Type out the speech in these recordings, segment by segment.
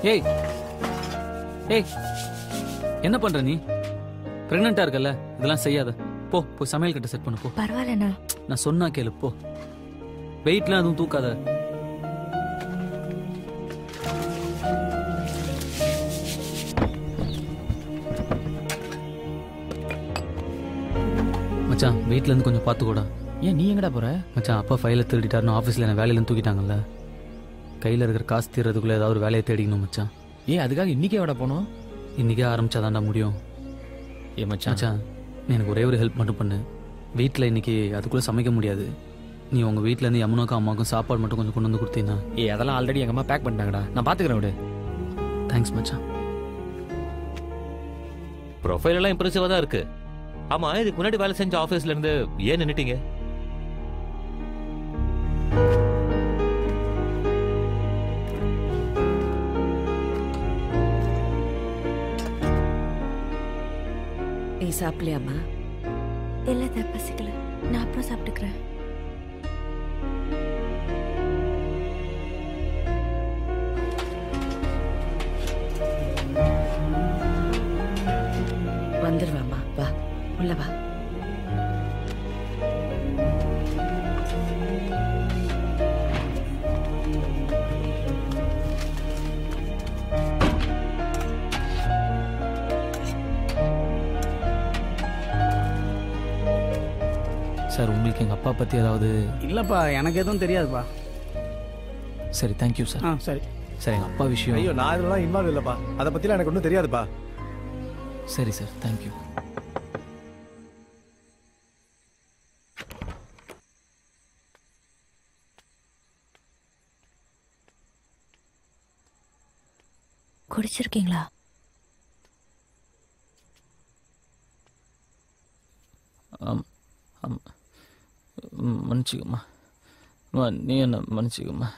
ஏய் ஏய் என்ன பண்ற நீ? பிரெக்னண்டா இருக்கல, இதெல்லாம் செய்யாத. போ போய் சமையல் கட்ட செட் பண்ணு போ. பரவாயில்லண்ணா. நான் சொன்னா கேளு போ. வெயிட்லாம் அதுவும் தூக்காத. மச்சான் வீட்ல இருந்து கொஞ்சம் பாத்துக்கூடா. ஏன் நீ எங்கடா போற? மச்சான் அப்பா ஃபைலை திருடிட்டாருன்னு ஆஃபீஸில் என்ன வேலையிலேருந்து தூக்கிட்டாங்கல்ல. கையில் இருக்கிற காசு தீர்றதுக்குள்ளே ஏதாவது ஒரு வேலையை தேடிக்கணும் மச்சான். ஏன் அதுக்காக இன்னைக்கே விட போனோம்? இன்றைக்கே ஆரம்பிச்சாதான்டா முடியும். மச்சான் மச்சான் நீ எனக்கு ஒரே ஒரு ஹெல்ப் மட்டும் பண்ணு. வீட்டில் இன்னைக்கு அதுக்குள்ளே சமைக்க முடியாது. நீ உங்கள் வீட்டிலேருந்து யமுனாக்கும் அம்மாவுக்கும் சாப்பாடு மட்டும் கொஞ்சம் கொண்டு வந்து கொடுத்தீங்கன்னா. அதெல்லாம் ஆல்ரெடி எங்கள் அம்மா பேக் பண்ணிட்டாங்கடா, நான் பார்த்துக்கிறேன் விடு. தேங்க்ஸ் மச்சான். ப்ரொஃபைல் எல்லாம் இம்ப்ரெசிவாக தான் இருக்கு. ஆமா, இதுக்கு முன்னாடி வேலை செஞ்ச ஆஃபீஸ்ல இருந்து ஏன் நின்னுட்டீங்க? நீ சாப்பிடலையாம்மா? இல்ல பசிக்கல, நான் அப்புறம் சாப்பிட்டுக்கிறேன். வந்துருவாம்மா, வா உள்ள வா. சார் உங்களுக்கு எங்கள் அப்பா பற்றி ஏதாவது? இல்லைப்பா, எனக்கு எதுவும் தெரியாதுப்பா. சரி தேங்க்யூ சார். சரி சார் எங்கள் அப்பா விஷயம். ஐயோ நான் இதெல்லாம் இன்வால்வ் இல்லைப்பா, அதை பற்றிலாம் எனக்கு ஒன்றும் தெரியாதுப்பா. சரி சார் தேங்க்யூ. குடிச்சிருக்கீங்களா? மன்னிச்சுக்கம்மா, நீ என்ன மன்னிச்சுக்கம்மா.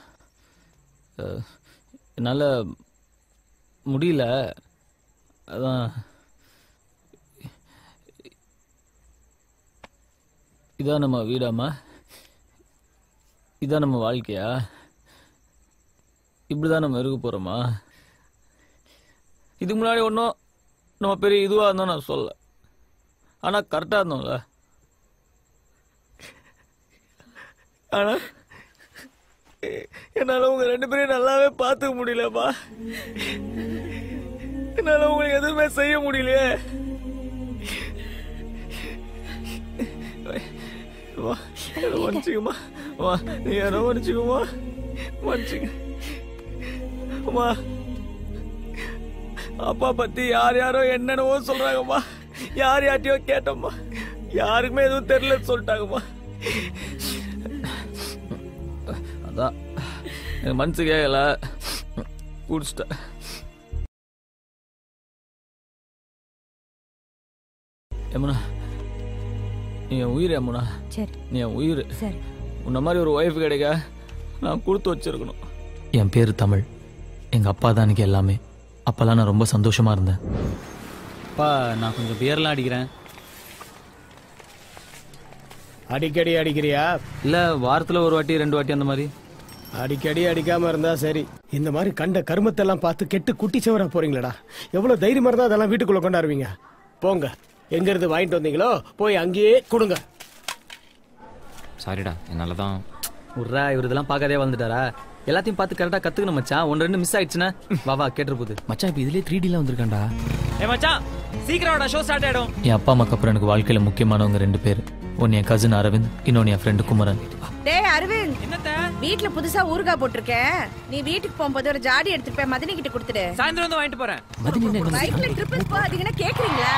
என்னால் முடியல, அதான். இதான் நம்ம வீடாம்மா? இதான் நம்ம வாழ்க்கையா? இப்படிதான் நம்ம இருக்க போகிறோமா? இதுக்கு முன்னாடி ஒன்றும் நம்ம பெரிய இதுவாக இருந்தோம் நான் சொல்ல, ஆனால் கரெக்டாக இருந்தோம்ல. ஆனால் என்னால் உங்க 2 பேரையும் நல்லாவே பார்த்துக்க முடியலப்பா. என்னால் உங்களுக்கு எதுவுமே செய்ய முடியலையே. மன்னிச்சுக்குமா, நீ யாரோ மன்னிச்சுக்குமா, மன்னிச்சுக்க. அம்மா அப்பா பத்தி யார் யாரோ என்னென்னவோ சொல்றாங்கம்மா. யார் யார்ட்டையோ கேட்டோம்மா, யாருக்குமே எதுவும் தெரியலன்னு சொல்லிட்டாங்கம்மா. அதான் மனசு கேட்கல, குடிச்சிட்டேன். யமுனா நீ என் உயிர். யமுனா சரி, நீ என் உயிர். சரி. உன்ன மாதிரி ஒரு ஒய்ஃப் கிடைக்க நான் கொடுத்து வச்சிருக்கணும். என் பேர் தமிழ். எங்கள் அப்பா தான் எனக்கு எல்லாமே. அப்போல்லாம் நான் ரொம்ப சந்தோஷமாக இருந்தேன். அப்பா நான் கொஞ்சம் பியர்லாம் அடிக்கிறேன். அடிக்கடி அடிக்கிறியா? இல்லை வாரத்தில் ஒரு வாட்டி 2 வாட்டி அந்த மாதிரி. அடிக்கடி அடிக்காம இருந்தா சரி. இந்த மாதிரி கண்ட கருமத்தெல்லாம் பார்த்து கெட்டு குட்டி சவரா போறீங்களடா. எவ்வளவு தைரியமா இருந்தா அதெல்லாம் வீட்டுக்குள்ள கொண்டாடுவீங்க. போங்க, எங்க இருந்து வாங்கிட்டு வந்தீங்களோ போய் அங்கேயே கொடுங்க. சாரிடா, என்னாலதான். உர்ரா இவர் இதெல்லாம் பார்க்காதே வந்துட்டாரா? எல்லாத்தையும் பார்த்து கரெக்டாக கற்றுக்கணும் மச்சான். 1-2 மிஸ் ஆயிடுச்சுன்னா வா கேட்டுற போகுது. மச்சான் இப்போ இதுலேயே 3Dலாம் வந்திருக்காண்டா. மச்சான் சீக்கிரம் ஷோ ஸ்டார்ட் ஆயிடும். என் அப்பா அம்மாக்கு அப்புறம் எனக்கு வாழ்க்கையில் முக்கியமானவங்க 2 பேர். ஒன்று என் கசின் அரவிந்த், இன்னொன்று என் ஃப்ரெண்டு குமரன். டேய் அரவிந்த், என்னத்த வீட்ல புதுசா ஊறுகாய் போட்டிருக்கேன். நீ வீட்டுக்கு போகும்போது ஒரு ஜாடி எடுத்துட்டு போய் மதினி கிட்ட கொடுத்துடு. சாயந்தரம் வந்து வாங்கிட்டு போறேன். பைக்ல ட்ரிப் போகாதீங்கன்னா கேக்குறீங்களா?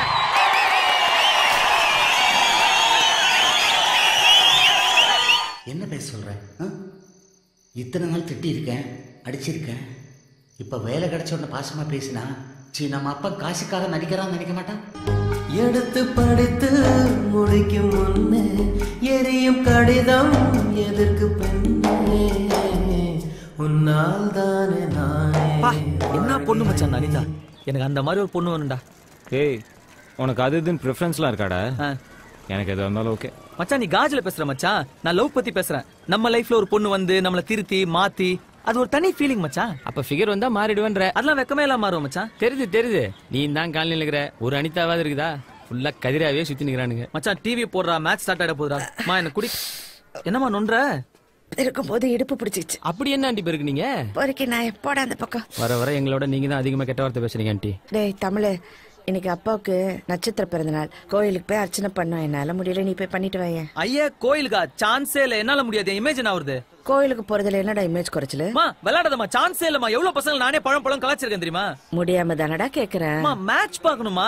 என்ன பேச சொல்கிறேன்? இத்தனை நாள் திட்டியிருக்கேன், அடிச்சிருக்கேன். இப்போ வேலை கிடைச்ச உடனே பாசமாக பேசினா நம்ம அப்பா காசுக்காக நடிக்கிறான்னு நினைக்க மாட்டான். எடுத்து படித்து முடிக்கும் முன்னே எரியும் கடிதம் எதற்கு பெண்ணே, உன்னால் தானே நானே. என்ன பொண்ணு மச்சான் அனிதா? எனக்கு அந்த மாதிரி ஒரு பொண்ணு வேணும்டா. ஏய் உனக்கு அது இதுன்னு ப்ரிஃபரன்ஸ்லாம் இருக்காடா? எனக்கு எது வந்தாலும் ஓகே மச்சான். நீ காஜில் பேசுற மச்சான், நான் லவ் பத்தி பேசுறேன். நம்ம லைஃப்ல ஒரு பொண்ணு வந்து நம்மளை திருத்தி மாத்தி அது ஒரு தனி ஃபீலிங் மச்சான். அப்ப ஃபிகர் வந்தா மாறிடுவேன்ற. அதெல்லாம் வெக்கமே இல்லாம மாறுவோம் மச்சான். தெரியுது நீ தான் காலையில இருக்கிற ஒரு அனிதாவாவது இருக்குதா? ஃபுல்லா கதிராவே சுத்தி நிக்கிறானுங்க. மச்சான் டிவி போடுறா, மேட்ச் ஸ்டார்ட் ஆயிட போதுடா. மா என்ன குடி. என்னமா நொன்ற? இருக்கும் போது இடுப்பு பிடிச்சிச்சு. அப்படி என்ன ஆண்டி பேருக்கு நீங்க? பொறுக்கி நான் எப்போட அந்த பக்கம். வர எங்களோட நீங்க தான் அதிகமா கெட்ட வார்த்தை பேசுறீங்க ஆண்டி. டேய் தமிழ், இன்னைக்கு அப்பாவுக்கு நட்சத்திர பிறந்த நாள். கோயிலுக்கு போய் அர்ச்சனை பண்ணோம். என்னால முடியல, நீ போய் பண்ணிட்டு வாங்க. ஐயா கோயிலுக்கா? சான்ஸே இல்ல, என்னால முடியாது. இமேஜ் என்ன வருது? கோயிலுக்கு போறதுல என்னடா இமேஜ் குறைச்சல? விளையாடாதமா, சான்ஸே இல்லமா. எவ்வளவு பசங்க நானே பழம் கலாச்சிருக்கேன் தெரியுமா? முடியாம தானடா கேக்குறேன். மேட்ச் பாக்கணுமா?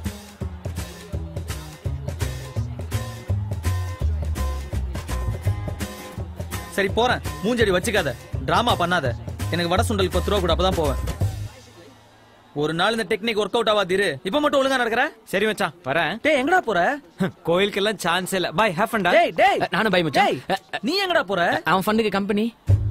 சரி போறேன். மூஞ்சடி வச்சுக்காத, டிராமா பண்ணாத. எனக்கு வட சுண்டல் 10 ரூபா கூட, அப்பதான் போவேன். ஒரு நாள் இந்த டெக்னிக் ஒர்க் அவுட் ஆகாது. இப்ப மட்டும் ஒழுங்கா நடக்கற? சரி மச்சான் வரேன். டேய் எங்கடா போற? கோயிலுக்கு எல்லாம் சான்ஸ் இல்ல. பை, ஹேவ் ஃபன் டா. டேய் நானும் பை மச்சான். நீ எங்கடா போற? அவன் ஃபண்டுக்கு கம்பெனி.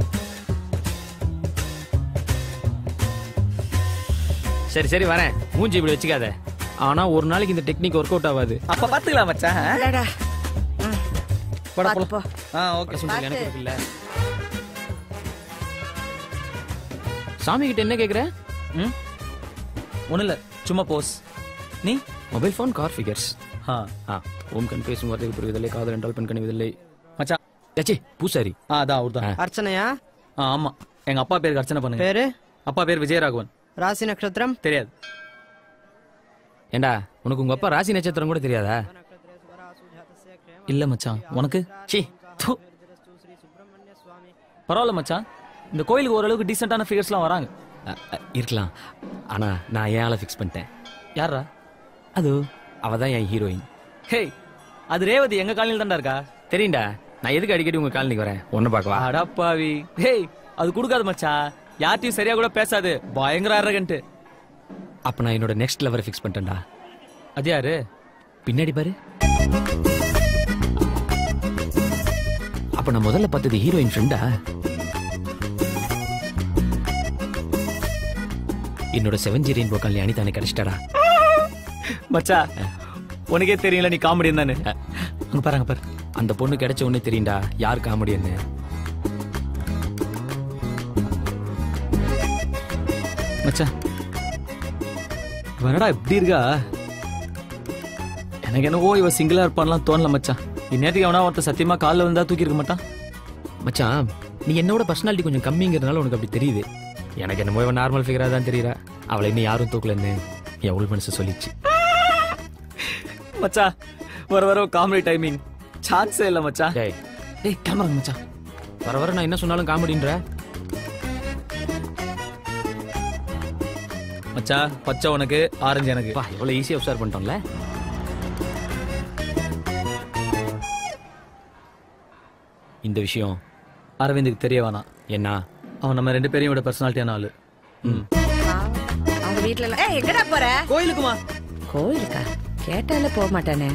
சரி வரேன். மூஞ்சி இப்படி வச்சுக்காத. ஆனா ஒரு நாளைக்கு இந்த டெக்னிக் ஒர்க் அவுட் ஆகாது. அப்ப பாத்துக்கலாம் மச்சான். போடா போ. ஓகே சுண்டல் எனக்கு இருக்குல்ல. சாமி கிட்ட என்ன கேக்குற? ஒண்ணு இல்ல, சும்மா போஸ். நீ மொபைல் போன், கார் ஃபிகர்ஸ். ஓம் கண் பேசும் வார்த்தை புரிவதில்லை, காதல் என்றால் பெண் கணிவதில்லை. மச்சான் ஏச்சி பூசாரி. அதான் அவர்தான். அர்ச்சனையா? ஆமா, எங்க அப்பா பேருக்கு அர்ச்சனை பண்ணுங்க. பேரு? அப்பா பேர் விஜயராகவன். ராசி நட்சத்திரம் தெரியாது. ஏண்டா உனக்கு உங்க அப்பா ராசி நட்சத்திரம் கூட தெரியாதா? இல்ல மச்சான். உனக்கு? பரவாயில்ல மச்சான், இந்த கோயிலுக்கு ஓரளவுக்கு டீசென்டான ஃபிகர்ஸ்லாம் வராங்க. இருக்கலாம். ஆனா நான் ஏன் ஆளை ஃபிக்ஸ் பண்ணிட்டேன். யாரா அது? அவதான் என் ஹீரோயின். ஹே, அது ரேவதி எங்க காலனில தான்டா இருக்கா. தெரியும்டா. நான் எதுக்கு அடிக்கடி உங்க காலனிக்கு வரேன்? ஒண்ணு பாக்கவா? அடப்பாவி. ஹே, அது கொடுக்காது மச்சான். யார்ட்டையும் சரியா கூட பேசாது, பயங்கர அரகண்ட். அப்ப நான் என்னோட நெக்ஸ்ட் லெவரை ஃபிக்ஸ் பண்ணிட்டேன்டா. அது யாரு? பின்னாடி பாரு. அப்ப நான் முதல்ல பார்த்தது ஹீரோயின் ஃப்ரெண்டா? என்னோட 7G ரெயின்போ காலனி அனிதானே கிடைச்சிட்டாடா. மச்சா உனக்கே தெரியல நீ காமெடி என்னன்னு. அங்க பாருங்க பாரு. அந்த பொண்ணு கிடைச்ச உடனே தெரியும்டா யார் காமெடின்னு. மச்சான் வரடா எப்படி இருக்கா? எனக்கு என்னவோ இவ சிங்கிளா இருப்பான்லாம் தோணல மச்சான். இந்நேரத்துக்கு அவனா ஒருத்த சத்தியமா காலில் வந்தா தூக்கி இருக்க மாட்டான். மச்சான் நீ என்னோட பர்சனாலிட்டி கொஞ்சம் கம்மிங்கிறதுனால உனக்கு அப்படி தெரியுது. எனக்கு என்னமோ இவன் நார்மல் ஃபிகரா தான் தெரியுறா. அவளை இன்னும் யாரும் தூக்கலன்னு எவ்வளவு மனசு சொல்லிச்சு. மச்சா வர காமெடி டைமிங் சான்ஸே இல்ல மச்சா. டேய் கேமரா மச்சான். வர நான் என்ன சொன்னாலும் காமெடின்ற. மச்சா பச்சை உனக்கு, ஆரஞ்சு எனக்கு. எவ்வளவு ஈஸியா அப்சர்வ் பண்ணிட்டோம்ல. இந்த விஷயம் அரவிந்துக்கு தெரிய வேணாம். என்ன? அவன் நம்ம 2 பேரையும் விட பர்சனாலிட்டியான ஆளு. அவங்க வீட்ல எல்லாம் எங்கடா போற? கோயிலுக்குமா? கோயிலுக்கா? கேட்டால போக மாட்டானே.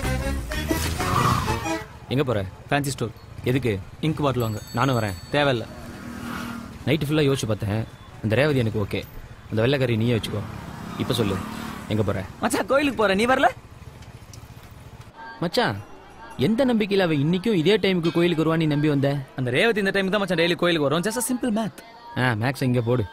எங்க போற? Fancy store. எதுக்கு? இங்க் பாட்டில் வாங்க. நானும் வரேன். தேவையில்ல. நைட்டு ஃபுல்லா யோசிச்சு பார்த்தேன். அந்த ரேவதி எனக்கு ஓகே. அந்த வெள்ளைக்கறி நீயே வச்சுக்கோ. இப்ப சொல்லு எங்க போற? மச்சான் கோயிலுக்கு போற. நீ வரல? மச்சான் எந்த நம்பிக்கையில அவ இன்னைக்கும் இதே டைமுக்கு கோயிலுக்கு வருவா நீ நம்பி வந்த? அந்த ரேவதி இந்த டைம் தான் மச்சான் டெய்லி கோயிலுக்கு வரும். Just simple math. மேக்ஸ் இங்க போடு.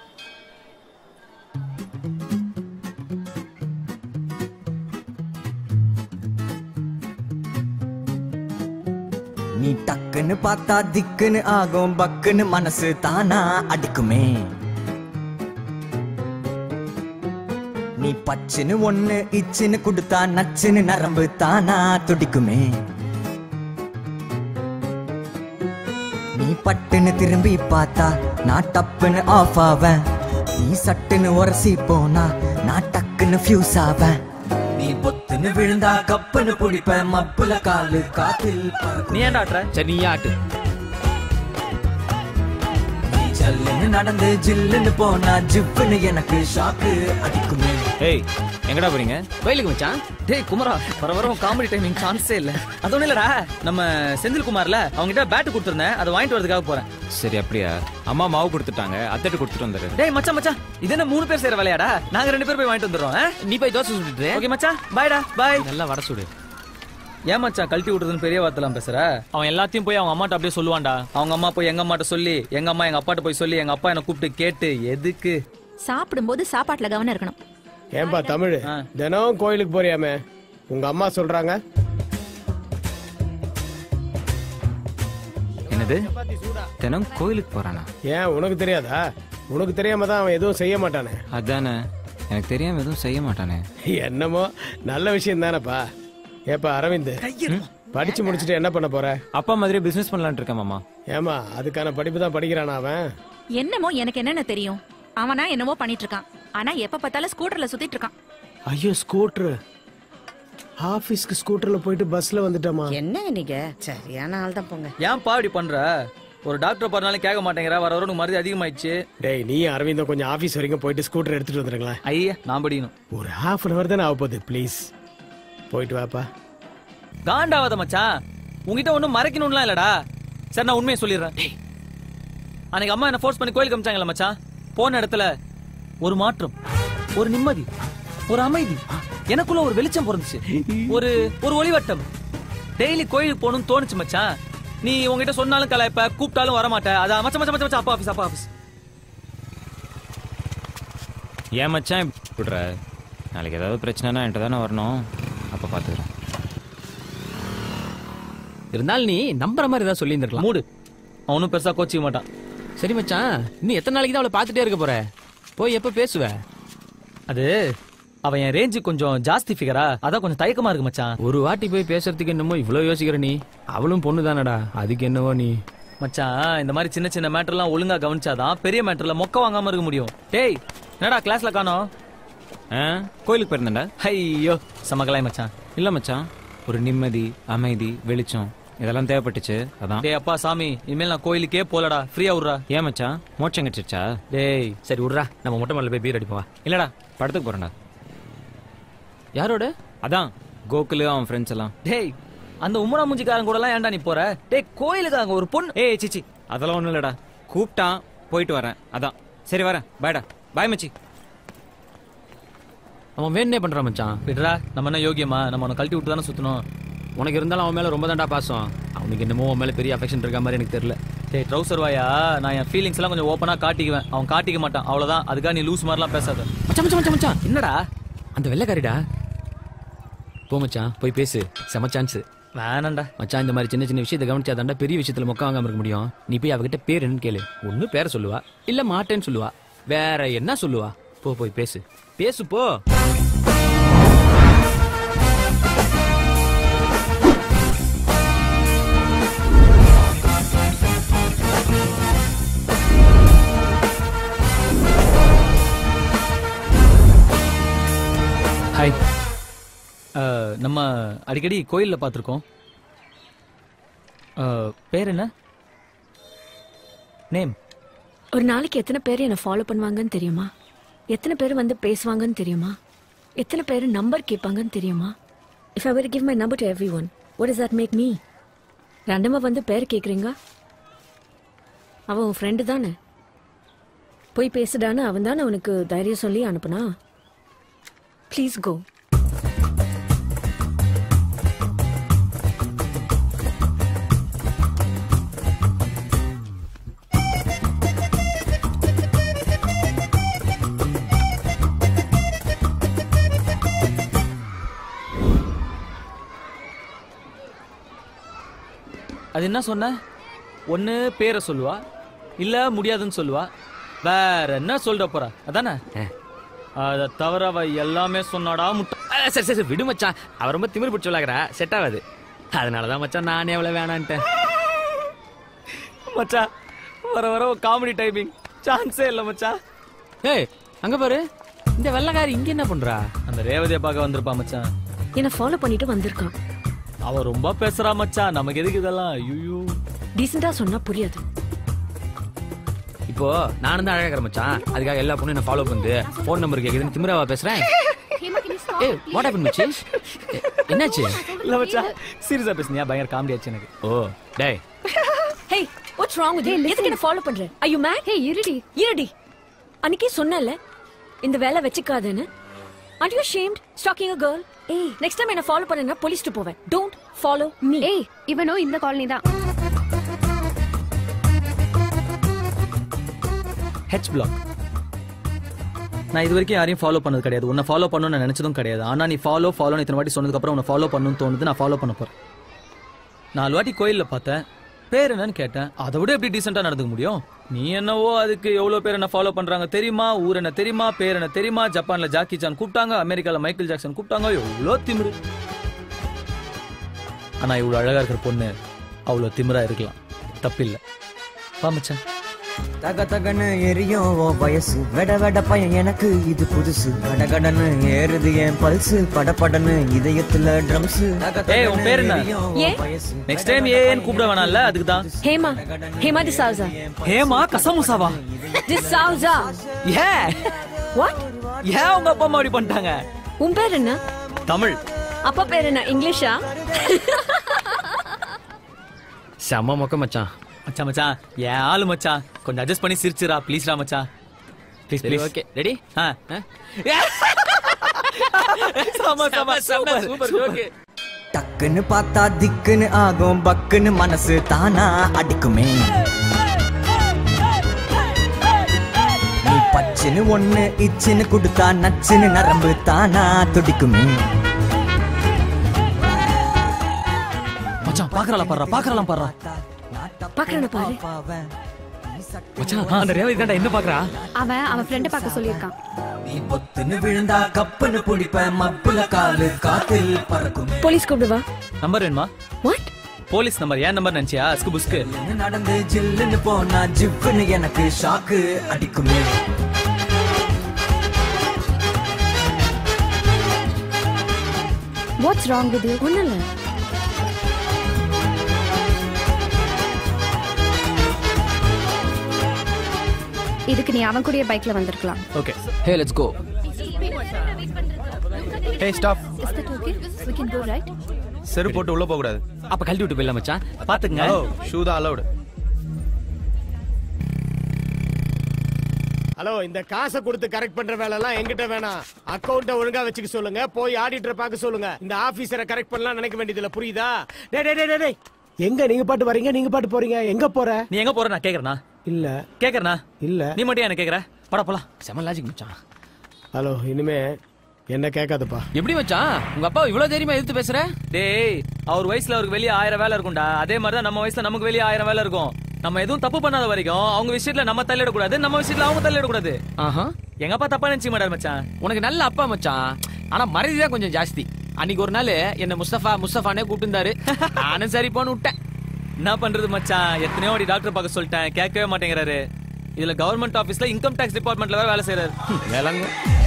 நீ டக்குன்னு பார்த்தா திக்குன்னு ஆகும், பக்குன்னு மனசு தானா அடிக்குமே. நீ பச்சுன்னு ஒண்ணு இச்சுன்னு கொடுத்தா நச்சுன்னு நரம்பு தானா துடிக்குமே. நீ பட்டுன்னு திரும்பி பார்த்தா நான் டப்புன்னு ஆஃப் ஆவேன். நீ சட்டுன்னு உரசி போனா நான் டக்குன்னு ஃபியூஸ் ஆவேன். நீ பொத்துன்னு விழுந்தா கப்புன்னு குடிப்பேன். மப்புல காலு காத்தில் நீ ஏன்டா ஆட்டுற? சரி நீ ஆட்டு. நீ ஜல்லுன்னு நடந்து ஜில்லுன்னு போனா ஜிப்புன்னு எனக்கு ஷாக்கு அடிக்குமே. ஏய் எங்கடா போறீங்க? கோயிலுக்கு மச்சான். டேய் குமரா வர காமெடி டைமிங் சான்ஸே இல்ல. அது ஒண்ணு இல்லடா, நம்ம செந்தில் குமார்ல அவங்க கிட்ட பேட் கொடுத்திருந்தேன், அதை வாங்கிட்டு வரதுக்காக போறேன். சரி அப்படியா? அம்மா மாவு கொடுத்துட்டாங்க, அத்தட்டு கொடுத்துட்டு வந்துரு. டேய் மச்சான் இது என்ன 3 பேர் செய்யற வேலையாடா? நாங்க 2 பேர் போய் வாங்கிட்டு வந்துடுறோம். நீ போய் தோசை சுட்டுட்டு. ஓகே மச்சான், பாய்டா பாய். நல்லா வடை சுடு. ஏன் மச்சான் கழட்டி விட்டுறதுன்னு பெரிய வார்த்தைலாம் பேசுற? அவன் எல்லாத்தையும் போய் அவங்க அம்மாட்ட அப்படியே சொல்லுவான்டா. அவங்க அம்மா போய் எங்க அம்மாட்ட சொல்லி, எங்க அம்மா எங்க அப்பாட்ட போய் சொல்லி, எங்க அப்பா என்ன கூப்பிட்டு கேட்டு எதுக்கு? சாப்பிடும்போது சாப்பாட்டுல கவனம் இருக்கணும். ஏன்பா தமிழ், தினம் கோயிலுக்கு போறியாமே, உங்க அம்மா சொல்றாங்க? என்னது தினம் கோயிலுக்கு போறானா? ஏன் உனக்கு தெரியாதா? உனக்கு தெரியாம தான் அவன் எதுவும் செய்ய மாட்டானே. அதானே, எனக்கு தெரியாம எதுவும் செய்ய மாட்டானே. என்னமோ நல்ல விஷயம் தானப்பா. ஏப்பா அரவிந்த், படிச்சு முடிச்சுட்டு என்ன பண்ண போற? அப்பா மாதிரி பிசினஸ் பண்ணலாம்னு இருக்கேன் மாமா. ஏமா அதுக்கான படிப்பு தான் படிக்கிறானா அவன்? என்னமோ எனக்கு என்னென்ன தெரியும். அவனா என்னமோ பண்ணிட்டு இருக்கான். ஆனா எப்ப பார்த்தாலும் ஸ்கூட்டர்ல சுத்திட்டு இருக்கான். ஐயோ ஸ்கூட்டர், ஆபீஸ்க்கு ஸ்கூட்டர்ல போயிட்டு பஸ்ல வந்துட்டமா. என்ன நீங்க சரியான ஆள் தான் போங்க. ஏன்பா இப்படி பண்ற? ஒரு டாக்டர் பண்ணாலும் கேட்க மாட்டேங்கிற, வர வர மருந்து அதிகமாயிடுச்சு. டேய் நீ அரவிந்தம் கொஞ்சம் ஆபீஸ் வரைக்கும் போயிட்டு ஸ்கூட்டர் எடுத்துட்டு வந்துருங்களா? ஐயா நான் படிக்கணும். ஒரு half an hour தானே ஆக போகுது, ப்ளீஸ் போயிட்டு வாப்பா. காண்டாவாத மச்சான், உங்ககிட்ட ஒன்னும் மறைக்கணும்லாம் இல்லடா. சரி நான் உண்மையை சொல்லிடுறேன். அன்னைக்கு அம்மா என்ன ஃபோர்ஸ் பண்ணி கோயிலுக்கு அமிச்சாங்கல்ல மச்சான், போன இடத்துல ஒரு மாற்றம், ஒரு நிம்மதி, ஒரு அமைதி, எனக்குள்ள ஒரு வெளிச்சம் பிறந்துச்சு, ஒரு ஒரு ஒளிவட்டம். டெய்லி கோயிலுக்கு போகணும்னு தோணுச்சு மச்சான். நீ உங்ககிட்ட சொன்னாலும் கலாய்ப்ப, கூப்பிட்டாலும் வரமாட்டேன். அதான் மச்சான் மச்சான் மச்சான் அப்பா ஆபீஸ் அப்பா ஆபீஸ். ஏன் மச்சான் விடுற? நாளைக்கு ஏதாவது பிரச்சனைனா என்கிட்ட தானே வரணும், அப்ப பாத்துக்கிறேன். இருந்தாலும் நீ நம்புற மாதிரி ஏதாவது சொல்லி இருந்திருக்கலாம். மூடு, அவனும் பெருசா கோச்சிக்க மாட்டான். சரி மச்சான், நீ எத்தனை நாளைக்கு தான் அவளை பார்த்துட்டே இருக்க போற? போய் எப்ப பேசுவ? அது அவன் என் ரேஞ்சு கொஞ்சம் ஜாஸ்தி ஃபிகரா, அதான் கொஞ்சம் தயக்கமா இருக்கு மச்சான். ஒரு வாட்டி போய் பேசுறதுக்கு என்னமோ இவ்வளவு யோசிக்கிற நீ? அவளும் பொண்ணு தானடா, அதுக்கு என்னவோ நீ. மச்சான் இந்த மாதிரி சின்ன சின்ன மேட்டர்லாம் ஒழுங்கா கவனிச்சாதான் பெரிய மேட்டர்ல மொக்க வாங்காம இருக்க முடியும். டேய் என்னடா கிளாஸ்ல காணோம்? கோயிலுக்கு போயிருந்தேன்டா. ஐயோ சமகலாய் மச்சான். இல்ல மச்சான், ஒரு நிம்மதி, அமைதி, வெளிச்சம் இதெல்லாம் தேவைப்பட்டுச்சு, அதான். டேய் அப்பா சாமி, இனிமேல் நான் கோயிலுக்கே போலடா, ஃப்ரீயா விடுறா. ஏன் மச்சான் மோட்சம் கிடைச்சிருச்சா? டேய் சரி விடுறா, நம்ம மொட்டை மேல போய் பீர் அடிப்போம். இல்லடா படத்துக்கு போறேன்டா. யாரோட? அதான் கோகுலு அவன் ஃப்ரெண்ட்ஸ் எல்லாம். டேய் அந்த உம்மனா மூஞ்சிக்காரன் கூட எல்லாம் ஏன்டா நீ போற? டேய் கோயிலுக்கு அங்க ஒரு பொண்ணு. ஏய் சிச்சி அதெல்லாம் ஒண்ணும் இல்லடா, கூப்பிட்டான் போயிட்டு வரேன், அதான். சரி வரேன், பாய்டா. பாய் மச்சி. அவன் வேணே பண்றான் மச்சான். விடுறா, நம்ம என்ன யோகியமா? நம்ம அவனை கழட்டி விட்டு தானே சுத்தணும். உனக்கு இருந்தாலும் அவன் மேல ரொம்ப தாண்டா பாசம். அவனுக்கு என்னமோ அவன் மேல பெரிய அஃபெக்ஷன் இருக்க மாதிரி எனக்கு தெரியல. டேய் ட்ரௌசர் வாயா, நான் என் ஃபீலிங்ஸ் எல்லாம் கொஞ்சம் ஓப்பனா காட்டிக்குவேன், அவன் காட்டிக்க மாட்டான், அவ்வளவுதான். அதுக்காக நீ லூஸ் மாதிரிலாம் பேசாத. மச்சான் மச்சான் மச்சான் மச்சான், என்னடா அந்த வெள்ளைக்காரிடா? போ மச்சான் போய் பேசு, செம சான்ஸ். வேணாண்டா மச்சான், இந்த மாதிரி சின்ன சின்ன விஷயத்தை கவனிச்சாதாண்டா பெரிய விஷயத்துல மொக்க வாங்காம இருக்க முடியும். நீ போய் அவகிட்ட பேர் என்னன்னு கேளு. ஒண்ணு பேரை சொல்லுவா, இல்ல மாட்டேன்னு சொல்லுவா, வேற என்ன சொல்லுவா? போ போய் பேசு, பேசு போ. ஹாய். நம்ம அடிக்கடி கோயிலில் பார்த்துருக்கோம். பேர் என்ன? நேம்? ஒரு நாளைக்கு எத்தனை பேர் என்னை ஃபாலோ பண்ணுவாங்கன்னு தெரியுமா? எத்தனை பேர் வந்து பேசுவாங்கன்னு தெரியுமா? எத்தனை பேர் நம்பர் கேட்பாங்கன்னு தெரியுமா? If I will give my number to everyone, what does that make me? ரேண்டமா வந்து பேர் கேட்குறீங்க? அவன் உன் ஃப்ரெண்டு தானே, போய் பேசுடான்னு அவன் தானே அவனுக்கு தைரியம் சொல்லி அனுப்புனா. Please go. அது என்ன சொன்ன? ஒன்னு பேரை சொல்லுவா, இல்ல முடியாதுன்னு சொல்லுவா, வேற என்ன சொல்ற போறா? அதானே? அத தவிர அவ எல்லாமே சொன்னாடா முட்டை. சரி சரி விடு மச்சான், அவ ரொம்ப திமிரு பிடிச்சு விளாக்குறா, செட் ஆகாது. அதனாலதான் மச்சான் நானே அவளை வேணான்ட்டேன். மச்சான் வர வர காமெடி டைமிங் சான்ஸே இல்ல மச்சான். ஏய் அங்க பாரு, இந்த வெள்ளக்காரி இங்க என்ன பண்றா? அந்த ரேவதியை பார்க்க வந்திருப்பா மச்சான். என்ன ஃபாலோ பண்ணிட்டு வந்திருக்கான். அவ ரொம்ப பேசுறா மச்சான், நமக்கு எதுக்கு இதெல்லாம்? ஐயோ டீசெண்டா சொன்னா புரியாது. இப்போ நானும் தான் அழகா மச்சான், அதுக்காக எல்லா பொண்ணும் என்ன ஃபாலோ பண்ணுது, போன் நம்பர் கேக்குதுன்னு திமிராவா பேசுறேன். ஏய் வாட் ஹேப்பன் மச்சி? என்னாச்சு? இல்ல மச்சான் சீரியஸா பேசுனியா? பயங்கர காமெடி ஆச்சு எனக்கு. ஓ டேய் hey what's wrong with you? எதுக்கு என்ன ஃபாலோ பண்ற? Are you mat? ஹே இருடி அன்னைக்கே சொன்னல இந்த வேலை வெச்சுக்காதேன்னு. Aren't you ashamed stalking a girl? ஏய் நெக்ஸ்ட் டைம் என்ன ஃபாலோ பண்ணனா போலீஸ்க்கு போவேன். Don't follow me. ஏய் இவனோ இந்த காலனி தான். H block. நான் இது வரைக்கும் யாரையும் ஃபாலோ பண்ணது கிடையாது. உன்னை ஃபாலோ பண்ணணும்னு நான் நினைச்சதும் கிடையாது. ஆனா நீ ஃபாலோன்னு இத்தனை வாட்டி சொன்னதுக்கு அப்புறம் உன்னை ஃபாலோ பண்ணணும்னு தோணுது. நான் ஃபாலோ பண்ண போறேன். 4 வாட்டி கோயில்ல பார்த்தேன். பேர் என்னன்னு கேட்டேன். அதை விட எப்படி டீசெண்டா நடந்துக்க முடியும்? நீ என்னவோ அதுக்கு எவ்வளவு பேர் என்ன ஃபாலோ பண்றாங்க தெரியுமா, ஊர் என்ன தெரியுமா, பேர் என்ன தெரியுமா, ஜப்பான்ல ஜாக்கி சான் கூப்பிட்டாங்க, அமெரிக்கால மைக்கேல் ஜாக்சன் கூப்பிட்டாங்க, எவ்வளோ திமிரு. ஆனா இவ்வளவு அழகா இருக்கிற பொண்ணு அவ்வளவு திமிரா இருக்கலாம், தப்பில்லை. பாமச்சான் தக தகன்னு எரியும் ஓ வயசு, வெட வெட பையன் எனக்கு இது புதுசு, கடகடன்னு ஏறுது என் பல்சு, படபடன்னு இதயத்துல ட்ரம்ஸ். ஏய் உன் பேர் என்ன? நெக்ஸ்ட் டைம் ஏன் கூப்பிட வேணாம்ல, அதுக்கு தான். ஹேமா. ஹேமா டிசவுசா. ஹேமா கசமுசாவா? டிசவுசா. ஏ வாட்? ஏன் உங்க அப்பா அம்மா அப்படி பண்ணிட்டாங்க? உன் பேர் என்ன? தமிழ். அப்பா பேர் என்ன? இங்கிலீஷா? செம்ம மொக்க மச்சான். மச்சான் மச்சான் ஏன் ஆளு மச்சான், கொஞ்சம் அட்ஜஸ்ட் பண்ணி சிரிச்சுரா ப்ளீஸ்ரா மச்சான். Please please. Okay ready? Super okay. டக்குன்னு பார்த்தா திக்குன்னு ஆகும், பக்குன்னு மனசு தானா அடிக்குமே. நீ பச்சுன்னு ஒண்ணு இச்சுன்னு கொடுத்தா நச்சுன்னு நரம்பு தானா துடிக்குமே. மச்சான் பாக்குறலாம் பாரு, பாக்குறலாம் பாரு. பாக்குறேன் பாரு. மச்சான் அந்த ரேவதி தான்டா என்ன பாக்குறா? அவன் ஃப்ரெண்ட பார்க்க சொல்லிருக்கான். நீ பொத்துன்னு விழுந்தா கப்புன்னு புடிப்ப, மப்புல காலு காத்தில் பறக்குமே. போலீஸ் கூப்பிடுவா. நம்பர் வேணுமா? வாட்? போலீஸ் நம்பர் ஏன் நம்பர் நினைச்சியா? அஸ்கு புஸ்கு. நடந்து ஜில்லுன்னு போனா ஜிப்புன்னு எனக்கு ஷாக்கு அடிக்குமே. What's wrong with you? ஒண்ணுல. இதுக்கு நீ அவன் கூடயே பைக்ல வந்திருக்கலாம். Okay. Hey let's go. Hey stop. Is that okay? We can go, right? செரு போட்டு உள்ள போக கூடாது. அப்ப கழட்டி விட்டு போயிடலாம் மச்சான். பாத்துங்க. ஷூ தான் அலௌட். ஹலோ, இந்த காசை கொடுத்து கரெக்ட் பண்ற வேலை எல்லாம் என்கிட்ட வேணாம். அக்கவுண்ட ஒழுங்கா வச்சுக்க சொல்லுங்க, போய் ஆடிட்டர் பார்க்க சொல்லுங்க. இந்த ஆபீசரை கரெக்ட் பண்ணலாம் நினைக்க வேண்டியதுல, புரியுதா? டேய் டேய் டேய் டேய், எங்க நீங்க பாட்டு வரீங்க, நீங்க பாட்டு போறீங்க, எங்க போற? நீ எங்க போற? நான் கேக்குறேனா? இல்ல கேக்குறனா? இல்ல. நீ மட்டும் என்ன கேக்குற? பட போலாம். செம லாஜிக் மச்சான். ஹலோ, இனிமே என்ன கேட்காதப்பா. எப்படி மச்சான் உங்க அப்பா இவ்வளவு தைரியமா எதிர்த்து பேசுற? டேய் அவர் வயசுல அவருக்கு வெளியே 1000 வேலை இருக்கும்டா. அதே மாதிரிதான் நம்ம வயசுல நமக்கு வெளியே 1000 வேலை இருக்கும். நம்ம எதுவும் தப்பு பண்ணாத வரைக்கும் அவங்க விஷயத்துல நம்ம தள்ளிடக்கூடாது, நம்ம விஷயத்துல அவங்க தள்ளிடக்கூடாது. எங்க அப்பா தப்பா நினைச்சு மாட்டார் மச்சான். உனக்கு நல்ல அப்பா மச்சான், ஆனா மரியாதை தான் கொஞ்சம் ஜாஸ்தி. அன்னைக்கு ஒரு நாள் என்ன முஸ்தபானே கூப்பிட்டு இருந்தாரு. நானும் சரி போன்னு விட்டேன். என்ன பண்றது மச்சான், எத்தனையோ வாட்டி டாக்டர் பார்க்க சொல்லிட்டேன், கேட்கவே மாட்டேங்கிறாரு. இதுல கவர்மெண்ட் ஆபீஸ்ல இன்கம் டாக்ஸ் டிபார்ட்மெண்ட்ல வேற வேலை செய்யறாரு. வேலைங்க.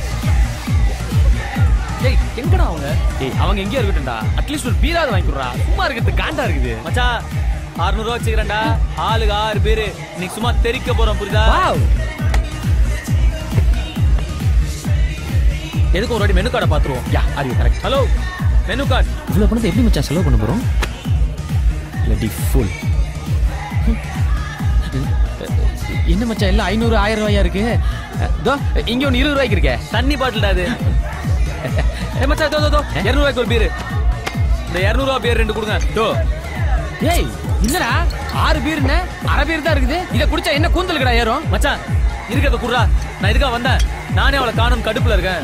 டேய் எங்கடா அவங்க? டேய் அவங்க எங்கேயா இருக்கட்டும்டா, அட்லீஸ்ட் ஒரு பீராது வாங்கி கொடுறா. சும்மா இருக்கிறது காண்டா இருக்குது மச்சான். 600 ரூபா வச்சுக்கிறேன்டா, ஆளுக்கு 6 பேரு. இன்னைக்கு சும்மா தெரிக்க போறோம், புரியுதா? எதுக்கு ஒரு வாட்டி மெனு கார்டை பாத்துருவோம். Yeah are you correct? Hello, menu card. இவ்வளவு பணத்தை எப்படி மச்சான் செலவு பண்ண போறோம்? லட்டி ஃபுல். என்ன மச்சான் எல்லாம் 500 1000 ரூபாயா இருக்கு? தோ இங்க ஒன்னு 20 ரூபாய்க்கு இருக்கே. தண்ணி பாட்டில்டா அது. ஏ மச்சான் தோ 200 ரூபாய்க்கு ஒரு பீர். இந்த 200 ரூபாய் பீர் 2 கொடுங்க. தோ. ஏய் என்னடா 6 பீர்னே, அரை பீர் தான் இருக்குது. இத குடிச்சா என்ன கூந்தலுக்குடா ஏறும்? மச்சான் இருக்கத குடுறா. நான் இதுக்கா வந்தேன். நானே அவளை காணும் கடுப்புல இருக்கேன்.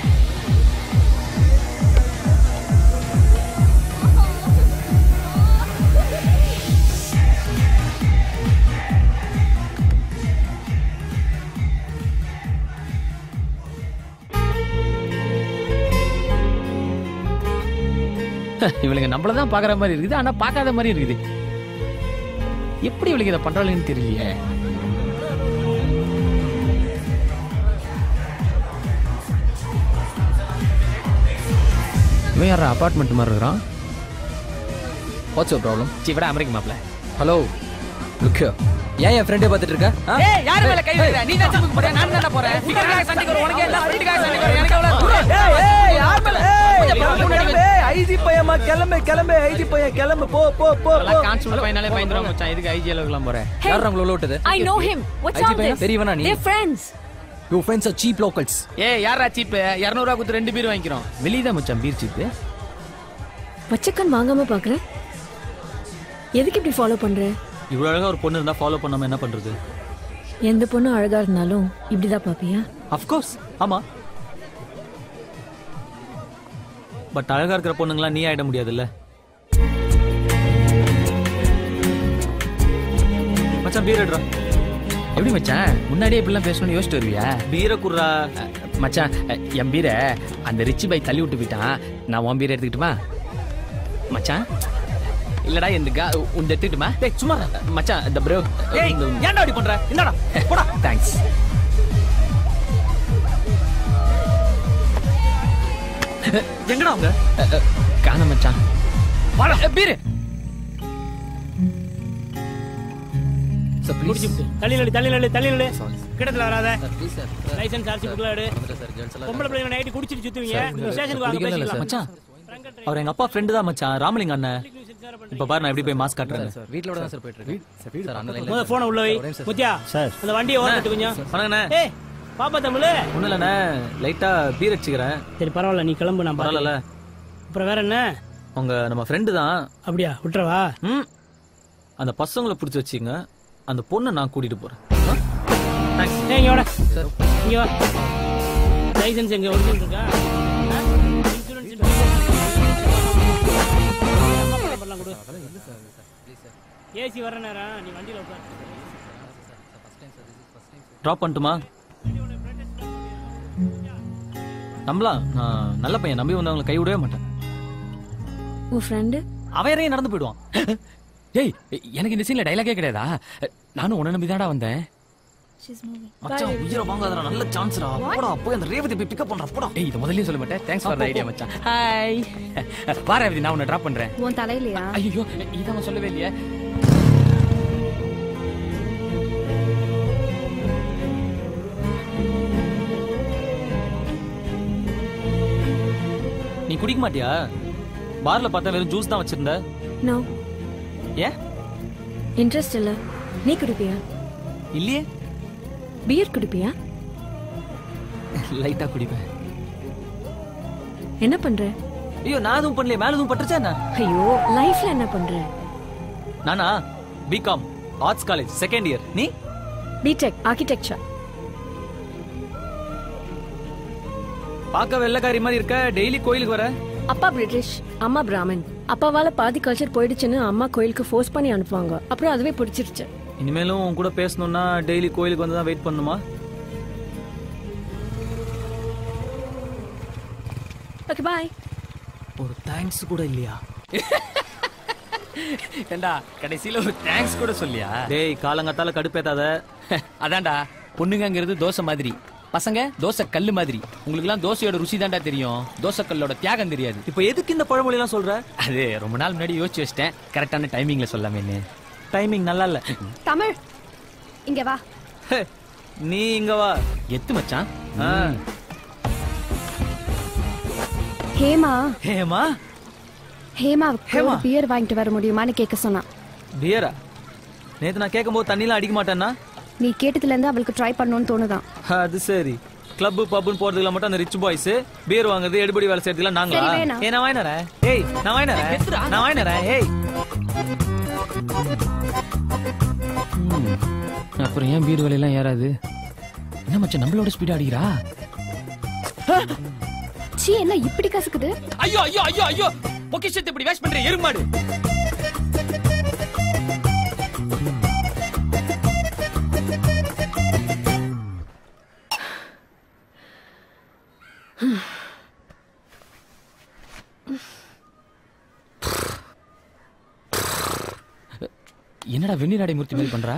இவளுங்க நம்மளதான் பாக்குற மாதிரி இருக்குது, ஆனா பார்க்காத மாதிரி இருக்குது. எப்படி இவளுக்கு இதை பண்றாளுன்னு தெரியலையே. இவன் யாரா அபார்ட்மெண்ட் மாதிரி இருக்கிறான்? What's your problem? சிவடா அமெரிக்க மாப்ள. ஹலோ லுக், ஏன் என் ஃப்ரெண்டே பார்த்துட்டு இருக்க? ஏய் யார் மேல கை வைக்கிற? நீ தான் சம்புக்கு போற, நான் தான போறேன். ஃபிகர்காக சண்டைக்கு வர உனக்கு எல்லாம் ஃப்ரெண்டுகாக சண்டைக்கு வர எனக்கு அவ்வளவு. ஏய் யார் மேல? ஐஜி பையமா கிளம்பு கிளம்பு. ஐஜி பையன் கிளம்பு. போ போ போ. எல்லாம் கான்ஸ்டபிள் பையனாலே பயந்துறாங்க மச்சான். இதுக்கு ஐஜி அளவுக்குலாம் போறேன். யார் உங்கள உள்ள விட்டது? I know him. What's all this? தெரியவனா நீ? They're friends. You friends are cheap locals. யாரா சீப்? 200 ரூபாய் கொடுத்து 2 பீர் வாங்கிக்கிறோம். வெளிய தான் மச்சான் பீர் சீப். பச்சைக்கண் வாங்காம பாக்குற? எதுக்கு இப்படி ஃபாலோ பண்ற? இவ்வளவு அழகா ஒரு பொண்ணு இருந்தா ஃபாலோ பண்ணாம என்ன பண்றது? எந்த பொண்ணு அழகா இருந்தாலும் இப்படிதான் பாப்பியா? Of course. ஆமா. பட் அழகா இருக்கிற பொண்ணுங்களா நீ ஆயிட முடியாதுல்ல. மச்சான் பீர் எடுறா. எப்படி மச்சான் முன்னாடியே இப்படிலாம் பேசணும்னு யோசிச்சு வருவியா? பீரை குடுறா. மச்சான் என் பீரை அந்த ரிச்சி பை தள்ளி விட்டு போயிட்டான். நான் உன் பீரை எடுத்துக்கிட்டுமா மச்சான்? இல்லடா எந்துக்கா உன் எடுத்துக்கிட்டுமா? டேய் சும்மா மச்சான் இந்த ப்ரோ. ஏய் ஏன்டா அப்படி பண்ற? என்னடா போடா. தேங்க்ஸ். எங்கடா அவங்க? காண மச்சான். வாடா பீர். தள்ளி கிடத்துல வராத. லைசென்ஸ் ஆர்சி புக்ல எடு. பொம்பளை பிள்ளைங்க நைட் குடிச்சிட்டு சுத்துவீங்க. ஸ்டேஷனுக்கு வாங்க பேசிக்கலாம். மச்சான் அவர் எங்க அப்பா ஃப்ரெண்ட் தான் மச்சான், ராமலிங்க அண்ணன். இப்ப பாரு நான் எப்படி போய் மாஸ்க் காட்டுறேன். வீட்லோட தான் சார் போயிட்டு இருக்கு. சார் அந்த முதல்ல போன் உள்ள வை. முத்தியா சார் அந்த வண்டியை ஓட்டிட்டு கொஞ்சம். வணங்கண்ணே. ஏய் பாப்பா தமிழ். ஒண்ணும் இல்லண்ணே, லைட்டா பீர் அடிச்சுக்கிறேன். சரி பரவாயில்ல, நீ கிளம்பு. நான் பரவாயில்ல. அப்புறம் வேற என்ன? உங்க நம்ம ஃப்ரெண்டு தான். அப்படியா? விட்டுறவா? அந்த பசங்களை பிடிச்சி வச்சுங்க, அந்த பொண்ணை நான் கூட்டிட்டு போறேன். இங்க வாடா. இங்க வா. லைசென்ஸ் எங்க ஒரிஜினல் இருக்கா? ஏசி வர நேரம் நீ வண்டியில உட்கார். டிராப் பண்ணட்டுமா? நம்பலாம், நான் நல்ல பையன், நம்பி வந்தவங்களை கை விடவே மாட்டேன். உன் ஃப்ரெண்டு அவன் யாரையும் நடந்து போயிடுவான். ஏய் எனக்கு இந்த சீன்ல டைலாகே கிடையாதா? நானும் உன்னை நம்பி தான்டா வந்தேன். மச்சான் உயிரை வாங்காதடா, நல்ல சான்ஸ்டா. போடா போய் அந்த ரேவதி போய் பிக்கப் பண்றா. போடா. ஏய் இத முதல்லயே சொல்ல மாட்டேன். தேங்க்ஸ் ஃபார் தி ஐடியா மச்சான். ஹாய். வா ரேவதி, நான் உன்னை டிராப் பண்றேன். உன் தலையிலயா? ஐயோ இத நான் சொல்லவே இல்லையே. நீ குடிக்க மாட்டியா? பார்ல பார்த்தா வெறும் ஜூஸ் தான் வச்சிருந்த. நோ. ஏன்? இன்ட்ரெஸ்ட் இல்ல. நீ குடிப்பியா? இல்லையே. பீர் குடிப்பியா? லைட்டா குடிப்பேன். என்ன பண்ற? ஐயோ நான் எதுவும் பண்ணல, மேல எதுவும் பட்டுச்சா என்ன? ஐயோ லைஃப்ல என்ன பண்ற? நானா BCom arts college second year. நீ? BTech architecture. பார்க்க வெள்ளக்காரி மாதிரி இருக்க, டெய்லி கோயிலுக்கு வர. அப்பா பிரிட்டிஷ், அம்மா பிராமன். அப்பாவால பாதி கல்ச்சர் போயிடுச்சுன்னு அம்மா கோயிலுக்கு ஃபோர்ஸ் பண்ணி அனுப்புவாங்க. அப்புறம் அதுவே பிடிச்சிருச்சு. இனிமேலும் உன் கூட பேசணும்னா டெய்லி கோயிலுக்கு வந்து தான் வெயிட் பண்ணுமா? Okay bye. ஒரு தேங்க்ஸ் கூட இல்லையா? ஏண்டா கடைசில ஒரு தேங்க்ஸ் கூட சொல்லியா? டேய் காலங்கத்தால கடுப்பேத்தாத. அதான்டா பொண்ணுங்கிறது தோசை மாதிரி, பசங்க தோசை கல்லு மாதிரி. உங்களுக்கு எல்லாம் தோசையோட ருசி தான்டா தெரியும், தோசை கல்லோட தியாகம் தெரியாது. இப்போ எதுக்கு இந்த பழமொழி எல்லாம் சொல்ற? அது ரொம்ப நாள் முன்னாடி யோசிச்சு வச்சிட்டேன், கரெக்டான டைமிங்ல சொல்லாமேன்னு. டைமிங் நல்லா இல்ல. தமிழ் இங்க வா. நீ இங்க வா. எத்து மச்சான். ஹேமா. ஹேமா? ஹேமாவுக்கு ஒரு பியர் வாங்கிட்டு வர முடியுமான்னு கேட்க சொன்னான். பியரா? நேத்து நான் கேட்கும்போது தண்ணிலாம் அடிக்க மாட்டேன்னா? நீ கேட்டதுல இருந்து அவளுக்கு ட்ரை பண்ணணும்னு தோணுதான். அது சரி. கிளப் பப்னு போறதுல மட்டும் அந்த ரிச் பாய்ஸ், பீர் வாங்குறது, எடுபடி வேலை செய்யறதுல நாங்களா? ஏய் நான் வாங்கினறேன். ஏய் நான் வாங்கினறேன். நான் வாங்கினறேன். ஏய் அப்புறம் ஏன் பீர் வேலையெல்லாம் ஏறாது? என்ன மச்சான் நம்மளோட ஸ்பீட் அடிக்கிறா? சீ என்ன இப்படி கசக்குது? ஐயோ ஐயோ ஐயோ ஐயோ, பொக்கிஷத்தை இப்படி வேஸ்ட் பண்ற எருமாடு. என்னடா வெந்நீராடை மூர்த்தி மாதிரி பண்றா?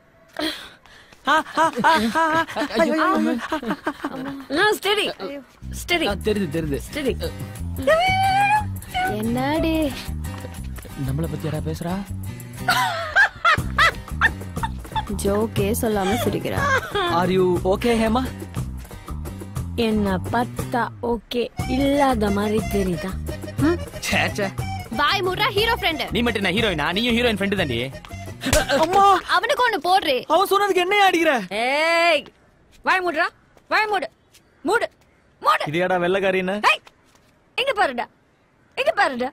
Steady steady. தெரியுது தெரியுது. ஸ்டெடி. என்னடி நம்மள பத்தி யாரா பேசுறா? ஜோக்கே சொல்லாம சிரிக்கிறா. Are you okay Hema? என்ன பார்த்தா ஓகே இல்லாத மாதிரி தெரியுதா? சேச்சே பாய் முர்ரா ஹீரோ ஃப்ரெண்ட். நீ மட்டும் நான் ஹீரோயினா? நீயும் ஹீரோயின் ஃப்ரெண்ட் தாண்டி. அம்மா அவனுக்கு ஒன்னு போடுறே. அவன் சொன்னதுக்கு என்ன அடிக்கிற? ஏய் வாய் மூடுறா, வாய் மூடு மூடு மூடு. இது ஏடா வெள்ளக்காரின்னு? இங்க பாருடா, இங்க பாருடா.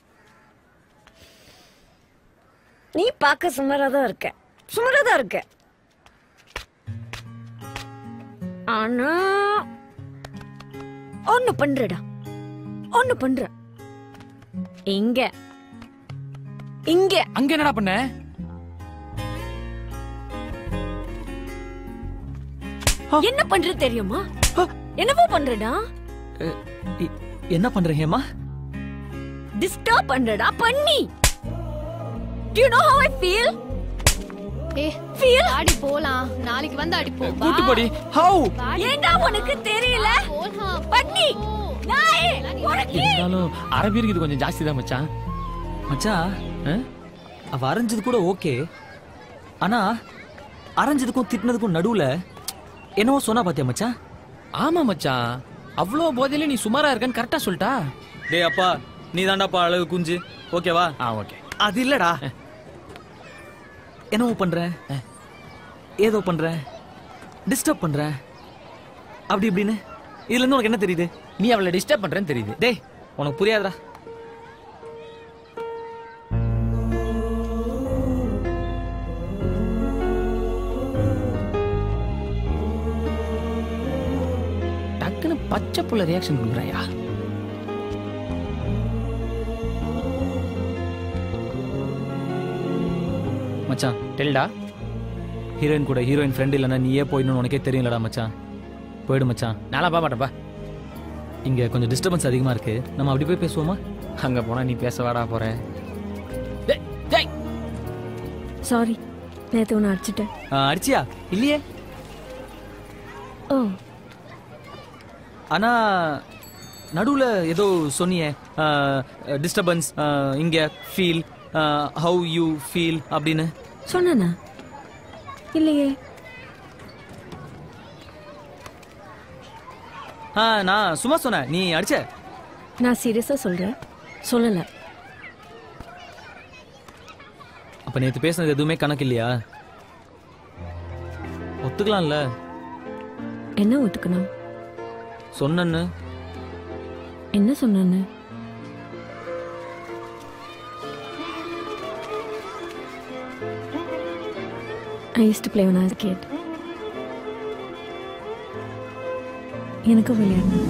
நீ பார்க்க சுமாராதான் இருக்க, சுமாராதான் இருக்க. ஆனா ஒண்ணு பண்றடா, ஒண்ணு பண்ற. இங்க இங்க அங்க என்னடா பண்ண? என்ன பண்ற தெரியுமா? என்னவோ பண்றடா. என்ன பண்ற ஹேமா? டிஸ்டர்ப் பண்றடா பண்ணி. Do you know how I feel? feel ஆடி போலாம், நாளைக்கு வந்து அடி போ. கூட்டி போடி. How? ஏண்டா உனக்கு தெரியல? பண்ணி நாய் உனக்கு. இருந்தாலும் அரபியருக்கு இது கொஞ்சம் ஜாஸ்தி தான் மச்சான். மச்சான் அவ அரைஞ்சது கூட ஓகே, ஆனா அரைஞ்சதுக்கும் திட்டினதுக்கும் நடுவுல என்னவோ சொன்னா பாத்தியா மச்சான்? ஆமா மச்சான், அவ்வளோ போதையில நீ சுமாரா இருக்கன்னு கரெக்டா சொல்லிட்டா. டேய் அப்பா, நீ தாண்டாப்பா அழகு குஞ்சு, ஓகேவா? ஓகே. அது இல்லடா, என்னவோ பண்ற, ஏதோ பண்ற, டிஸ்டர்ப் பண்ற, அப்படி இப்படின்னு. இதுல இருந்து உனக்கு என்ன தெரியுது? நீ அவளை டிஸ்டர்ப் பண்றேன்னு தெரியுது. டேய் உனக்கு புரியாதுடா. டக்குன்னு பச்சை புள்ள ரியாக்ஷன் கொடுக்குறாயா? மச்சான் டெல்டா, ஹீரோயின் கூட ஹீரோயின் ஃப்ரெண்ட் இல்லைன்னா நீயே போயிடணும்னு உனக்கே தெரியும்லடா மச்சான். போயிடு மச்சான். நானா போக மாட்டேன்ப்பா. இங்க கொஞ்சம் டிஸ்டர்பன்ஸ் அதிகமா இருக்கு, நம்ம அப்படி போய் பேசுவோமா? அங்க போனா நீ பேச வாடா போற. சாரி, நேத்து உன்னை அடிச்சிட்டேன். அடிச்சியா? இல்லையே. ஓ, ஆனா நடுவுல ஏதோ சொன்னியே, டிஸ்டர்பன்ஸ், இங்க ஃபீல், ஹவ் யூ ஃபீல் அப்படின்னு சொன்னா? இல்லையே. நான் சும்மா சொன்னேன், நீ அடிச்ச. நான் சீரியஸா சொல்றேன், சொல்லல. அப்ப நேத்து பேசுனது எதுவுமே கணக்கு இல்லையா? ஒத்துக்கலாம்ல? என்ன ஒத்துக்கணும்? சொன்னன்னு. என்ன சொன்னு? I used to play when I was a kid. எனக்கு விளையாடணும்.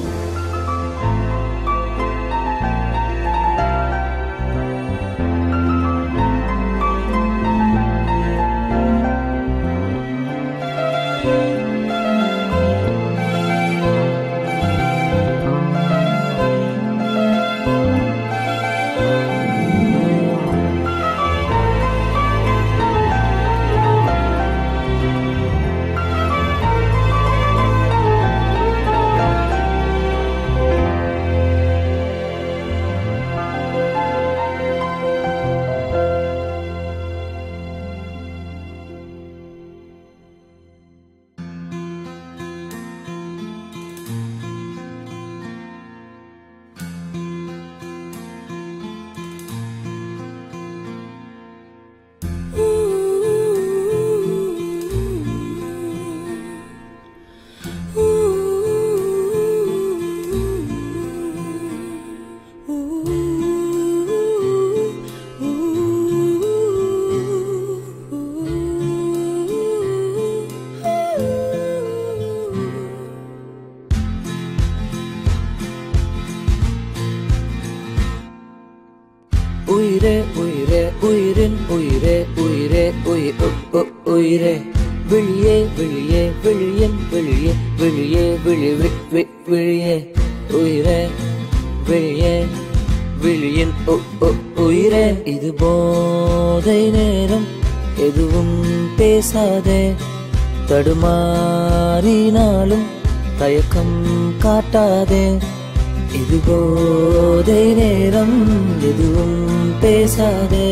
உயிரே உயிரே உயிரின் உயிரே உயிரே உயிரே விழியே விழியே விழியின் விழியே விழியே விழி விழியே உயிரே விழியே விழியின் உயிரே. இது போதை நேரம், எதுவும் பேசாதே, தடுமாறினாலும் தயக்கம் காட்டாதே. இது போதை நேரம், எதுவும் பேசாதே,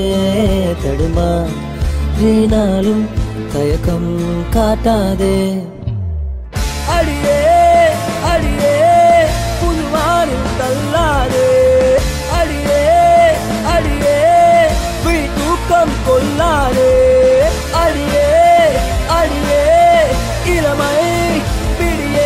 தடுமாறினாலும் தயக்கம் காட்டாதே. அடியே அடியே புதுவானில் தள்ளாதே, அடியே அடியே விழி தூக்கம் கொள்ளாதே, அடியே அடியே இளமை பிடியே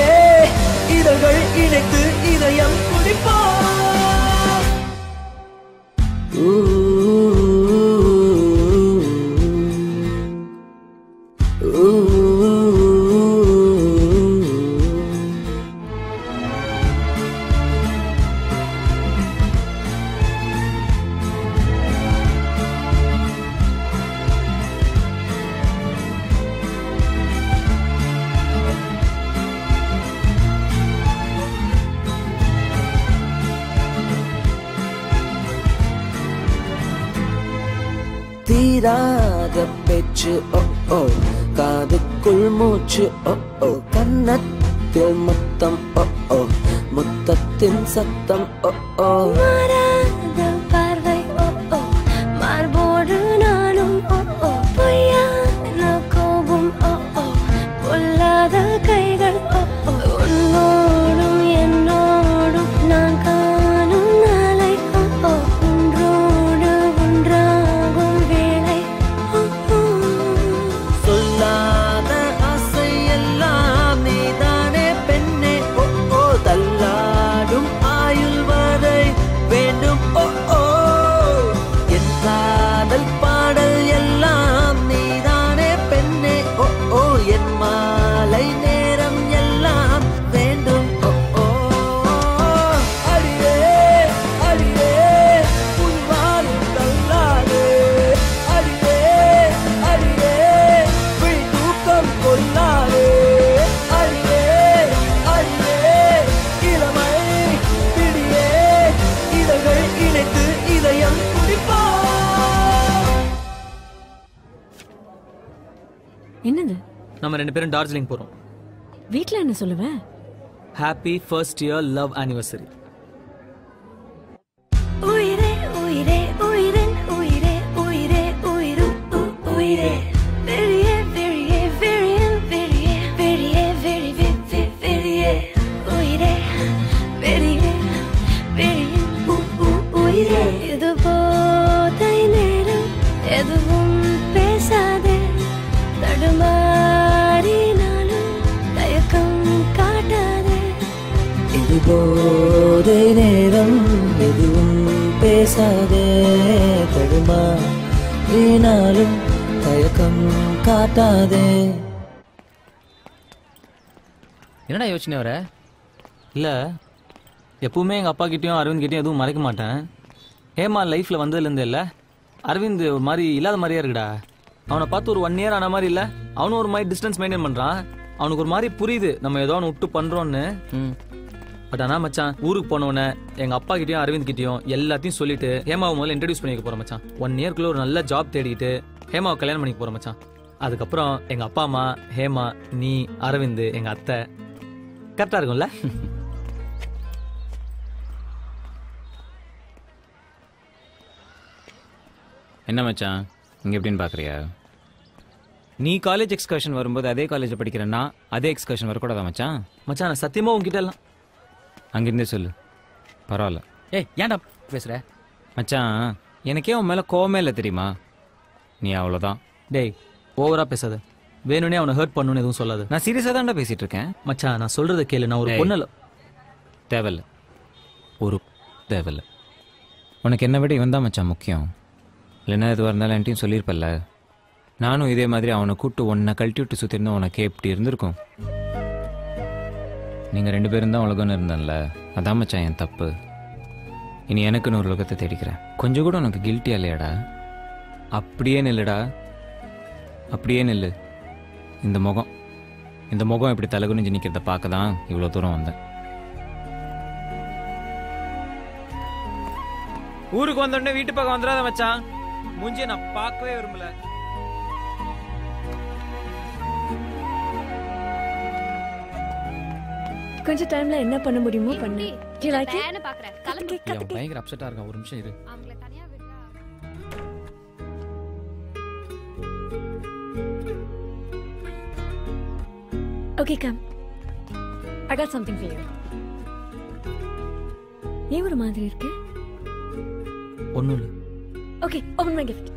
தீராத பேச்சு ஓ ஓ காதுக்குள் மூச்சு ஓ ஓ கன்னத்தில் முத்தம் ஓ ஓ முத்தத்தின் சத்தம் ஓ ஓ மாறாத பார்வை ஓ ஓ மார்போடு நானும் ஓ ஓ பொய்யான கோபம் ஓ ஓ பொல்லாத கைகள் ஓ ஓ உன்னோடும் என்னோடும் நான் காணும் நாளை ஓ ஓ ஒன்றோடு ஒன்றாகும் வேளை ஓ ஓ சொல்லாத ஆசை எல்லாம் நீதானே பெண்ணே ஓ ஓ தள்ளாடும் ஆயுள் வரை வேண்டும் ஓ ஓ என் காதல் பாடல் எல்லாம் நீதானே பெண்ணே ஓ ஓ என் மாலை நேரம் எல்லாம் வேண்டும் ஓ ஓ அடியே அடியே புல்வாரும் தள்ளாதே அடியே அடியே விழி தூக்கம் கொள்ளாதே அடியே அடியே இளமை பிடியே இதழ்கள் இணைத்து இதயம் குடிப்பா. என்னது? நம்ம 2 பேரும் டார்ஜிலிங் போறோம். வீட்ல என்ன சொல்லுவேன்? Happy first year love anniversary. உயிரே உயிரே உயிரின் உயிரே உயிரே உயிரும் உயிரே வெறியே வெறியே வெறியின் வெறியே வெறியே வெறி வெறியே உயிரே வெறியே வெறியின் உயிரே இது போதை நேரம் எதுவும் பேசாதே தடுமாறினாலும் தயக்கம் காட்டாதே இது போதை நேரம் எதுவும் பேசாதே தடுமாறினாலும் தயக்கம் காட்டாதே. என்னடா யோசனை வர? இல்ல எப்பவுமே எங்க அப்பா கிட்டயும் அரவிந்த் கிட்டயும் எதுவும் மறைக்க மாட்டேன். ஹேமா லைஃப்ல வந்ததுலேருந்து இல்ல அரவிந்த் ஒரு மாதிரி இல்லாத மாதிரியா இருக்குடா. அவனை பார்த்து ஒரு 1 year ஆன மாதிரி இல்ல, அவனும் ஒரு மாதிரி டிஸ்டன்ஸ் மெயின்டைன் பண்றான். அவனுக்கு ஒரு மாதிரி புரியுது நம்ம ஏதோ ஒன்று விட்டு பண்றோம்னு. பட் ஆனா மச்சான் ஊருக்கு போனவன எங்க அப்பா கிட்டயும் அரவிந்த் கிட்டயும் எல்லாத்தையும் சொல்லிட்டு ஹேமாவை முதல்ல இன்ட்ரடியூஸ் பண்ணிக்க போறோம் மச்சான். 1 yearக்குள்ள ஒரு நல்ல ஜாப் தேடிட்டு ஹேமாவை கல்யாணம் பண்ணிக்க போறோம் மச்சான். அதுக்கப்புறம் எங்க அப்பா அம்மா ஹேமா நீ அரவிந்த் எங்க அத்தை கரெக்டா இருக்கும்ல? என்ன மச்சான் இங்க எப்படின்னு பாக்குறியா? நீ காலேஜ் எக்ஸ்கர்ஷன் வரும்போது அதே காலேஜ் படிக்கிறேன்னா அதே எக்ஸ்கர்ஷன் வரக்கூடாதா மச்சான்? மச்சான் நான் சத்தியமா உங்ககிட்ட எல்லாம் அங்கிருந்தே சொல்லு, பரவாயில்ல. ஏய் ஏன்டா பேசுற? மச்சான் எனக்கே உன் மேல கோவமே இல்லை தெரியுமா? நீ அவ்வளோதான். டேய் ஓவரா பேசாத, வேணும்னே அவனை ஹர்ட் பண்ணணும்னு எதுவும் சொல்லாது. நான் சீரியஸாக தான்டா பேசிட்டு இருக்கேன். மச்சான் நான் சொல்றத கேளு, நான் ஒரு பொண்ணல தேவையில்ல, ஒரு தேவையில்ல. உனக்கு என்ன விட இவன் தான் மச்சான் முக்கியம். இல்லைன்னா எதுவாக இருந்தாலும் என்கிட்டையும் சொல்லியிருப்பல்ல. நானும் இதே மாதிரி அவனை கூப்பிட்டு உன்னை கழட்டி விட்டு சுற்றிருந்தோம், உனக்கு எப்படி இருந்திருக்கும்? நீங்கள் 2 பேரும் தான் உலகம்னு இருந்தேன்ல, அதான் மச்சான் என் தப்பு. இனி எனக்குன்னு ஒரு உலகத்தை தேடிக்கிறேன். கொஞ்சம் கூட உனக்கு கில்ட்டியா இல்லையாடா? அப்படியே நில்லுடா, அப்படியே நில்லு. இந்த முகம் இப்படி தலகுனிஞ்சு நிற்கிறத பார்க்க தான் இவ்வளோ தூரம் வந்தேன். ஊருக்கு வந்தோடனே வீட்டு பக்கம் வந்துடாத மச்சான், மூஞ்சியை நான் பார்க்கவே விரும்பல. கொஞ்ச டைம்ல என்ன பண்ண முடியுமோ பண்ணு. You like it? நான் பாக்குறேன். கிளம்பு. அவன் பயங்கர அப்செட்டா இருக்கான். ஒரு நிமிஷம் இரு. அவங்கள தனியா விடுடா. Okay, come. I got something for you. ஏன் ஒரு மாதிரி இருக்கு? ஒண்ணும் இல்ல. Okay, open my gift.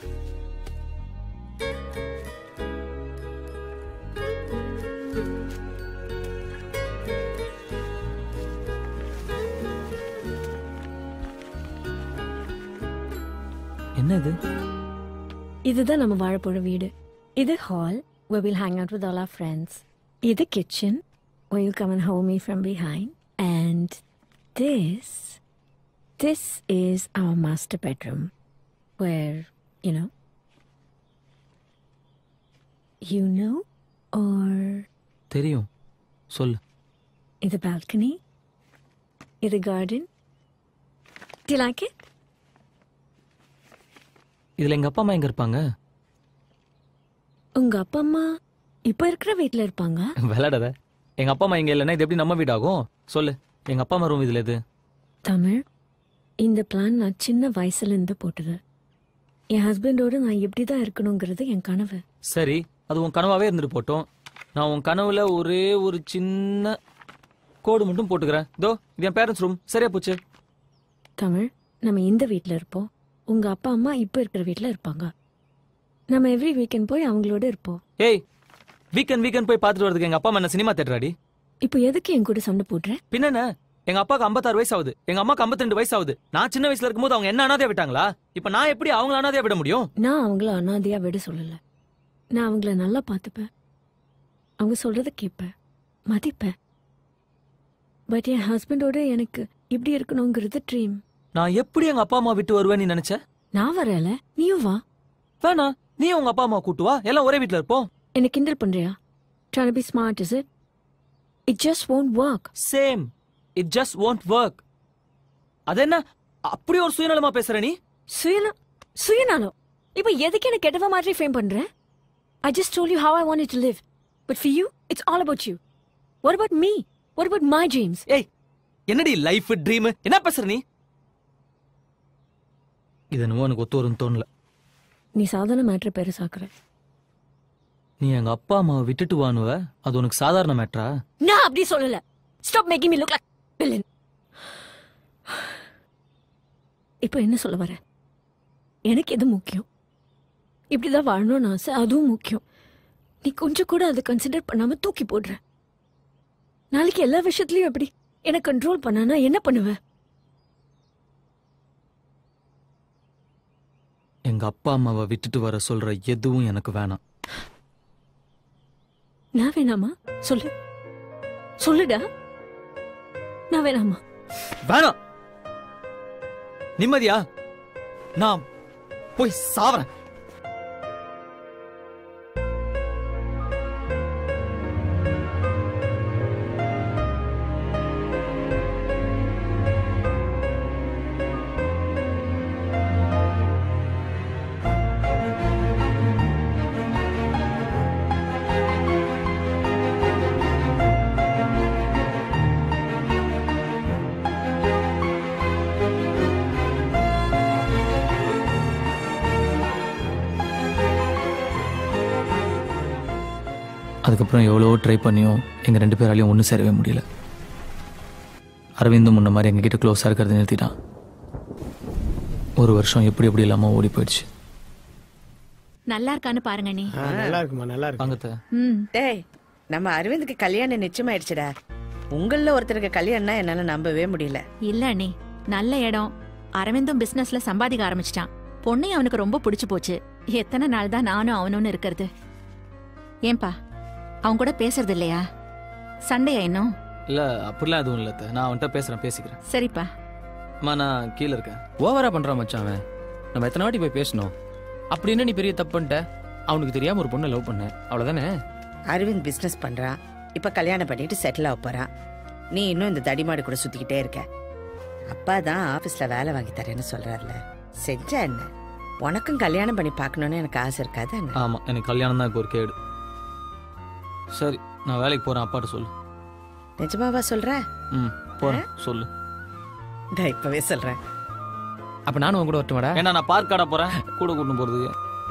என்ன இது? இதுதான் நம்ம வாழ போற வீடு. இது hall where we'll hang out with all our friends. இது kitchen where you'll come and hold me from behind. And this is our master bedroom where, you know or தெரியும், சொல்லு. இது balcony, இது garden. Do you like it? இதுல எங்க அப்பா அம்மா எங்க இருப்பாங்க? உங்க அப்பா அம்மா இப்ப இருக்கிற வீட்ல இருப்பாங்க. விளையாடாத. எங்க அப்பா அம்மா இங்க இல்லைன்னா இது எப்படி நம்ம வீடாகும்? சொல்லு, எங்க அப்பா அம்மா ரூம் இதுல எது? தமிழ், இந்த பிளான் நான் சின்ன வயசுல இருந்து போட்டது. என் ஹஸ்பண்டோட நான் எப்படிதான் இருக்கணுங்கிறது என் கனவு. சரி, அது உன் கனவாவே இருந்துட்டு போட்டோம். நான் உன் கனவுல ஒரே ஒரு சின்ன கோடு மட்டும் போட்டுக்கிறேன். இதோ இது என் பேரண்ட்ஸ் ரூம். சரியா போச்சு. தமிழ், நம்ம இந்த வீட்ல இருப்போம். உங்க அப்பா அம்மா இப்ப இருக்கிற வீட்ல இருப்பாங்க. நம்ம எவ்ரி வீக்கெண்ட் போய் அவங்களோட இருப்போம். ஏய், வீக்கெண்ட் போய் பார்த்துட்டு வரதுக்கு எங்க அப்பா அம்மா என்ன சினிமா தேட்டராடி? இப்போ எதுக்கு என் கூட சண்டை போடுற? பின்ன எங்க அப்பாக்கு 56 வயசு ஆகுது, எங்க அம்மாக்கு 52 வயசு ஆகுது. நான் சின்ன வயசுல இருக்கும்போது அவங்க என்ன அனாதையா விட்டாங்களா? இப்ப நான் எப்படி அவங்கள அனாதையா விட முடியும்? நான் அவங்கள அனாதையா விட சொல்லல. நான் அவங்கள நல்லா பார்த்துப்பேன், அவங்க சொல்றத கேட்பேன், மதிப்பேன். பட் என் ஹஸ்பண்டோட எனக்கு இப்படி இருக்கணுங்கிறது ட்ரீம். நான் எப்படி எங்க அப்பா அம்மா விட்டு வருவேன் நீ நினைச்ச? நான் வரல, நீயும் வா. வேணா, நீ உங்க அப்பா அம்மா கூட்டு வா, எல்லாம் ஒரே வீட்ல இருப்போம். என்ன கிண்டல் பண்றியா? Trying to be smart, is it? It just won't work. Same. It just won't work. அது என்ன அப்படி ஒரு சுயநலமா பேசுற நீ? சுயநலம்? இப்போ எதுக்கு என்ன கெட்டவ மாதிரி ஃபேம் பண்ற? I just told you how I wanted to live. But for you, it's all about you. What about me? What about my dreams? ஏய், என்னடி லைஃப் ட்ரீம்? என்ன பேசுற நீ? இது என்னமோ எனக்கு ஒத்து வரும்னு தோணல. நீ சாதாரண மேட்டரை பெருசாக்குற. நீ எங்க அப்பா அம்மாவை விட்டுட்டு வானுவ, அது உனக்கு சாதாரண மேட்டரா? நான் அப்படி சொல்லல. Stop making me look like villain. இப்போ என்ன சொல்ல வர? எனக்கு எது முக்கியம்? இப்படிதான் வாழணும்னு ஆசை, அதுவும் முக்கியம். நீ கொஞ்சம் கூட அதை கன்சிடர் பண்ணாம தூக்கி போடுற. நாளைக்கு எல்லா விஷயத்துலயும் எப்படி என்ன கண்ட்ரோல் பண்ணானா என்ன பண்ணுவ? எங்க அப்பா அம்மாவை விட்டுட்டு வர சொல்ற எதுவும் எனக்கு வேணாம். நான் வேணாமா? சொல்லு, சொல்லுடா. நான் வேணாமா? வேணாம். நிம்மதியா நான் போய் சாவறேன். அதுக்கப்புறம் எவ்வளோ ட்ரை பண்ணியும் எங்கள் 2 பேராலையும் ஒன்றும் சேரவே முடியல. அரவிந்தும் முன்ன மாதிரி எங்ககிட்ட க்ளோஸாக இருக்கிறத நிறுத்திட்டான். 1 வருஷம் எப்படி எப்படி இல்லாமல் ஓடி போயிடுச்சு. நல்லா இருக்கான்னு பாருங்க நீ. நல்லா இருக்குமா, நல்லா இருக்கு. டேய், நம்ம அரவிந்துக்கு கல்யாணம் நிச்சயமாயிடுச்சுடா. உங்கள ஒருத்தருக்கு கல்யாணம்னா என்னால நம்பவே முடியல. இல்ல நீ நல்ல இடம். அரவிந்தும் பிசினஸ்ல சம்பாதிக்க ஆரம்பிச்சிட்டான். பொண்ணையும் அவனுக்கு ரொம்ப பிடிச்சு போச்சு. எத்தனை நாள் தான் நானும் அவனும் இருக்கிறது? ஏன்பா அவன் கூட பேசுறது இல்லையா? சண்டையா இன்னும்? இல்ல அப்படிலாம் எதுவும் இல்ல. நான் அவன்கிட்ட பேசிக்கிறேன். சரிப்பா. நான் கீழே இருக்கேன். ஓவரா பண்றான் மச்சான் அவன். நம்ம எத்தனை வாட்டி போய் பேசணும்? அப்படின்னு நீ பெரிய தப்பு பண்ணிட்ட. அவனுக்கு தெரியாம ஒரு பொண்ணை லவ் பண்ண, அவ்வளவுதானே? அரவிந்த் பிசினஸ் பண்றான், இப்ப கல்யாணம் பண்ணிட்டு செட்டில் ஆக போறான். நீ இன்னும் இந்த தடிமாடு கூட சுத்திக்கிட்டே இருக்க. அப்பா தான் ஆபீஸ்ல வேலை வாங்கி தரேன்னு சொல்றாருல, செஞ்சா என்ன? உனக்கும் கல்யாணம் பண்ணி பார்க்கணும்னு எனக்கு ஆசை இருக்காது? ஆமா, எனக்கு கல்யாணம் தான் இப்போ ஒரு கேடு. சரி, நான் வேலைக்கு போறேன். அப்பாட்ட சொல்லு. நிஜமாவா சொல்ற? போறேன், சொல்லு. இப்பவே சொல்றேன். அப்ப நானும் உன் கூட வரட்டுமாடா? ஏன்னா நான் பார்க் காட போறேன், கூட கூட்டு போறதுக்கு.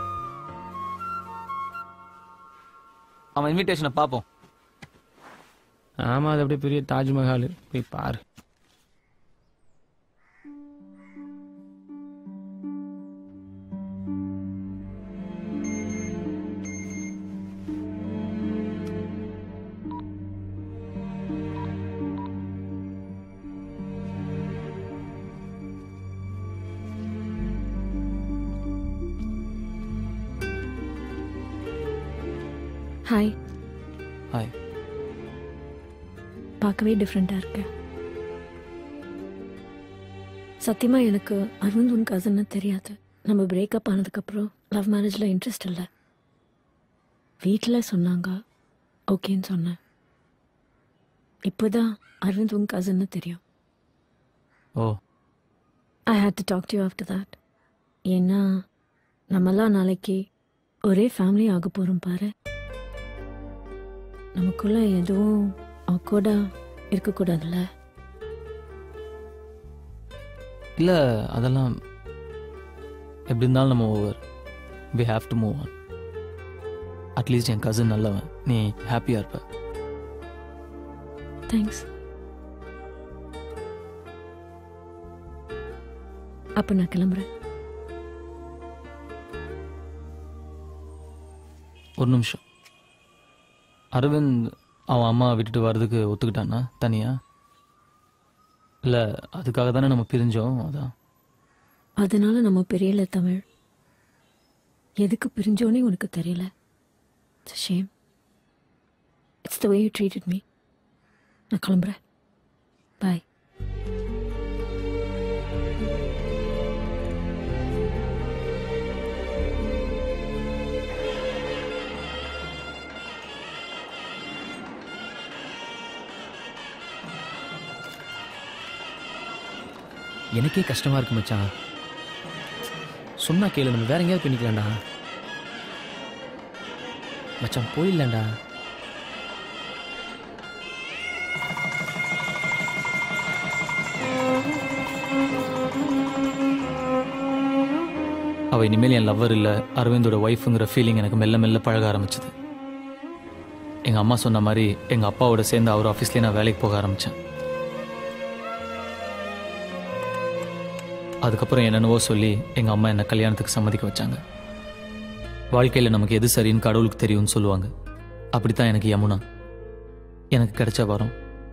அவன் இன்விடேஷனை பார்ப்போம். ஆமா, அது அப்படியே பெரிய தாஜ்மஹால், போய் பாரு. ஹாய். ஹாய். பார்க்கவே டிஃப்ரெண்டா இருக்க. சத்தியமா எனக்கு அரவிந்த் உன் கசன்னு தெரியாது. நம்ம பிரேக்கப் ஆனதுக்கப்புறம் லவ் மேரேஜில் இன்ட்ரெஸ்ட் இல்லை. வீட்டில் சொன்னாங்க, ஓகேன்னு சொன்னேன். இப்போதான் அரவிந்த் உன் கசன்னு தெரியும். Oh. I hate to talk to you after that. ஏன்னா நம்மெல்லாம் நாளைக்கு ஒரே ஃபேமிலி ஆக போறோம் பாரு. நமக்குள்ள எதுவும் ஆக்வர்டா இருக்கக்கூடாதுல்ல. இல்லை அதெல்லாம் எப்படி இருந்தாலும் நம்ம over. We have to move on. At least என் கசின் நல்லவன், நீ ஹாப்பியாக இருப்ப. தேங்க்ஸ். அப்போ நான் கிளம்புறேன். ஒரு நிமிஷம். அரவிந்த் அவன் அம்மா விட்டுட்டு வர்றதுக்கு ஒத்துக்கிட்டானா தனியா? இல்லை அதுக்காக தானே நம்ம பிரிஞ்சோம், அதான். அதனால நம்ம பிரியல தமிழ். எதுக்கு பிரிஞ்சோனே உனக்கு தெரியல. It's a shame. It's the way you treated me. நான் கிளம்புறேன். Bye. எனக்கே கஷ்டமா இருக்கு மச்சான். சொன்னா கேளு, நம்ம வேற எங்கேயாவது பண்ணிக்கலாம்டா. மச்சான் போயிடலாம்டா. அவள் இனிமேல் என் லவ்வர் இல்லை, அரவிந்தோட ஒய்ஃபுங்கிற ஃபீலிங் எனக்கு மெல்ல மெல்ல பழக ஆரம்பிச்சது. எங்கள் அம்மா சொன்ன மாதிரி எங்கள் அப்பாவோட சேர்ந்து அவர் ஆஃபீஸ்லேயே நான் வேலைக்கு போக ஆரம்பித்தேன். அதுக்கப்புறம் என்னென்னவோ சொல்லி எங்கள் அம்மா என்னை கல்யாணத்துக்கு சம்மதிக்க வச்சாங்க. வாழ்க்கையில் நமக்கு எது சரின்னு கடவுளுக்கு தெரியும்னு சொல்லுவாங்க. அப்படித்தான் எனக்கு யமுனா எனக்கு கிடைச்ச வரம்.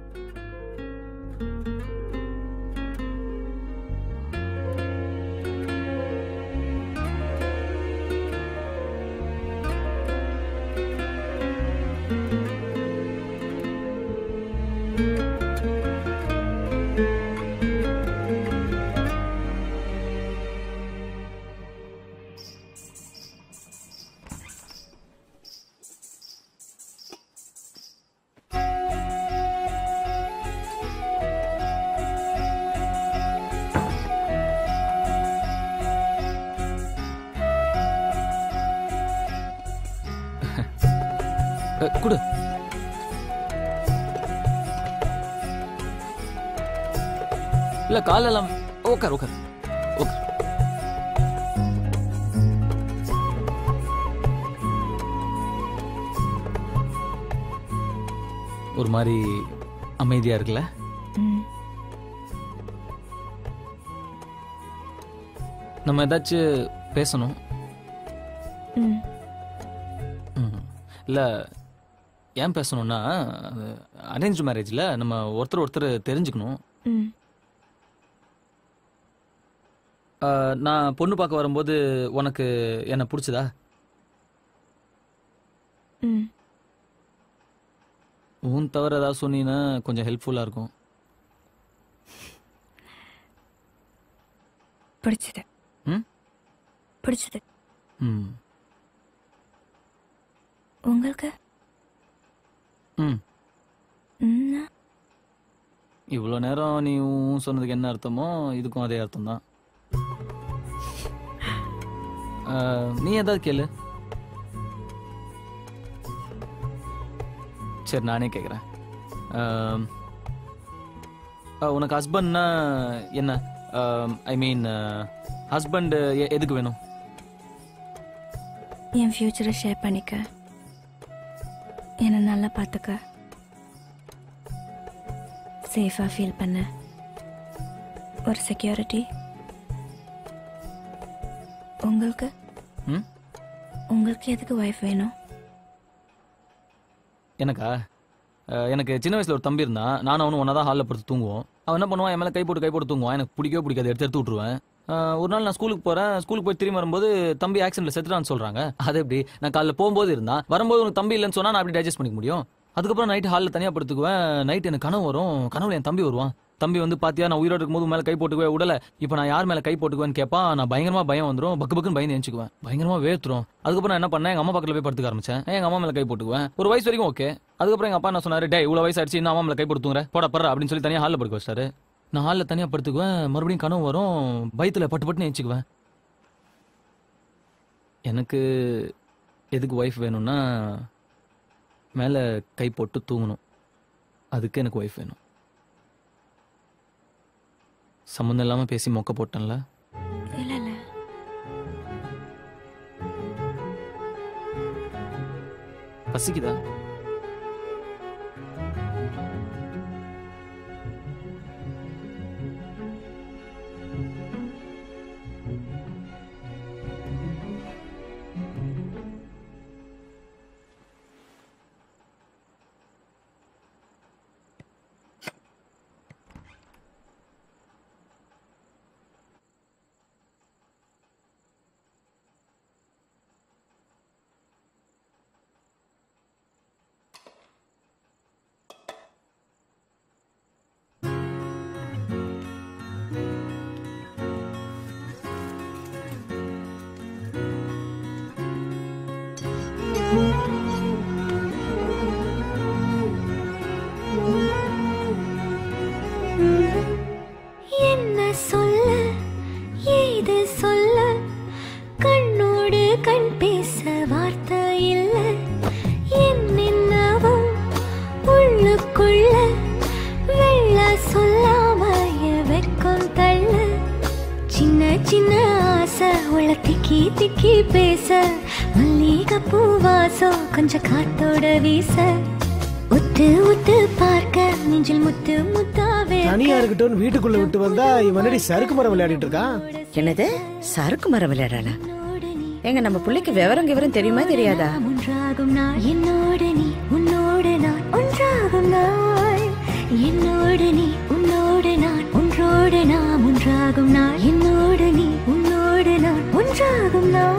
குடு. இல்ல காலெல்லாம் உட்கார் உட்கார் உட்கார். ஒரு மாதிரி அமைதியா இருக்குல்ல? நம்ம ஏதாச்சும் பேசணும். இல்ல ஏன் பேசணும்னா, அரேஞ்ச் மேரேஜ்ல நம்ம ஒருத்தர் ஒருத்தர் தெரிஞ்சுக்கணும். நான் பொண்ணு பார்க்க வரும்போது உனக்கு என்ன பிடிச்சதா? உன் தவிர ஏதாவது சொன்னீங்கன்னா கொஞ்சம் ஹெல்ப்ஃபுல்லா இருக்கும். பிடிச்சது. பிடிச்சது. உங்களுக்கு? இவ்வளோ நேரம் நீ சொன்னதுக்கு என்ன அர்த்தமோ இதுக்கும் அதே அர்த்தம் தான். நீ ஏதாவது கேளு. சரி நானே கேட்குறேன். உனக்கு ஹஸ்பண்ட்னா என்ன? ஐ மீன் ஹஸ்பண்ட் எதுக்கு வேணும்? என் ஃபியூச்சரை ஷேர் பண்ணிக்க, என்னை நல்லா பார்த்துக்க, சேஃபாக ஃபீல் பண்ண ஒரு செக்யூரிட்டி. உங்களுக்கு? உங்களுக்கு எதுக்கு ஒய்ஃப் வேணும்? எனக்கா? எனக்கு சின்ன வயசுல ஒரு தம்பி இருந்தான். நானும் அவனும் ஒன்றா தான் ஹாலில் படுத்து தூங்குவோம். அவன் என்ன பண்ணுவான், என் மேலே கை போட்டு தூங்குவான். எனக்கு பிடிக்கவே பிடிக்காது, எடுத்து விட்டுருவேன். ஒரு நாள் நான் ஸ்கூலுக்கு போறேன். ஸ்கூலுக்கு போய் திரும்பி வரும்போது தம்பி ஆக்சிடென்ட்ல செத்துட்டான்னு சொல்றாங்க. அது எப்படி? நான் காலைல போகும்போது இருந்தான், வரும்போது உனக்கு தம்பி இல்லைன்னு சொன்னா நான் அப்படி டைஜஸ்ட் பண்ணிக்க முடியும்? அதுக்கப்புறம் நைட் ஹாலில் தனியாக படுத்துக்குவேன். நைட் எனக்கு கனவு வரும். கனவுல என் தம்பி வருவான். தம்பி வந்து பாத்தியா நான் உயிரோடு இருக்கும்போது மேலே கை போட்டுக்குவேன், உடல இப்போ நான் யார் மேலே கை போட்டுக்குவேன்னு கேட்பான். நான் பயங்கரமா பயம் வந்துடும், பக்கு பக்குன்னு பயந்து எழுச்சிக்குவேன், பயங்கரமா வேர்த்துரும். அதுக்கப்புறம் நான் என்ன பண்ணேன், எங்க அம்மா பக்கத்துல போய் படுத்துக்க ஆரம்பிச்சேன். எங்க அம்மா மேலே கை போட்டுக்குவேன். ஒரு வயசு வரைக்கும் ஓகே. அதுக்கப்புறம் எங்க அப்பா என்ன சொன்னாரு, டே இவ்வளவு வயசு ஆயிடுச்சு இன்னும் அம்மா மேலே கை போட்டுங்க போட படுற அப்படின்னு சொல்லி தனியாக ஹாலில் படுக்க வச்சாரு. நான் ஹாலில் தனியாக படுத்துக்குவேன். மறுபடியும் கனவு வரும், பயத்துல பட்டு பட்டுன்னு எழுச்சிக்குவேன். எனக்கு எதுக்கு ஒய்ஃப் வேணும்னா மேலே கை போட்டு தூங்கணும். அதுக்கு எனக்கு ஒய்ஃப் வேணும். சம்மந்தம் இல்லாமல் பேசி மொக்க போட்டேன்ல. இல்ல இல்ல பசிக்குதா? என்ன சொல்ல ஏது சொல்ல கண்ணோடு கண் பேச வார்த்தை இல்ல என்னென்னவும் உள்ளுக்குள்ள வெள்ள சொல்லாம வெக்கம் தள்ள சின்ன சின்ன ஆசை உள்ள திக்கி திக்கி பேச மல்லிகை பூவாசம் கொஞ்சம் காத்தோட வீச உத்து உத்து பார்க்க நெஞ்சில் முத்து முத்தாவே தனியா இருக்கட்டும் வீட்டுக்குள்ள விட்டு வந்தா இவனடி சறுக்கு மரம் விளையாடிட்டு இருக்கான். என்னது சறுக்கு மரம் விளையாடானா? எங்க நம்ம பிள்ளைக்கு விவரம் தெரியுமா தெரியாதா? ஒன்றாகும் நாள் என்னோட நீ உன்னோட நான் ஒன்றாகும் நாள் என்னோட நீ உன்னோட நான் ஒன்றோட நாம் ஒன்றாகும் நாள் என்னோட நீ உன்னோட நான் ஒன்றாகும் நாள்.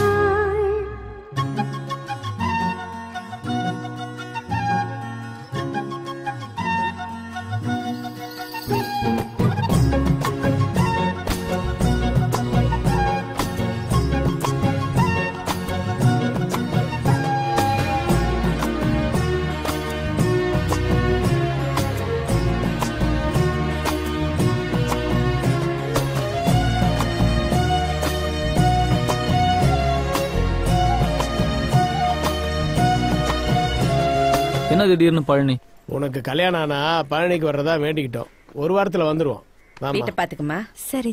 என்ன திடீர்னு பழனி? உனக்கு கல்யாணம் ஆனா பழனிக்கு வர்றதா வேண்டிக்கிட்டோம். ஒரு வாரத்துல வந்துருவோம். வீட்டை பாத்துக்குமா? சரி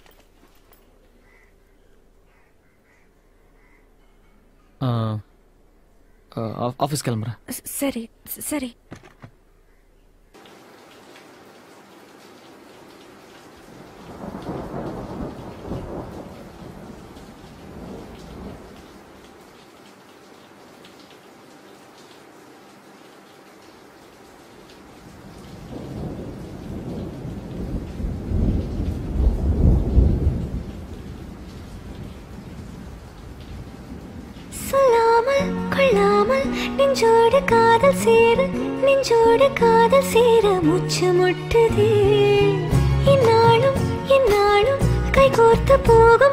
ஆஃபீஸ் கிளம்புறேன். சரி சரி சொல்லாமல் கொள்ளாமல் நெஞ்சோடு காதல் சேர மூச்சு முட்டுதே இந்நாளும் இந்நாளும் கைகோர்த்து போகும்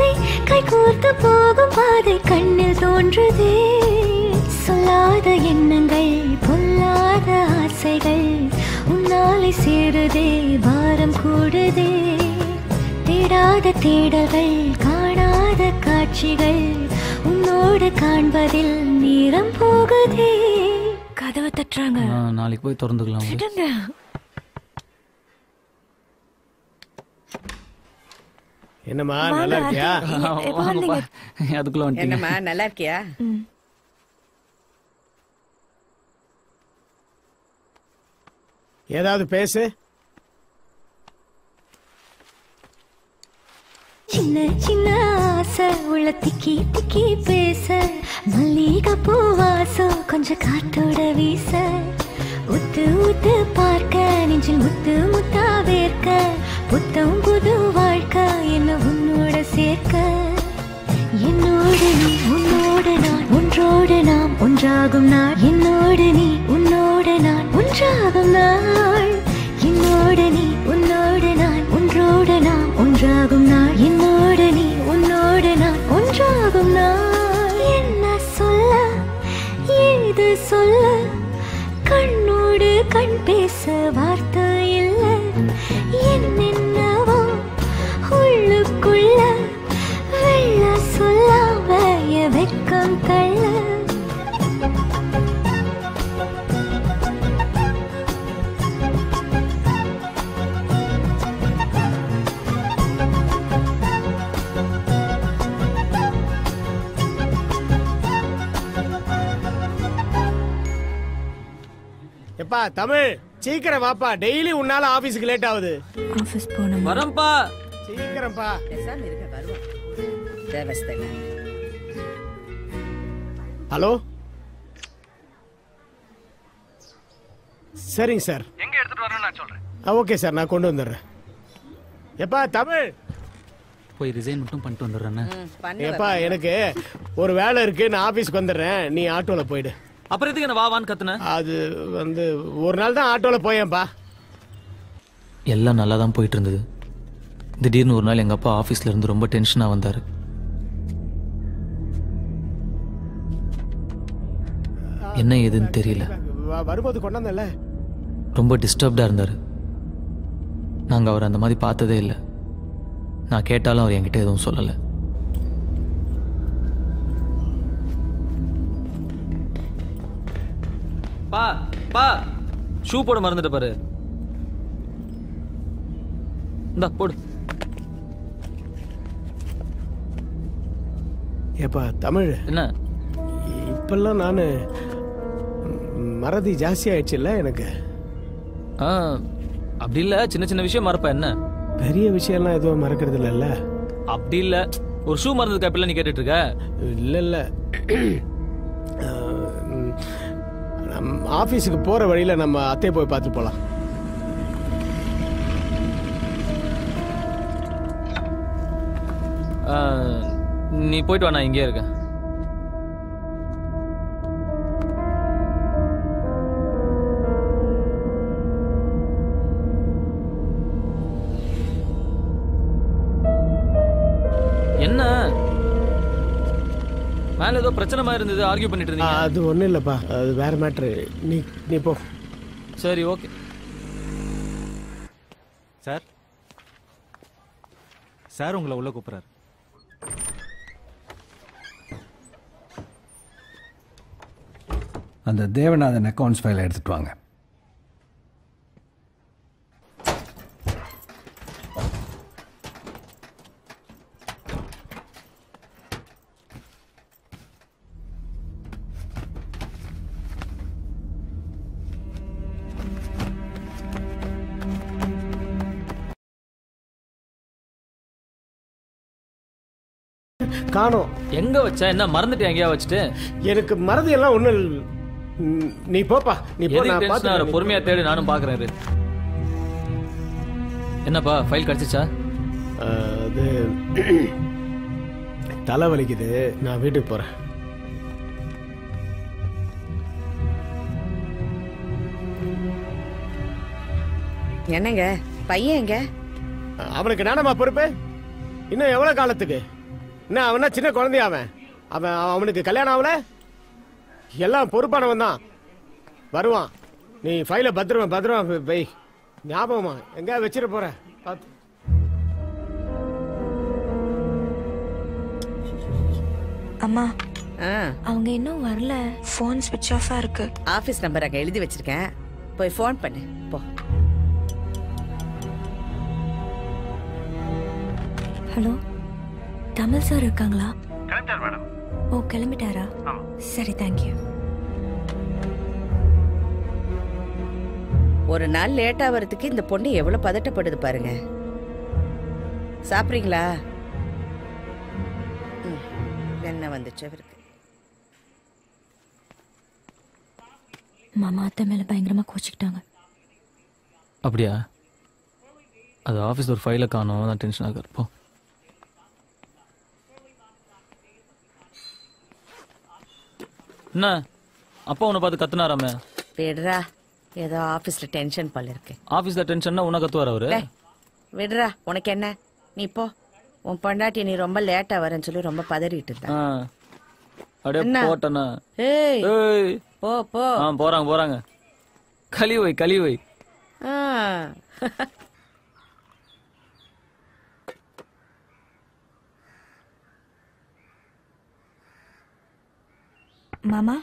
பாதை கண்ணில் தோன்றுதே சொல்லாத எண்ணங்கள் பொல்லாத ஆசைகள் உன்னாலே சேருதே பாரம் கூடுதே தேடாத தேடல்கள் காணாத காட்சிகள் உன்னோடு காண்பதில் நேரம் போகுதே. கதவை தட்டுறாங்க. நாளைக்கு போய் திறந்துக்கலாம். என்னம்மா நல்லா இருக்கியா? அதுக்குள்ள என்னம்மா நல்லா இருக்கியா? ஏதாவது பேசு. சின்ன சின்ன ஆசை உள்ள திக்கி திக்கி பேச மல்லிகை பூவாசம் கொஞ்சம் காத்தோட வீச உத்து உத்து பார்க்க நெஞ்சில் முத்து முத்தா வேர்க்க புத்தம் புது வாழ்க்கை என்ன உன்னோட சேர்க்க என்னோடு நீ உன்னோட நான் ஒன்றோடு நாம் ஒன்றாகும் நாள் என்னோடு நீ உன்னோட நான் ஒன்றாகும் நாள் என்னோடு நீ உன்னோடு நான் ஒன்றோடு நாம் ஒன்றாகும் நாள் என்னோடு நீ உன்னோடு நான் ஒன்றாகும் நாள். என்ன சொல்ல ஏது சொல்ல கண்ணோடு கண் பேச வார்த்தை இல்ல என்னென்னவோ உள்ளுக்குள்ள வெள்ள சொல்லாம ஏப்பா தமிழ் சீக்கிரம் வாப்பா, டெய்லி உன்னால ஆபீஸ்க்கு லேட் ஆகுது. ஆபீஸ் போகணும். வரம்பா. சீக்கிரம்ப்பா. பேசாம இருக்க, வருவோம். தேவஸ்தை. ஹலோ, சரிங்க சார். எங்க எடுத்துட்டு வரணும் நான் சொல்றேன். ஓகே சார், நான் கொண்டு வந்துடுறேன். எப்பா தமிழ் போய் ரிசைன் மட்டும் பண்ணிட்டு வந்துடுறேன். ஏப்பா எனக்கு ஒரு வேலை இருக்கு, நான் ஆபீஸ்க்கு வந்துடுறேன், நீ ஆட்டோல போயிடு. அப்புறம் எதுக்கு என்ன வா வான்னு கத்துன? அது வந்து ஒரு நாள் தான் ஆட்டோல போயேன்பா. எல்லாம் நல்லா தான் போயிட்டு இருந்தது. திடீர்னு ஒரு நாள் எங்க அப்பா ஆபீஸ்ல இருந்து ரொம்ப டென்ஷனா வந்தாரு. என்ன ஏதுன்னு தெரியல, வரும்போது கொண்டாந்தல ரொம்ப டிஸ்டர்ப்டா இருந்தாரு. நாங்க அவர் அந்த மாதிரி பார்த்ததே இல்லை. நான் கேட்டாலும் அவர் என்கிட்ட எதுவும் சொல்லலை. பா பா ஷூ போட மறந்துட்ட பாரு. இந்தா போடு. ஏப்பா தமிழ், என்ன இப்பெல்லாம் நான் மறதி ஜாஸ்தி ஆயிடுச்சுல்ல எனக்கு. அப்படி இல்ல, சின்ன சின்ன விஷயம் மறப்ப, என்ன பெரிய விஷயம்லாம் எதுவும் மறக்கிறது இல்ல. அப்படி இல்ல, ஒரு ஷூ மறந்ததுக்கு அப்படி நீ கேட்டுட்டு இருக்க? இல்ல இல்ல, ஆபீஸுக்கு போற வழியில நம்ம அத்தையை போய் பார்த்து போலாம். நீ போயிட்டு வா, நான் இங்கே இருக்கேன். என்ன மேல ஏதோ பிரச்சனை மாதிரி இருந்தது, ஆர்கியூ பண்ணிட்டு இருந்தீங்க? அது ஒண்ணும் இல்லப்பா, அது வேற மேட்ரு. நீ போ. சரி ஓகே. சார் சார் உங்களை உள்ள கூப்பிடுறாரு. அந்த தேவநாதன் அக்கௌண்ட்ஸ் ஃபைலை எடுத்துட்டு வாங்க. காணோம். எங்க வச்சா? என்ன மறந்துட்டு எங்கேயா வச்சுட்டு? எனக்கு மறதி எல்லாம் ஒண்ணு. நீ போப்பா, நீ போ. நான் பாத்து பொறுமையா தேடு, நானும் பாக்குறேன். என்னப்பா ஃபைல் கிடைச்சிச்சா? அது தலை வலிக்குது, நான் வீட்டுக்கு போறேன். என்னங்க பையன் எங்க? அவனுக்கு நானம்மா பொறுப்பு. இன்னும் எவ்வளவு காலத்துக்கு? என்ன அவனா சின்ன குழந்தையா? அவனுக்கு கல்யாணம் ஆகல. எல்லாம் பொறுப்பானவன் தான், வருவான். நீ ஃபைல பத்திரமா வை. ஞாபகமா எங்க வச்சிட போற பாத்து. அம்மா அவங்க இன்னும் வரல. ஃபோன் ஸ்விட்ச் ஆஃபா இருக்கு. ஆபீஸ் நம்பர் அங்க எழுதி வச்சிருக்கேன், போய் ஃபோன் பண்ணு போ. ஹலோ, தமிழ் சார் இருக்காங்களா? கிளம்பிட்டார் மேடம். ஓ கிளம்பிட்டாரா? சரி, தேங்க்யூ. ஒரு நாள் லேட்டா வரதுக்கு இந்த பொண்ணு எவ்வளவு பதட்டப்படுது பாருங்க. சாப்பிடுறீங்களா? என்ன வந்துச்சு அவருக்கு? மாமா அத்தை மேல பயங்கரமா கோச்சிக்கிட்டாங்க. அப்படியா? அது ஆஃபீஸ் ஒரு ஃபைலை காணோம், நான் டென்ஷன் ஆகுது. போ. என்ன அப்பா உன்னை பார்த்து கத்துனாராமே? விடுறா, ஏதோ ஆபீஸ்ல டென்ஷன் போல இருக்கு. ஆபீஸ்ல டென்ஷன்னா உன்ன கத்துவார் அவரு? விடுறா, உனக்கு என்ன? நீ போ. உன் பொண்டாட்டி நீ ரொம்ப லேட்டா வரேன்னு சொல்லி ரொம்ப பதறிட்டு இருந்தா. அப்படியே போட்டனா? ஏய் போ போ. போறாங்க. கழி வை. மாமா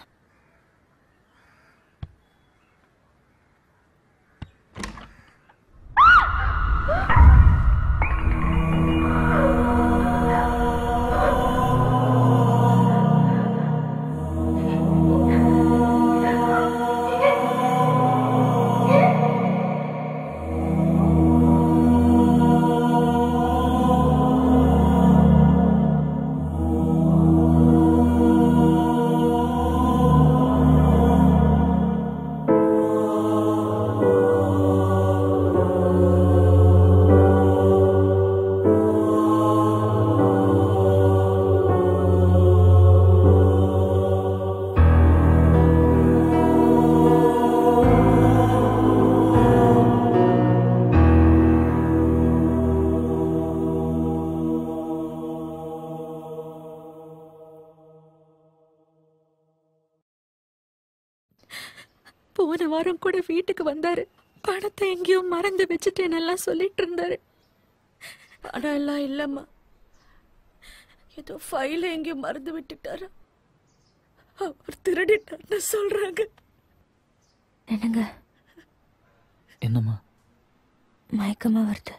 போன வாரம் கூட வீட்டுக்கு வந்தாரு. பணத்தை எங்கேயோ மறந்து வச்சுட்டேன்னு எல்லாம் சொல்லிட்டு இருந்தாரு. பணம் எல்லாம் இல்லம்மா, ஏதோ ஃபைல எங்கேயோ மறந்து விட்டுட்டாரு. அவர் திருடிட்டார்னு சொல்றாங்க. என்னங்க என்னம்மா? மயக்கமா வருது.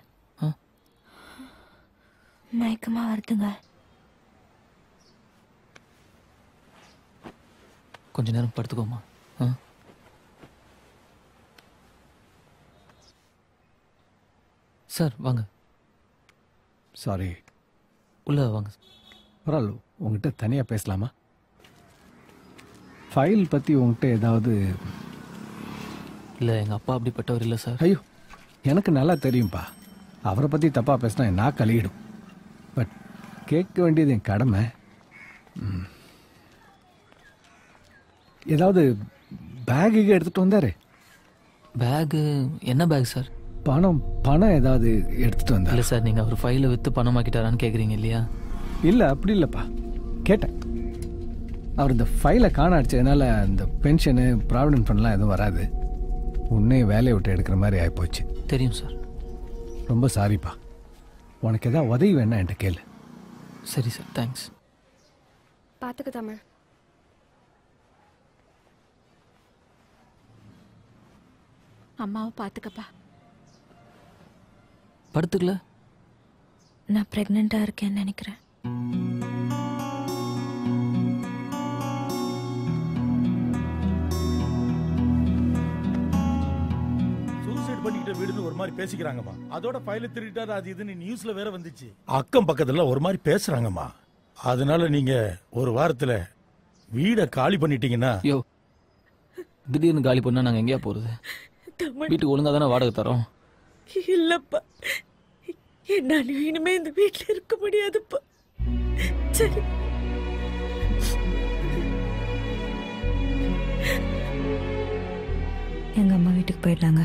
மயக்கமா வருதுங்க. கொஞ்ச நேரம் படுத்துக்கோமா. சார் வாங்க. சாரி. உள்ள வாங்க. பரவாயில்ல, உங்ககிட்ட தனியாக பேசலாமா? ஃபைல் பற்றி உங்ககிட்ட ஏதாவது? இல்லை, எங்கள் அப்பா அப்படிப்பட்டவர் இல்லை சார். ஐயோ, எனக்கு நல்லா தெரியும்ப்பா. அவரை பற்றி தப்பாக பேசினா நான் கழியிடும். பட் கேட்க வேண்டியது என் கடமை. ஏதாவது பேகு எடுத்துகிட்டு வந்தார்? பேகு? என்ன பேக் சார்? பணம் ஏதாவது எடுத்துகிட்டு வந்தார்? இல்லை சார், நீங்கள் அவர் ஃபைலை விற்று பணமாக்கிட்டாரான்னு கேட்குறீங்க இல்லையா? இல்லை, அப்படி இல்லைப்பா. கேட்டேன். அவர் இந்த ஃபைலை காண அடிச்சதுனால இந்த பென்ஷனு ப்ராவிடென்ட் ஃபண்ட்லாம் எதுவும் வராது. உன்னையும் வேலையை விட்டு எடுக்கிற மாதிரி ஆகிப்போச்சு. தெரியும் சார். ரொம்ப சாரிப்பா. உனக்கு எதாவது உதவி வேணா என்கிட்ட கேளு. சரி சார், தேங்க்ஸ். பார்த்துக்க தமிழ். அம்மாவை பார்த்துக்கப்பா. படுத்துக்கல. நான் பிரெக்னெண்டா இருக்கேன்னு நினைக்கிறேன். சூசைட் பண்ணிக்கிட்ட வீடுன்னு ஒரு மாதிரி பேசிக்கிறாங்கம்மா. அதோட ஃபைல திருடிட்டாரு அது இதுன்னு நியூஸ்ல வேற வந்துச்சு. அக்கம் பக்கத்துல ஒரு மாதிரி பேசுறாங்கம்மா. அதனால நீங்க ஒரு வாரத்துல வீட காலி பண்ணிட்டீங்கன்னா. யோ, திடீர்னு காலி பண்ணா நாங்க எங்கேயா போறது? வீட்டுக்கு ஒழுங்கா தானே வாடகை தரோம். இல்லப்பா, என்னால இனிமே இந்த வீட்டுல இருக்க முடியாதுப்பா. சரி, எங்க அம்மா வீட்டுக்கு போயிடலாங்க.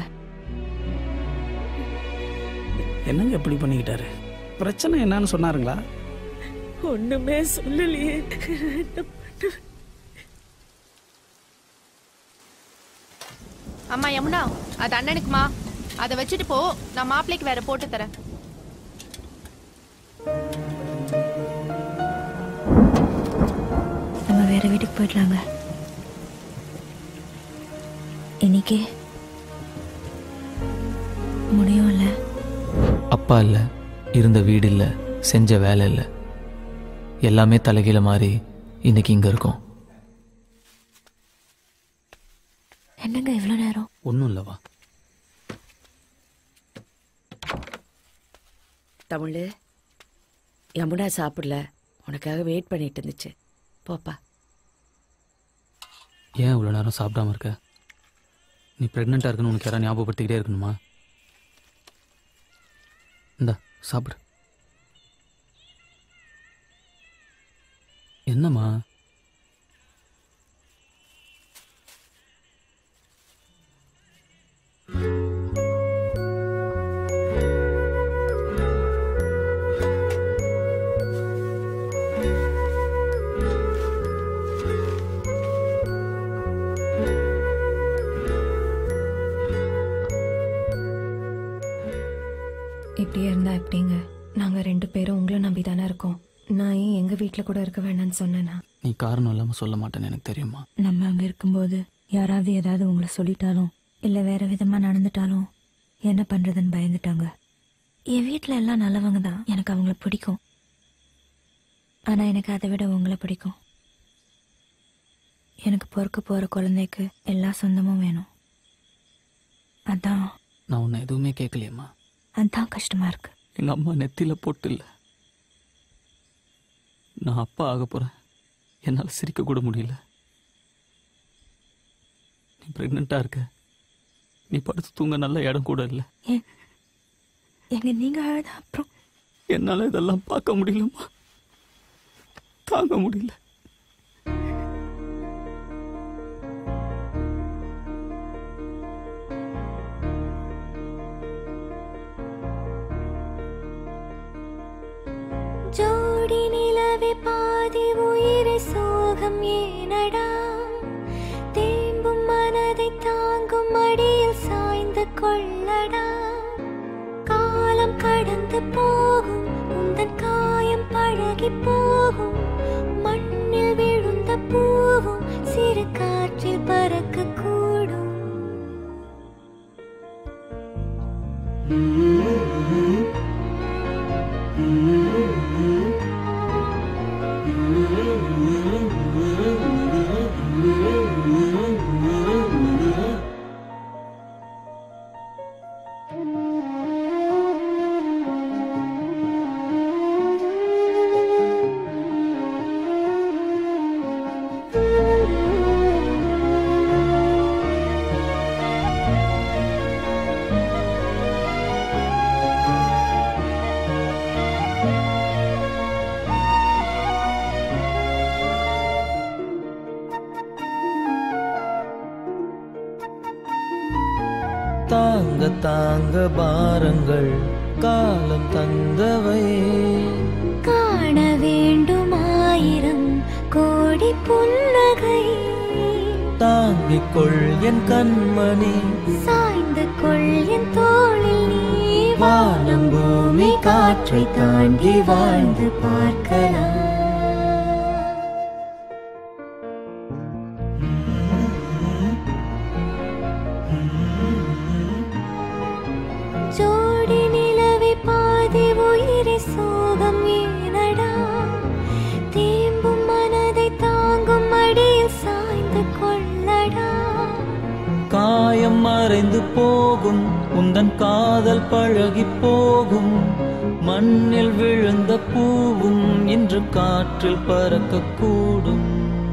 என்னங்க எப்படி பண்ணிக்கிட்டாரு? பிரச்சனை என்னன்னு சொன்னாருங்களா? ஒண்ணுமே சொல்லலையே. என்ன பண்ணுவேன்? அம்மா யமுனா, அது அண்ணனுக்குமா. அதை வச்சுட்டு போ, நான் மாப்பிள்ளைக்கு வேற போட்டு தரேன். நம்ம வேற வீட்டுக்கு போயிடலாங்க. இன்னைக்கு முடியும் இல்ல? அப்பா இல்லை, இருந்த வீடு இல்லை, செஞ்ச வேலை இல்லை, எல்லாமே தலைகீழ மாறி இன்னைக்கு இங்க இருக்கோம். என்னங்க இவ்வளவு நேரம்? ஒன்றும் இல்லவா? தமிழ், யமுனா சாப்பிடல, உனக்காக வெயிட் பண்ணிட்டு இருந்துச்சு. போப்பா. ஏன் இவ்வளோ நேரம் சாப்பிடாம இருக்க? நீ ப்ரெக்னெண்ட்டாக இருக்குன்னு உனக்கு யாராவது ஞாபகப்படுத்திக்கிட்டே இருக்கணுமா? இந்தா சாப்பிடு. என்னம்மா? இப்படியே இருந்தா எப்படிங்க? நாங்க 2 பேரும் உங்களை நம்பி தானே இருக்கோம். நான் ஏன் எங்க வீட்டுல கூட இருக்க வேண்டாம்னு சொன்னேன்னா? நீ காரணம் இல்லாமல் சொல்ல மாட்டேன்னு எனக்கு தெரியுமா? நம்ம அங்க இருக்கும்போது யாராவது ஏதாவது உங்களை சொல்லிட்டாலும் இல்ல வேற விதமா நடந்துட்டாலும் என்ன பண்றதுன்னு பயந்துட்டாங்க. என் வீட்டுல எல்லாம் நல்லவங்க தான், எனக்கு அவங்கள பிடிக்கும். ஆனா எனக்கு அதை விட உங்களை பிடிக்கும். எனக்கு பொறுக்க போற குழந்தைக்கு எல்லா சொந்தமும் வேணும். அதான் நான் உன்னை எதுவுமே கேட்கலையம்மா. அதான் கஷ்டமா இருக்கு. எங்க அம்மா நெத்தியில போட்டு இல்லை, நான் அப்பா ஆக போறேன். என்னால் சிரிக்க கூட முடியல. நீ பிரெக்னெண்டா இருக்க, நீ படுத்து தூங்க நல்ல இடம் கூட இல்லை. எங்க நீங்க அழுத அப்புறம் என்னால இதெல்லாம் பார்க்க முடியலம்மா, தாங்க முடியல. ஜோடி நிலவே பாதி உயிரை சோகம் ஏனடா, தேம்பும் மனதை தாங்க கொள்ளடா காலம் கடந்து போகும் உந்தன் காயம் பழகி போகும் மண்ணில் விழுந்த பூவும் சிறு காற்றில் பறக்க கூடும் தாங்க தாங்க பாரங்கள் காலம் தந்தவை காண வேண்டும் ஆயிரம் கோடி புன்னகை தாங்கிக் கொள் என் கண்மணி சாய்ந்து கொள் என் தோளில் நீ வானம் பூமி காற்றை தாண்டி வாழ்ந்து பார்க்கலாம் ஜோடி நிலவை பாதி உயிரை சோகம் ஏனடா தேம்பும் மனதை தாங்கும் அடியில் சாய்ந்து கொள்ளடா காயம் மறைந்து போகும் உந்தன் காதல் பழகி போகும் மண்ணில் விழுந்த பூவும் இன்று காற்றில் பறக்கக்கூடும்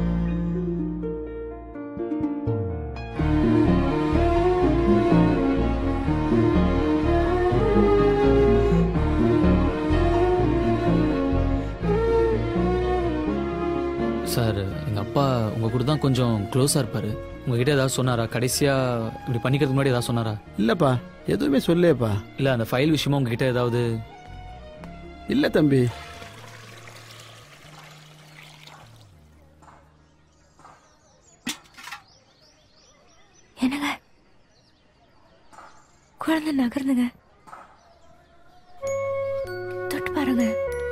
சார் எங்கள் அப்பா உங்கள் கூட தான் கொஞ்சம் க்ளோஸாக இருப்பார் உங்ககிட்ட ஏதாவது சொன்னாரா கடைசியாக இப்படி பண்ணிக்கிறதுக்கு முன்னாடி ஏதாவது சொன்னாரா இல்லைப்பா எதுவுமே சொல்லேப்பா. இல்லை அந்த ஃபைல் விஷயமா உங்ககிட்ட ஏதாவது இல்லை தம்பி. என்னங்க குழந்தை நகர்ந்துங்க தொட்டு பாருங்க.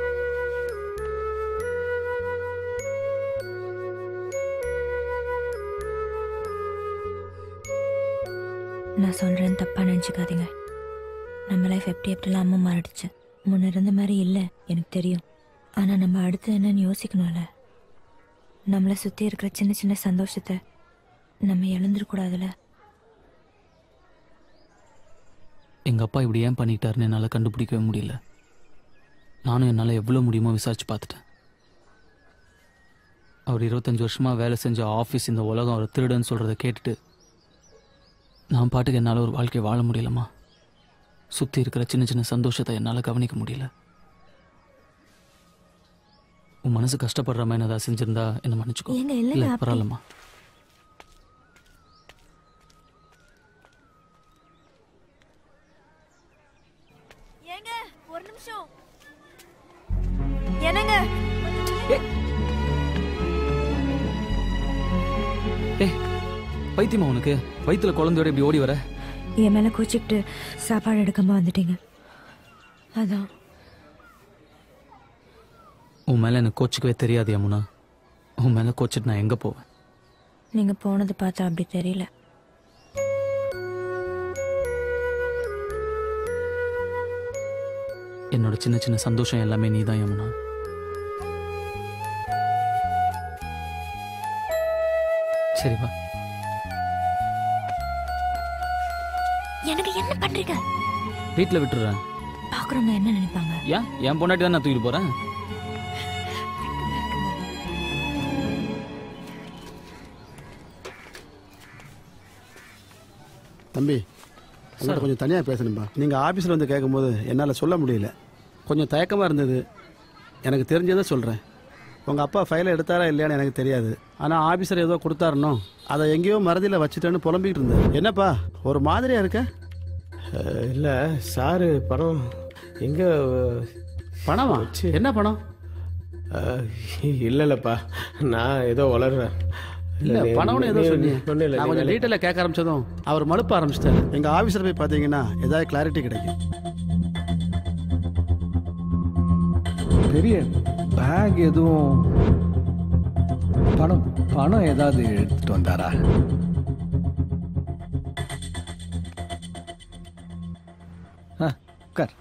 நான் சொல்றேன் தப்பா நினைச்சுக்காதீங்க. நம்ம லைஃப் எப்படிலாம் அம்மா மாறிடுச்சு. முன்ன இருந்த மாதிரி இல்லை எனக்கு தெரியும். ஆனா நம்ம அடுத்து என்னன்னு யோசிக்கணும்ல. நம்மளை சுத்தி இருக்கிற சின்ன சின்ன சந்தோஷத்தை நம்ம இழந்துடக்கூடாதுல. எங்கள் அப்பா இப்படி ஏன் பண்ணிட்டாருன்னு என்னால் கண்டுபிடிக்கவே முடியல. நானும் என்னால் எவ்வளோ முடியுமோ விசாரிச்சு பார்த்துட்டேன். அவர் 25 வருஷமாக வேலை செஞ்ச ஆஃபீஸ் இந்த உலகம் அவர் திருடன்னு சொல்கிறத கேட்டுட்டு நான் பாட்டுக்கு என்னால் ஒரு வாழ்க்கையை வாழ முடியலம்மா. சுற்றி இருக்கிற சின்ன சின்ன சந்தோஷத்தை என்னால் கவனிக்க முடியல. உன் மனசு கஷ்டப்படுற மாதிரி ஏதாவது செஞ்சிருந்தா என்ன மன்னிச்சுக்கோ. இல்லை பரவாயில்லம்மா. ஒரு நிமிஷம் என்னங்க பைத்தியமா உனக்கு? வயிற்றுல குழந்தையோட இப்படி ஓடி வர? என் மேல கோச்சிக்கிட்டு சாப்பாடு எடுக்காம வந்துட்டீங்க அதான். உன் மேல எனக்கு கோச்சிக்கவே தெரியாது யமுனா. உன் மேல கோச்சிட்டு நான் எங்க போவேன்? நீங்க போனது பார்த்தா அப்படி தெரியல. என்னோட சின்ன சின்ன சந்தோஷம் எல்லாமே நீதான் யமுனா. சரி வா. எனக்கு என்ன பண்றீங்க? வீட்டில் விட்டுறேன். பாக்குறவங்க என்ன நினைப்பாங்க? ஏன் என் பொண்டாட்டி தான் நான் தூக்கிட்டு போறேன். தம்பி உங்கள்கிட்ட கொஞ்சம் தனியாக பேசணும்பா. நீங்கள் ஆஃபீஸில் வந்து கேட்கும்போது என்னால் சொல்ல முடியல. கொஞ்சம் தயக்கமாக இருந்தது. எனக்கு தெரிஞ்சதை சொல்கிறேன். உங்கள் அப்பா ஃபைலை எடுத்தாரா இல்லையான்னு எனக்கு தெரியாது. ஆனால் ஆஃபீஸர் ஏதோ கொடுத்தாருனோ அதை எங்கேயோ மறதியில் வச்சுட்டேன்னு புலம்பிக்கிட்டு இருந்தேன். என்னப்பா ஒரு மாதிரியாக இருக்க? இல்லை சாரு பணம் எங்கே? பணமா? என்ன பணம்? இல்லைல்லப்பா நான் ஏதோ வளர்றேன். இல்ல பணம்னு ஏதோ சொன்னீங்க. ஒண்ணும் இல்ல, நான் கொஞ்சம் டீட்டெயிலாக கேட்க ஆரம்பிச்சதும் அவர் மழுப்ப ஆரம்பிச்சிட்டாரு. எங்க ஆபீஸ்ல போய் பார்த்தீங்கன்னா ஏதாவது கிளாரிட்டி கிடைக்கும். பெரிய பேக் எதுவும் பணம் பணம் ஏதாவது எடுத்துட்டு வந்தாரா? உட்கார்.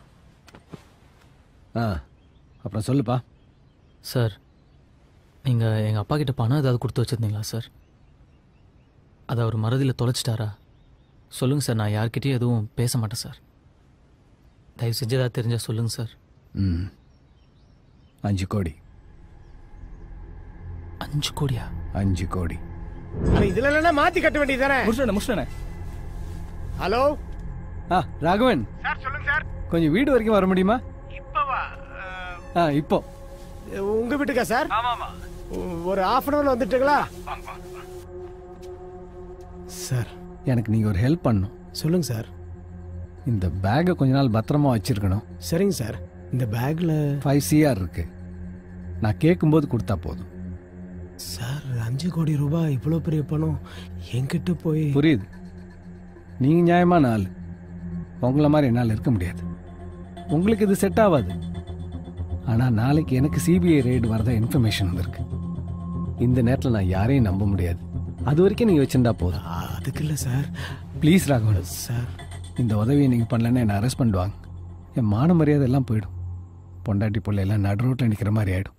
அப்புறம் சொல்லுப்பா. சார் நீங்கள் எங்கள் அப்பா கிட்ட பணம் ஏதாவது கொடுத்து வச்சுருந்தீங்களா சார்? அதை அவர் மறதியில் தொலைச்சிட்டாரா? சொல்லுங்கள் சார், நான் யார்கிட்டயும் எதுவும் பேச மாட்டேன் சார். தயவு செஞ்சு ஏதாவது தெரிஞ்சால் சொல்லுங்கள் சார். 5 கோடி. 5 கோடியா? 5 கோடி. இதுல இல்லைன்னா மாத்தி கட்ட வேண்டியதானே? முடிச்சிட்டேன். ஹலோ ராகவன் சார், சொல்லுங்க சார். கொஞ்சம் வீடு வரைக்கும் வர முடியுமா? இப்பவா? இப்போ உங்க வீட்டுக்கா சார்? ஆமாமா. ஒரு half an hourல வந்துட்டுங்களா? சார் எனக்கு நீங்க ஒரு ஹெல்ப் பண்ணணும். சொல்லுங்க சார். இந்த பேக்கை கொஞ்ச நாள் பத்திரமா வச்சிருக்கணும். சரிங்க சார். இந்த பேக்ல 5 CR இருக்கு. நான் கேட்கும்போது கொடுத்தா போதும். சார் 5 கோடி ரூபாய் இவ்வளோ பெரிய பணம் என்கிட்ட போய். புரியுது, நீங்க நியாயமான ஆள். உங்களை மாதிரி என்னால் இருக்க முடியாது. உங்களுக்கு இது செட் ஆகாது. ஆனால் நாளைக்கு எனக்கு சிபிஐ ரெய்டு வரதா இன்ஃபர்மேஷன் வந்திருக்கு. இந்த நேரத்தில் நான் யாரையும் நம்ப முடியாது. அது வரைக்கும் நீங்கள் வச்சுருந்தா போதும். அதுக்கு இல்லை சார். ப்ளீஸ் ராகவன் சார், இந்த உதவியை நீங்கள் பண்ணலன்னா என்னை அரெஸ்ட் பண்ணுவாங்க. என் மான மரியாதை எல்லாம் போயிடும். பொண்டாட்டி பிள்ளை எல்லாம் நடு ரோட்டில் நிற்கிற மாதிரி ஆகிடும்.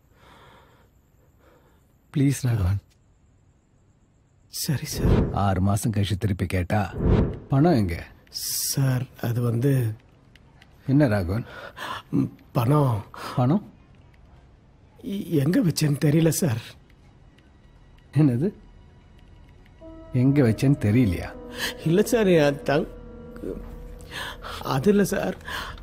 ப்ளீஸ் ராகவன். சரி சார். 6 மாதம் கழிச்சு திருப்பி கேட்டா பணம் எங்க? சார் அது வந்து. என்ன ராகவன்? பணம் எங்க வச்சேன்னு தெரியல சார். என்னது எங்க வச்சேன்னு தெரியலையா? இல்லை சார், அது இல்லை சார்.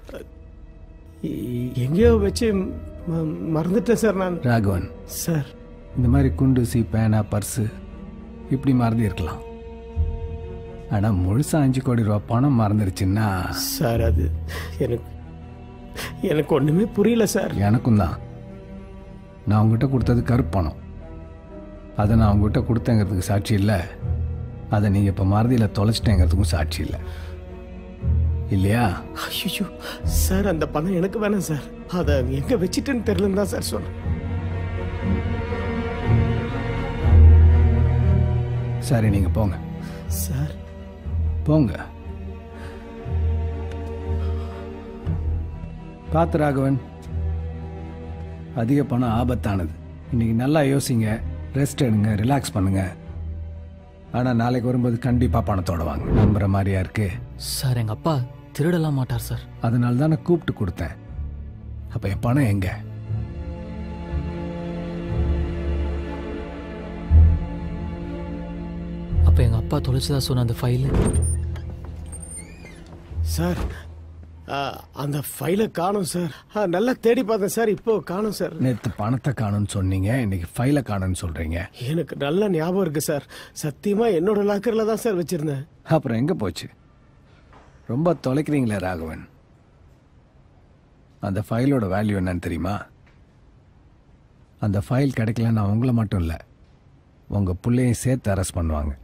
எங்கேயோ வச்சு மறந்துட்டேன் சார் நான். ராகவன் சார், இந்த மாதிரி குண்டூசி, பேனா, பர்ஸு இப்படி மறந்து இருக்கலாம். ஆனால் முழுசா 5 கோடி ரூபா பணம் மறந்துருச்சுன்னா சார் அது எனக்கு ஒன்றுமே புரியல சார். எனக்கும் தான். நான் உங்ககிட்ட கொடுத்தது கருப்பு பணம். அதை நான் உங்ககிட்ட கொடுத்தேங்கிறதுக்கு சாட்சி இல்லை. அதை நீங்கள் இப்போ மறதியில் தொலைச்சிட்டேங்கிறதுக்கும் சாட்சி இல்லை, இல்லையா? ஐயோ சார், அந்த பணம் எனக்கு வேணாம் சார். அதை எங்கே வச்சுட்டேன்னு தெரியலன்னு தான் சார் சொன்னேன். சரி, நீங்கள் போங்க சார். போங்க. பார்த்து ராகவன், அதிக பணம் ஆபத்தானது. இன்னைக்கு நல்லா யோசிங்க, ரெஸ்ட் எடுங்க, ரிலாக்ஸ் பண்ணுங்க. ஆனால் நாளைக்கு வரும்போது கண்டிப்பாக பணத்தோட வாங்க. நம்புற மாதிரியா இருக்கு? சார், எங்கள் அப்பா திருடலாம் மாட்டார் சார். அதனால தான் நான் கூப்பிட்டு கொடுத்தேன். அப்போ என் பணம் எங்க? அப்போ எங்கள் அப்பா தொலைச்சதா சொன்ன அந்த ஃபைலு? சார், அந்த ஃபைலை காணும் சார். நல்லா தேடி பார்த்தேன் சார், இப்போ காணும் சார். நேற்று பணத்தை காணும்னு சொன்னீங்க, இன்னைக்கு ஃபைலை காணும்னு சொல்றீங்க. எனக்கு நல்ல ஞாபகம் இருக்கு சார். சத்தியமா என்னோட லாக்கர்ல தான் சார் வச்சிருந்தேன். அப்புறம் எங்க போச்சு? ரொம்ப தொலைக்கிறீங்களே ராகவன். அந்த ஃபைலோட வேல்யூ என்னன்னு தெரியுமா? அந்த ஃபைல் கிடைக்கலன்னா உங்களை மட்டும் இல்லை, உங்க பிள்ளையும் சேர்த்து அரெஸ்ட் பண்ணுவாங்க.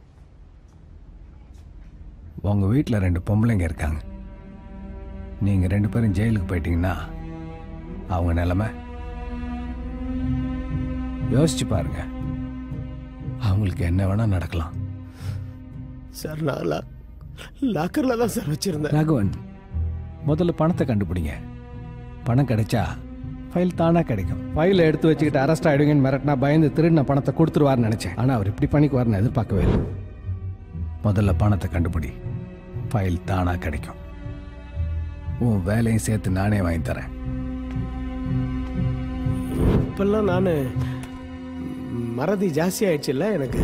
உங்க வீட்டில் 2 பொம்பளைங்க இருக்காங்க. நீங்க 2 பேரும் ஜெயிலுக்கு போயிட்டீங்கன்னா அவங்க நிலைமை யோசிச்சு பாருங்க. அவங்களுக்கு என்ன வேணா நடக்கலாம். சார், நான் லாக்கர்ல தான் சார் வச்சிருந்தேன். ராகவன், முதல்ல பணத்தை கண்டுபிடிங்க. பணம் கிடைச்சா ஃபைல் தானா கிடைக்கும். ஃபைலை எடுத்து வச்சுக்கிட்டு அரெஸ்ட் ஆயிடுங்கன்னு மிரட்டினா பயந்து திருடின பணத்தை கொடுத்துருவார்னு நினைச்சேன். ஆனால் அவர் இப்படி பண்ணிக்குவார்னு எதிர்பார்க்கவே இல்லை. முதல்ல பணத்தை கண்டுபிடி, ஃபைல் தானா கிடைக்கும். உன் வேலையும் சேர்த்து நானே வாங்கி தரேன். இப்பெல்லாம் நான் மறதி ஜாஸ்தி ஆயிடுச்சுல்ல எனக்கு.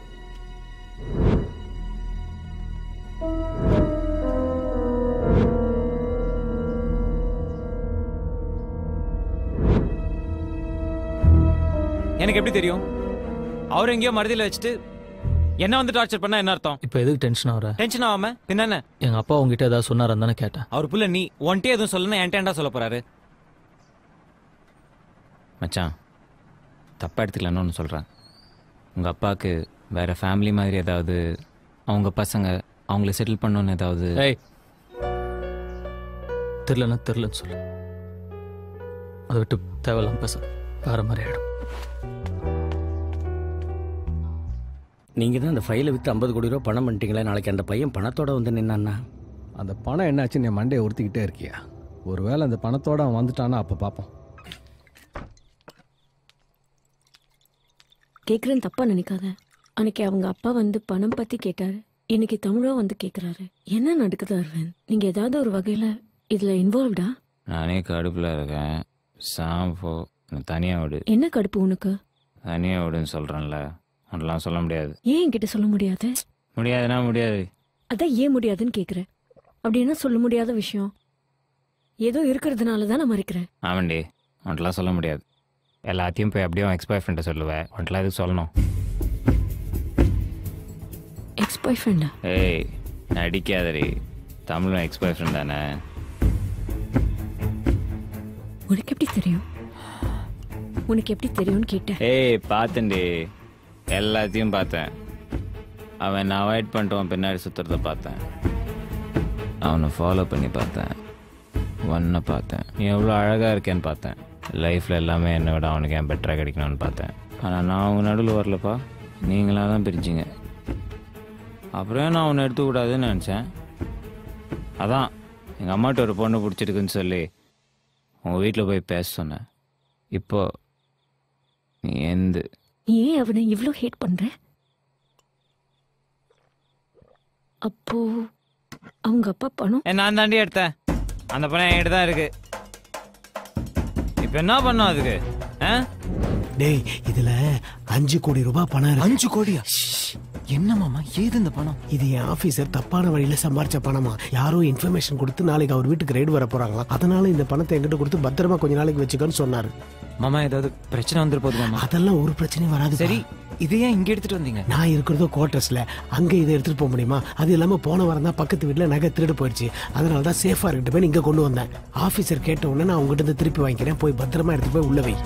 எனக்கு எப்படி தெரியும்? அவர் எங்கேயோ மறதியில் வச்சுட்டு என்ன வந்து டார்ச்சர் பண்ணா என்ன அர்த்தம்? இப்போ எதுக்கு டென்ஷன் ஆகுற? டென்ஷன் ஆகாம என்னென்ன? எங்கள் அப்பா உங்ககிட்ட ஏதாவது சொன்னார் தானே கேட்டேன். அவர் புள்ள நீ ஒன்ட்டே எதுவும் சொல்லணும், என்டேண்டா சொல்ல போறாரு. மச்சான், தப்பா எடுத்துக்கலான்னு ஒன்று சொல்கிறேன். உங்கள் அப்பாவுக்கு வேறு ஃபேமிலி மாதிரி ஏதாவது அவங்க பசங்க அவங்கள செட்டில் பண்ணணுன்னு ஏதாவது? ஏய், தெரிலன்னா தெரிலன்னு சொல்லு. அதை விட்டு தேவையில்லாம பேச வேற மாதிரி ஆகிடும். நீங்கள் தான் அந்த ஃபைலை விற்று 50 கோடி ரூபா பணம் பண்ணிட்டீங்களே, நாளைக்கு அந்த பையன் பணத்தோட வந்து நின்னான்னா? அந்த பணம் என்னாச்சுன்னு என் மண்டையை உறுத்திக்கிட்டே இருக்கியா? ஒருவேளை அந்த பணத்தோட அவன் வந்துட்டானா அப்போ பார்ப்போம். கேட்குறேன்னு தப்பா நினைக்காத. அன்னைக்கு அவங்க அப்பா வந்து பணம் பத்தி கேட்டாரு, இன்னைக்கு தமிழோ வந்து கேட்குறாரு. என்ன நடக்குது அரவிந்த்? நீங்க ஏதாவது ஒரு வகையில இதுல இன்வால்வ்டா? நானே கடுப்பில் இருக்கேன். சாம்போ தனியாக விடு. என்ன கடுப்பு உனக்கு? தனியாக விடுன்னு சொல்கிறேன்ல, ஒன்றெல்லாம் சொல்ல முடியாது. ஏன் என்கிட்ட சொல்ல முடியாது? முடியாதுன்னா முடியாது. அதான் ஏன் முடியாதுன்னு கேட்குறேன். அப்படி என்ன சொல்ல முடியாத விஷயம்? ஏதோ இருக்கிறதுனால தான் நான் மறைக்கிறேன். ஆமாண்டி, ஒன்றெல்லாம் சொல்ல முடியாது. எல்லாத்தையும் போய் அப்படியே எக்ஸ் பாய் ஃப்ரெண்டை சொல்லுவேன். ஒன்றெல்லாம் எதுக்கு சொல்லணும்? எக்ஸ் பாய் ஃப்ரெண்டா? ஏய் நடிக்காதடி, தமிழும் எக்ஸ் பாய் ஃப்ரெண்ட் தானே. உனக்கு எப்படி தெரியும்? உனக்கு எப்படி தெரியும்னு கேட்டேன். ஏய் பார்த்தேன்டி, எல்லாத்தையும் பார்த்தேன். அவன் நான் அவாய்ட் பண்ணிட்டு பின்னாடி சுற்றுறத பார்த்தேன். அவனை ஃபாலோ பண்ணி பார்த்தேன். ஒன்றை பார்த்தேன். நீ எவ்வளோ அழகாக இருக்கேன்னு பார்த்தேன். லைஃப்பில் எல்லாமே என்னை விட அவனுக்கு ஏன் பெட்டராக கிடைக்கணும்னு பார்த்தேன். ஆனால் நான் அவங்க நடுவில் வரலப்பா, நீங்களாக தான் பிரிச்சிங்க. அப்புறம் நான் அவனை எடுத்துக்கூடாதுன்னு நினச்சேன். அதான் எங்கள் அம்மாட்ட ஒரு பொண்ணு பிடிச்சிருக்குன்னு சொல்லி உங்கள் வீட்டில் போய் பேச சொன்னேன். இப்போ நீ ஏன் அவனை இவ்வளோ ஹேட் பண்ற? அப்போ அவங்க அப்பா பணம் நான் தாண்டி எடுத்தேன். அந்த பணம் என்கிட்ட தான் இருக்கு. இப்போ என்ன பண்ணோம் அதுக்கு? டேய், இதுல 5 கோடி ரூபாய் பணம் இருக்கு. 5 கோடியா? என்ன மாமா, ஏது இந்த பணம்? இது என் ஆபீசர் தப்பான வழியில சம்பாரிச்ச பணமா. யாரோ இன்ஃபர்மேஷன் கொடுத்து நாளைக்கு அவர் வீட்டுக்கு ரைடு வர போறாங்களாம். அதனால இந்த பணத்தை என்கிட்ட கொடுத்து பத்திரமா கொஞ்ச நாளைக்கு வச்சுக்கன்னு சொன்னாரு. மாமா ஏதாவது பிரச்சனை வந்துரு போகுது மாமா? அதெல்லாம் ஒரு பிரச்சனையும் வராது. சரி, இதை ஏன் இங்க எடுத்துட்டு வந்தீங்க? நான் இருக்கிறதோ குவார்டர்ஸ்ல, அங்க இதை எடுத்துட்டு போக முடியுமா? அது இல்லாம போன வாரம் தான் பக்கத்து வீட்டுல நகை திருடு போயிடுச்சு. அதனாலதான் சேஃபா இருக்கட்டு போய் இங்க கொண்டு வந்தேன். ஆபீசர் கேட்ட உடனே நான் உங்ககிட்ட இருந்து திருப்பி வாங்கிக்கிறேன். போய் பத்திரமா எடுத்து போய் உள்ள வை.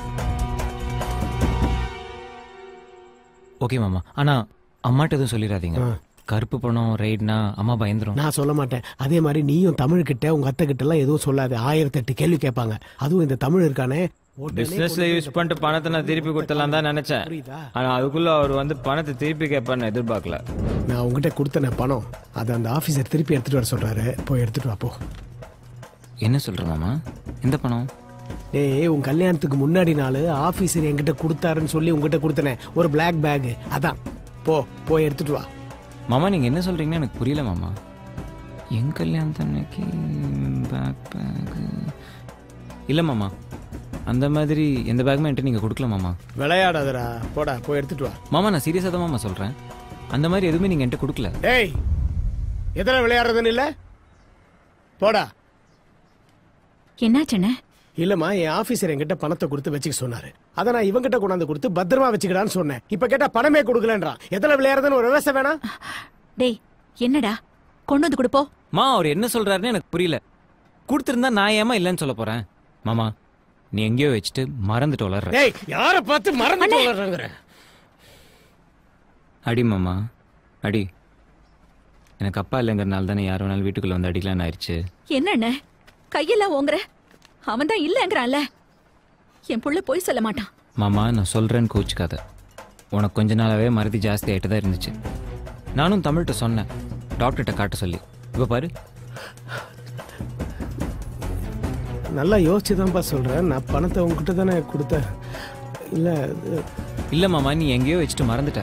ஓகே மாமா, ஆனா அம்மாட்ட எதுவும் சொல்லிடாதீங்க. கருப்பு பணம் ரைட்னா அம்மா பயந்துரும். நான் சொல்ல மாட்டேன். அதே மாதிரி நீயும் தமிழ் கிட்ட உங்க அத்தை கிட்ட எல்லாம் எதுவும் சொல்லாது. 1008 கேள்வி கேட்பாங்க. அதுவும் இந்த தமிழ் இருக்கானே, பிசினஸ்ல யூஸ் பண்ணிட்டு பணத்தை நான் திருப்பி கொடுத்தலாம் தான் நினைச்சேன். ஆனா அதுக்குள்ள அவர் வந்து பணத்தை திருப்பி கேட்பான்னு எதிர்பார்க்கல. நான் உங்ககிட்ட கொடுத்தன பணம், அதை அந்த ஆபீசர் திருப்பி எடுத்துட்டு வர சொல்றாரு. போய் எடுத்துட்டு வா போ. என்ன சொல்ற மாமா? எந்த பணம்? டேய், உன் கல்யாணத்துக்கு முன்னாடி நாள் ஆபீசர் என்கிட்ட கொடுத்தாருன்னு சொல்லி உங்ககிட்ட கொடுத்தனே ஒரு பிளாக் பேக், அதான். போய் எடுத்துட்டு வா. மாமா நீங்க என்ன சொல்றீங்கன்னு எனக்கு புரியல மாமா. என் கல்யாணத்தன்னைக்கு பேக் இல்ல மாமா, அந்த மாதிரி எந்த பேக்குமே என்கிட்ட நீங்க கொடுக்கல மாமா. விளையாடாதடா, போடா போய் எடுத்துட்டு வா. மாமா நான் சீரியஸா தான் மாமா சொல்றேன். அந்த மாதிரி எதுவுமே நீங்க என்கிட்ட கொடுக்கல. டேய், எதனா விளையாடுறதுன்னு இல்ல, போடா. என்னாச்சுண்ணே? இல்லம்மா, என் ஆபீசர் என்கிட்ட பணத்தை கொடுத்து வச்சுக்க சொன்னாரு. அதை நான் இவங்கிட்ட கொண்டாந்து கொடுத்து பத்திரமா வச்சுக்கிடான்னு சொன்னேன். இப்ப கேட்டா பணமே கொடுக்கலன்றான். எதுல விளையாடுறதுன்னு ஒரு விவசாயம் வேணா? டேய் என்னடா, கொண்டு வந்து கொடுப்போ. மா அவர் என்ன சொல்றாருன்னு எனக்கு புரியல. கொடுத்திருந்தா நான் ஏமா இல்லைன்னு சொல்ல போறேன்? மாமா நீ எங்கேயோ வச்சுட்டு மறந்துட்டு வளர்ற. டேய், யார பார்த்து மறந்துட்டு வளர்றங்கற? அடி மாமா அடி. எனக்கு அப்பா இல்லைங்கிறனால தானே யார் வேணாலும் வீட்டுக்குள்ள வந்து அடிக்கலான்னு ஆயிடுச்சு. என்னண்ணே கையெல்லாம் ஓங்குற? அவன் தான் இல்லைங்கிறான்ல. என் புள்ள போய் சொல்ல மாட்டான். மாமா நான் சொல்றேன்னு கோச்சுக்காத. உனக்கு கொஞ்ச நாளாவே மறதி ஜாஸ்தி ஆகிட்டு தான் இருந்துச்சு. நானும் தமிழ்கிட்ட சொன்னேன், டாக்டர்கிட்ட காட்ட சொல்லி. இப்போ பாரு. நல்லா யோசிச்சுதான்ப்பா சொல்றேன். நான் பணத்தை உங்ககிட்ட தானே கொடுத்தேன். இல்ல மாமா, நீ எங்கேயோ வச்சுட்டு மறந்துட்ட.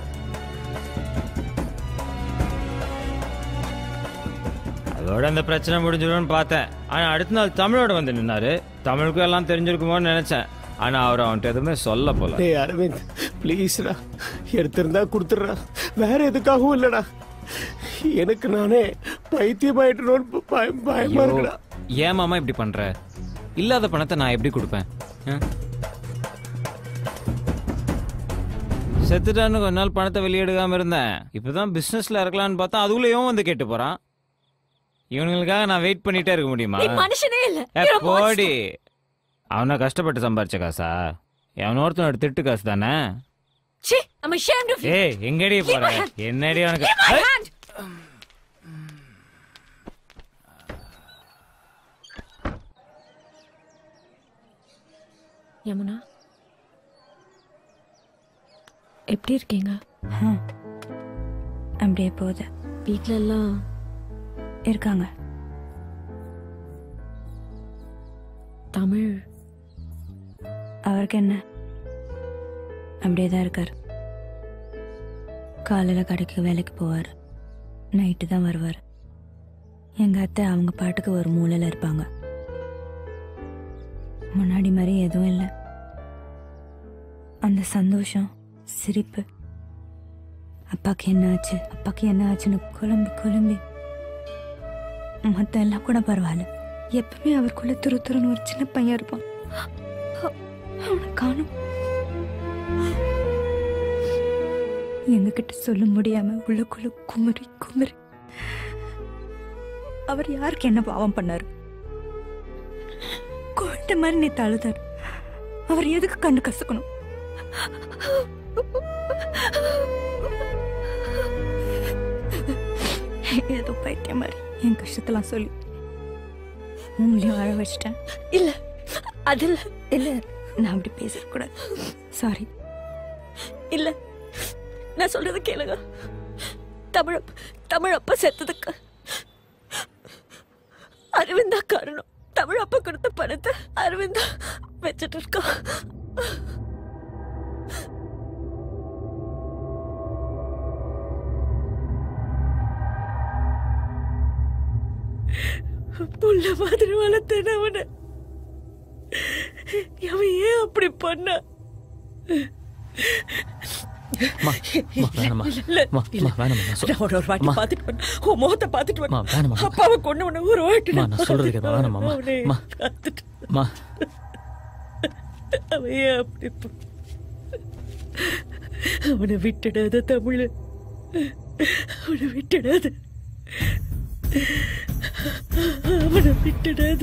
அதோட அந்த பிரச்சனை முடிஞ்சிடும்னு பார்த்தேன். ஆனா அடுத்த நாள் தமிழோட வந்து நின்னாரு. தமிழுக்கும் எல்லாம் தெரிஞ்சிருக்குமோன்னு நினைச்சேன். ஆனா அவர் அவன்கிட்ட எதுவுமே சொல்ல போல. டேய் அரவிந்த், ப்ளீஸ்டா, எடுத்திருந்தா கொடுத்துடுறா. வேற எதுக்காகவும் இல்லடா. எனக்கு நானே பைத்தியமாயிட்டோன்னு பயமா இருக்குடா. ஏன் மாமா இப்படி பண்ற? இல்லாத பணத்தை நான் எப்படி கொடுப்பேன்? செத்துட்டான்னு கொஞ்ச நாள் பணத்தை வெளியெடுக்காம இருந்தேன். இப்பதான் பிசினஸ்ல இருக்கலாம்னு பார்த்தா அதுக்குள்ளேயும் வந்து கேட்டு போறான். இவனுங்களுக்காக நான் வெயிட் பண்ணிட்டே இருக்க முடியுமா? மனுஷனே இல்ல. போடி. அவனை கஷ்டப்பட்டு சம்பாரிச்ச காசா? அவன் ஒருத்தனோட திட்டு காசு தானே. ச்சே, I'm ashamed of you. ஏய் எங்கடி Leave போற? my hand. என்னடி உனக்கு? Leave my hand. யமுனா எப்படி இருக்கீங்க? அப்படியே போகுது. வீட்ல எல்லாம் இருக்காங்க. தமிழ் அவருக்கு என்ன, அப்படியே தான் இருக்கார். காலையில் கடைக்கு வேலைக்கு போவார், நைட்டு தான் வருவார். எங்கள் அத்தை அவங்க பாட்டுக்கு ஒரு மூலையில் இருப்பாங்க. முன்னாடி மாதிரி எதுவும் இல்லை. அந்த சந்தோஷம், சிரிப்பு, அப்பாக்கு என்ன ஆச்சு அப்பாக்கு என்ன ஆச்சுன்னு குழம்பி குழம்பி, மற்ற எல்லாம் கூட பரவாயில்ல. எப்பவுமே அவருக்குள்ள துருன்னு ஒரு சின்ன பையன் இருப்பான். அவனை காணும். எங்ககிட்ட சொல்ல முடியாம உள்ளுக்குள்ள குமரி குமரி. அவர் யாருக்கு என்ன பாவம் பண்ணாரு? குழந்தை மாதிரி நீ தழுதாரு. அவர் எதுக்கு கண்டு கசக்கணும்? ஏதோ பைத்தியம் மாதிரி என் கஷ்டத்தெல்லாம் சொல்லி உங்களையும் அழ வச்சிட்டேன். இல்ல அதில் இல்ல, நான் அப்படி பேசக்கூடாது. சாரி. இல்ல, நான் சொல்றது கேளுங்க. தமிழ் அப்பா செத்ததுக்கு அரவிந்தா காரணம். தமிழ் அப்பா கொடுத்த பணத்தை அரவிந்தா வச்சுட்டு இருக்கா. புள்ள மாதிரி வளர்த்தேன் அவனை. அவன் ஏன் அப்படி பண்ண? அப்பாவை கொண்டு ஒரு வாட்டி அவன் ஏன் அப்படி அவனை விட்டுடாத தமிழ், அவனை விட்டுடாத, அவனை விட்டுடாத.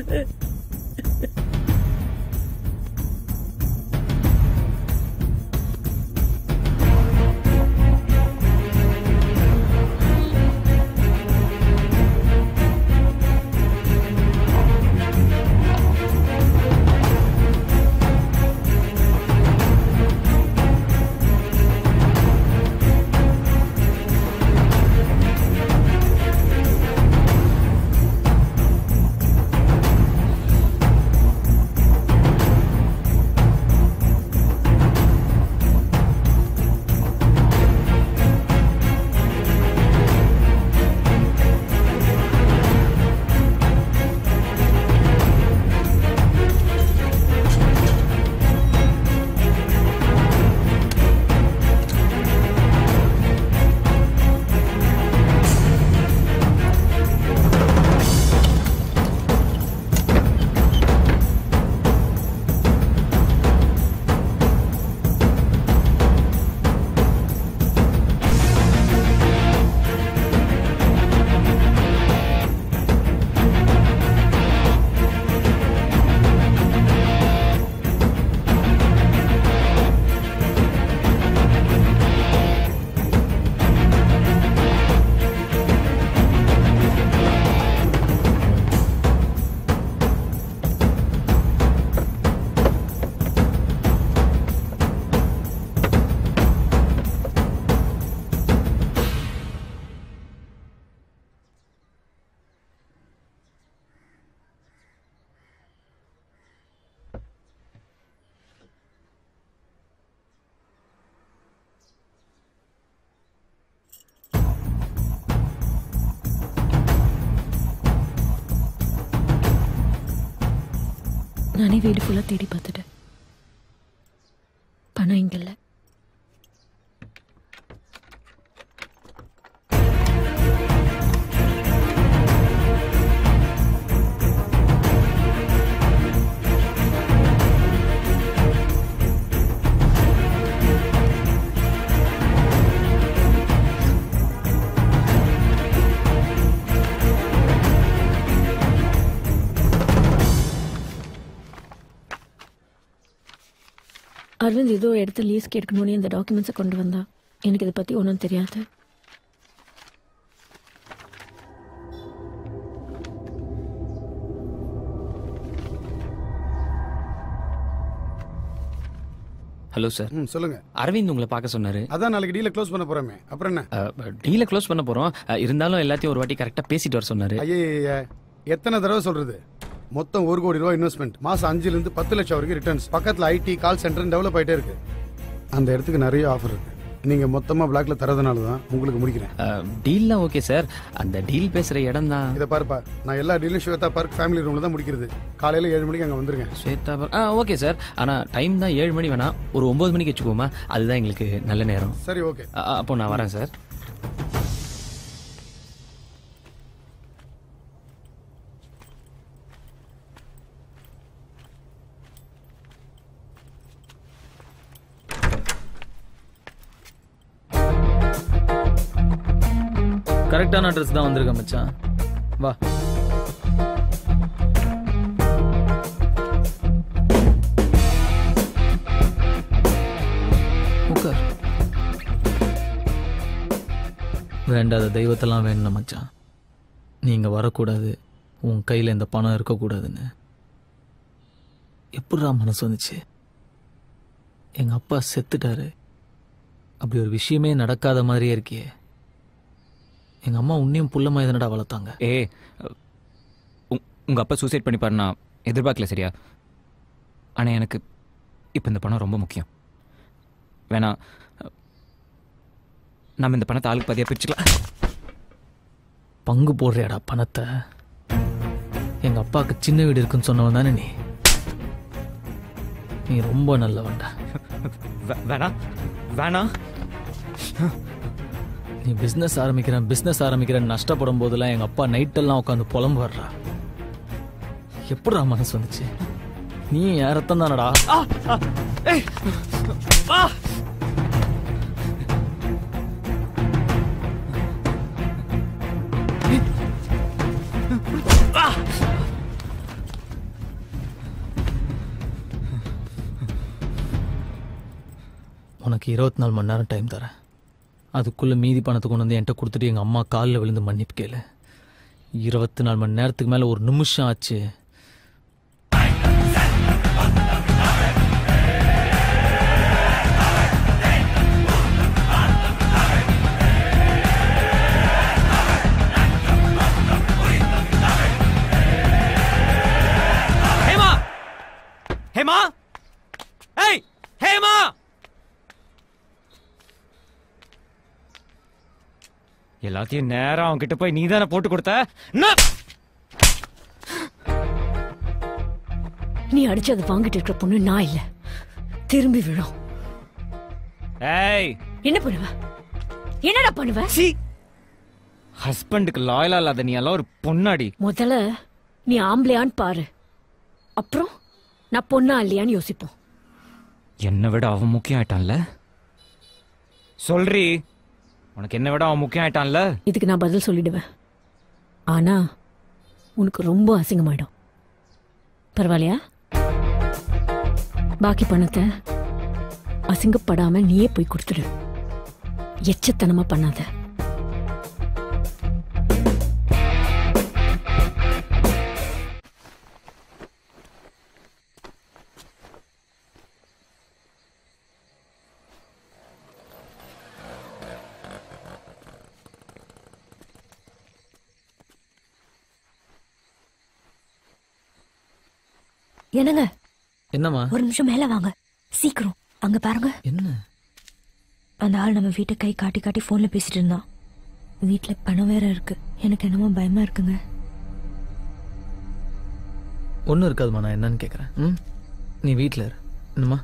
நானே வீடு ஃபுல்லா தேடி பார்த்துட்டேன். பணம் இங்க இல்ல. அரவிந்த் ஏதோ இடத்த லீஸ்க்கு எடுக்கணும்னு இந்த டாக்குமெண்ட்ஸை கொண்டு வந்தா. எனக்கு இதை பற்றி ஒன்றும் தெரியாது. Hello sir. சொல்லுங்க. அரவிந்த் உங்களை பார்க்க சொன்னாரு. அதான் நாளைக்கு டீலை க்ளோஸ் பண்ண போறோமே, அப்புறம் என்ன? டீலை க்ளோஸ் பண்ண போறோம். இருந்தாலும் எல்லாத்தையும் ஒரு வாட்டி கரெக்டாக பேசிட்டு வர சொன்னாரு. ஐயா எத்தனை தடவை சொல்றது? மொத்தம் 1 கோடி ரூபாய் இன்வெஸ்ட்மெண்ட், மாசம் 5 to 10 லட்சம் வரைக்கும் ரிட்டர்ன்ஸ், பக்கத்துல ஐடி கால் சென்டர் டெவலப் ஆயிட்டே இருக்கு. அந்த இடத்துக்கு நிறைய ஆஃபர் இருக்கு. நீங்க மொத்தமா பிளாக்ல தரதுனால தான் உங்களுக்கு முடிக்கிறேன். டீல்லாம் ஓகே சார், அந்த டீல் பேசுற இடம் தான். இதை பாருப்பா, நான் எல்லா டீலும் ஸ்வேதா பார்க் ஃபேமிலி ரூம்ல தான் முடிக்கிறது. காலையில 7 மணிக்கு அங்க வந்துருங்க. Shweta park okay sir. ஆனா டைம் தான் 7 மணி வேணாம், ஒரு 9 மணிக்கு வச்சுக்கோமா, அதுதான் எங்களுக்கு நல்ல நேரம். சரி ஓகே. அப்போ நான் வரேன் சார். கரெக்டான அட்ரஸ் தான் வந்திருக்க மச்சான். வா. உட்கார். வேண்டாத தெய்வத்தெல்லாம் வேணும் மச்சான். நீங்க வரக்கூடாது, உன் கையில் இந்த பணம் இருக்கக்கூடாதுன்னு எப்படா மனசு வந்துச்சு? எங்க அப்பா செத்துட்டாரு, அப்படி ஒரு விஷயமே நடக்காத மாதிரியே இருக்கியே. எங்க அம்மா உன்னையும் புள்ளமா எதனடா வளர்த்தாங்க. உங்க அப்பா சூசைட் பண்ணிப்பாரு நான் எதிர்பார்க்கல, சரியா? ஆனா எனக்கு இப்போ இந்த பணம் ரொம்ப முக்கியம். வேணா நம்ம இந்த பணத்தை ஆளுக்கு பாதியா பிரிச்சுக்கலாம். பங்கு போடுறியாடா பணத்தை? எங்க அப்பாவுக்கு சின்ன வீடு இருக்குன்னு சொன்னவன் தானே நீ? நீ ரொம்ப நல்லவன்டா. வேணா வேணா நீ பிஸ்னஸ் ஆரம்பிக்கிறேன் நஷ்டப்படும் போதெல்லாம் எங்க அப்பா நைட்டெல்லாம் உட்காந்து புலம்பு வர்றா. எப்படா மனசு வந்துச்சு? நீ யாரத்தான் தானடா. உனக்கு 24 மணி நேரம் டைம் தரேன். அதுக்குள்ள மீதி பணத்தை கொண்டு வந்து என்கிட்ட கொடுத்துட்டு எங்க அம்மா காலில் விழுந்து மன்னிப்பு கேளு. 24 மணி நேரத்துக்கு மேல 1 நிமிஷம் ஆச்சு. ஹேமா ஹேமா ஏய் ஹேமா, எல்லாத்தையும் நேரம் அவங்க கிட்ட போய் நீ தானே போட்டு கொடுத்த. நீ அடிச்சு அதை வாங்கிட்டு இருக்கிற பொண்ணு நான் இல்ல, திரும்பி விழும். ஏய் என்ன பண்ணுவ? என்னடா பண்ணுவ? ஹஸ்பண்டுக்கு லாயலா இல்லாத நீ எல்லாம் ஒரு பொண்ணாடி. முதல்ல நீ ஆம்பளையான்னு பாரு, அப்புறம் நான் பொண்ணா இல்லையான்னு யோசிப்போம். என்னை விட அவன் முக்கியம் ஆயிட்டான்ல. சொல்றி, உனக்கு என்ன விட அவன் முக்கியம் ஆயிட்டான்ல. இதுக்கு நான் பதில் சொல்லிடுவேன், ஆனா உனக்கு ரொம்ப அசிங்கமாயிடும். பரவாயில்லையா? பாக்கி பணத்தை அசிங்கப்படாம நீயே போய் கொடுத்துடு. எச்சத்தனமா பண்ணாத. என்னங்க? என்னம்மா? ஒரு நிமிஷம் மேல வாங்க சீக்கிரம். அங்க பாருங்க. என்ன? அந்த ஆள் நம்ம வீட்டை கை காட்டி காட்டி போன்ல பேசிட்டு இருந்தான். வீட்டுல பணம் வேற இருக்கு. எனக்கு என்னமோ பயமா இருக்குங்க. ஒன்றும் இருக்காதுமா, நான் என்னன்னு கேட்குறேன். நீ வீட்டில் இரு. என்னம்மா?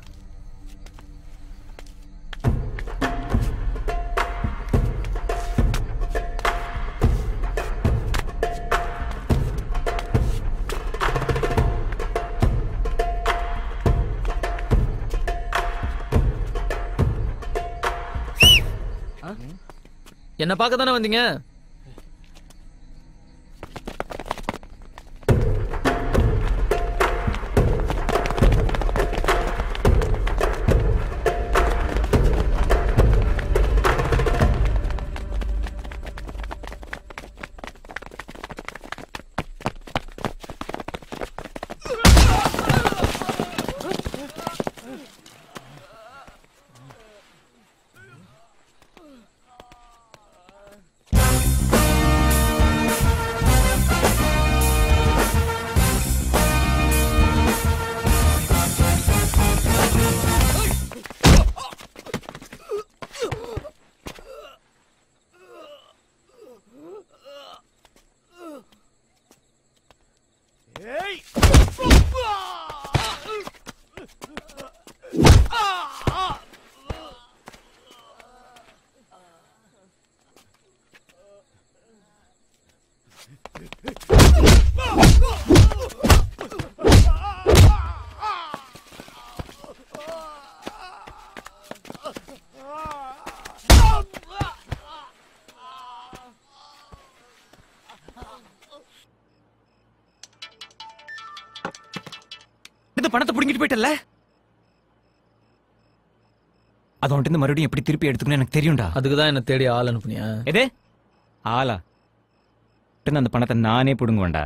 என்ன பார்க்க தானே வந்தீங்க? இருந்து பணத்தை புடுங்கிட்டு போயிட்டல, அது உன்கிட்ட இருந்து மறுபடியும் எப்படி திருப்பி எடுத்துக்கணும் எனக்கு தெரியும்டா. அதுக்கு தான் என்ன தேடி ஆள் அனுப்புனியா? எது ஆளா? அந்த பணத்தை நானே புடுங்குவேன்டா.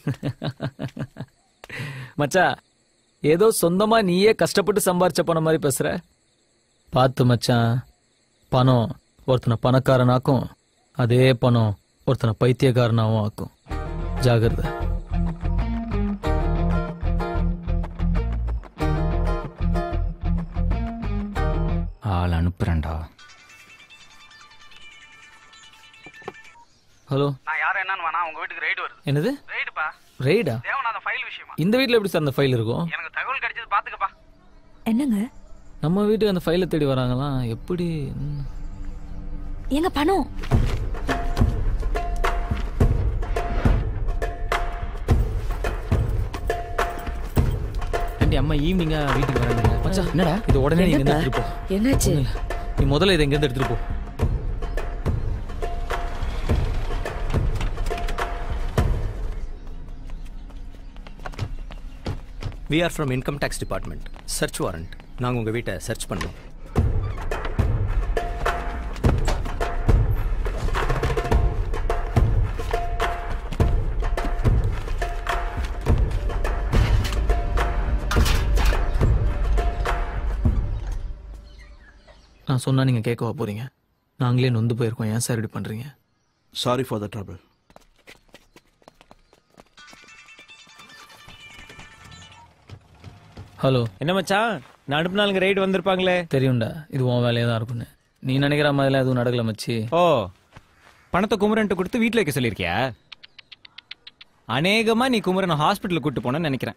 மச்சா, ஏதோ சொந்தமா நீயே கஷ்டப்பட்டு சம்பாரிச்ச பணம் மாதிரி பேசுற. பார்த்து மச்சான், பணம் ஒருத்தனை பணக்காரனாக்கும், அதே பணம் ஒருத்தனை பைத்தியக்காரனாவும் ஆக்கும். ஜாகிரதை. ஆள் அனுப்புறேன்டா. ஹலோ, நான் யாரும் என்னன்னு வேணா உங்க வீட்டுக்கு ரைடு வருது. என்னது ரைடுப்பா? ரெய்டா? தேவனாத ஃபைல் விஷயமா. இந்த வீட்ல எப்படி சார் அந்த ஃபைல் இருக்கும்? எனக்கு தகவல் கிடைச்சது, பாத்துக்கப்பா. என்னங்க நம்ம வீட்டுக்கு அந்த ஃபைலை தேடி வராங்களாம், எப்படி? எங்க பணம்? அம்மா ஈவினிங்கா வீட்டுக்கு வராங்க. மச்சான், என்னடா இது உடனே நீங்க இருந்து எடுத்துட்டு போ. என்னாச்சு? நீ முதல்ல இதை இங்க இருந்து எடுத்துட்டு போ. We are from Income Tax Department. Search warrant. நாங்கள் உங்கள் வீட்டை சர்ச் பண்ணோம். நான் சொன்னா நீங்க கேட்கவா போறீங்க? நாங்களே நொந்து போயிருக்கோம். ஏன் சார் இப்படி பண்றீங்க? Sorry for the trouble. Hello, என்ன மச்சான், நான் அனுப்புனாலுங்க ரைடு வந்திருப்பாங்களே. தெரியும்டா, இது உன் வேலையா தான் இருக்குன்னு. நீ நினைக்கிற மாதிரிலாம் எதுவும் நடக்கல மச்சி. ஓ, பணத்தை குமரன்ட்டு கொடுத்து வீட்டில் வைக்க சொல்லியிருக்கியா? அநேகமா நீ குமரனை ஹாஸ்பிட்டலுக்கு கூட்டு போனேன்னு நினைக்கிறேன்.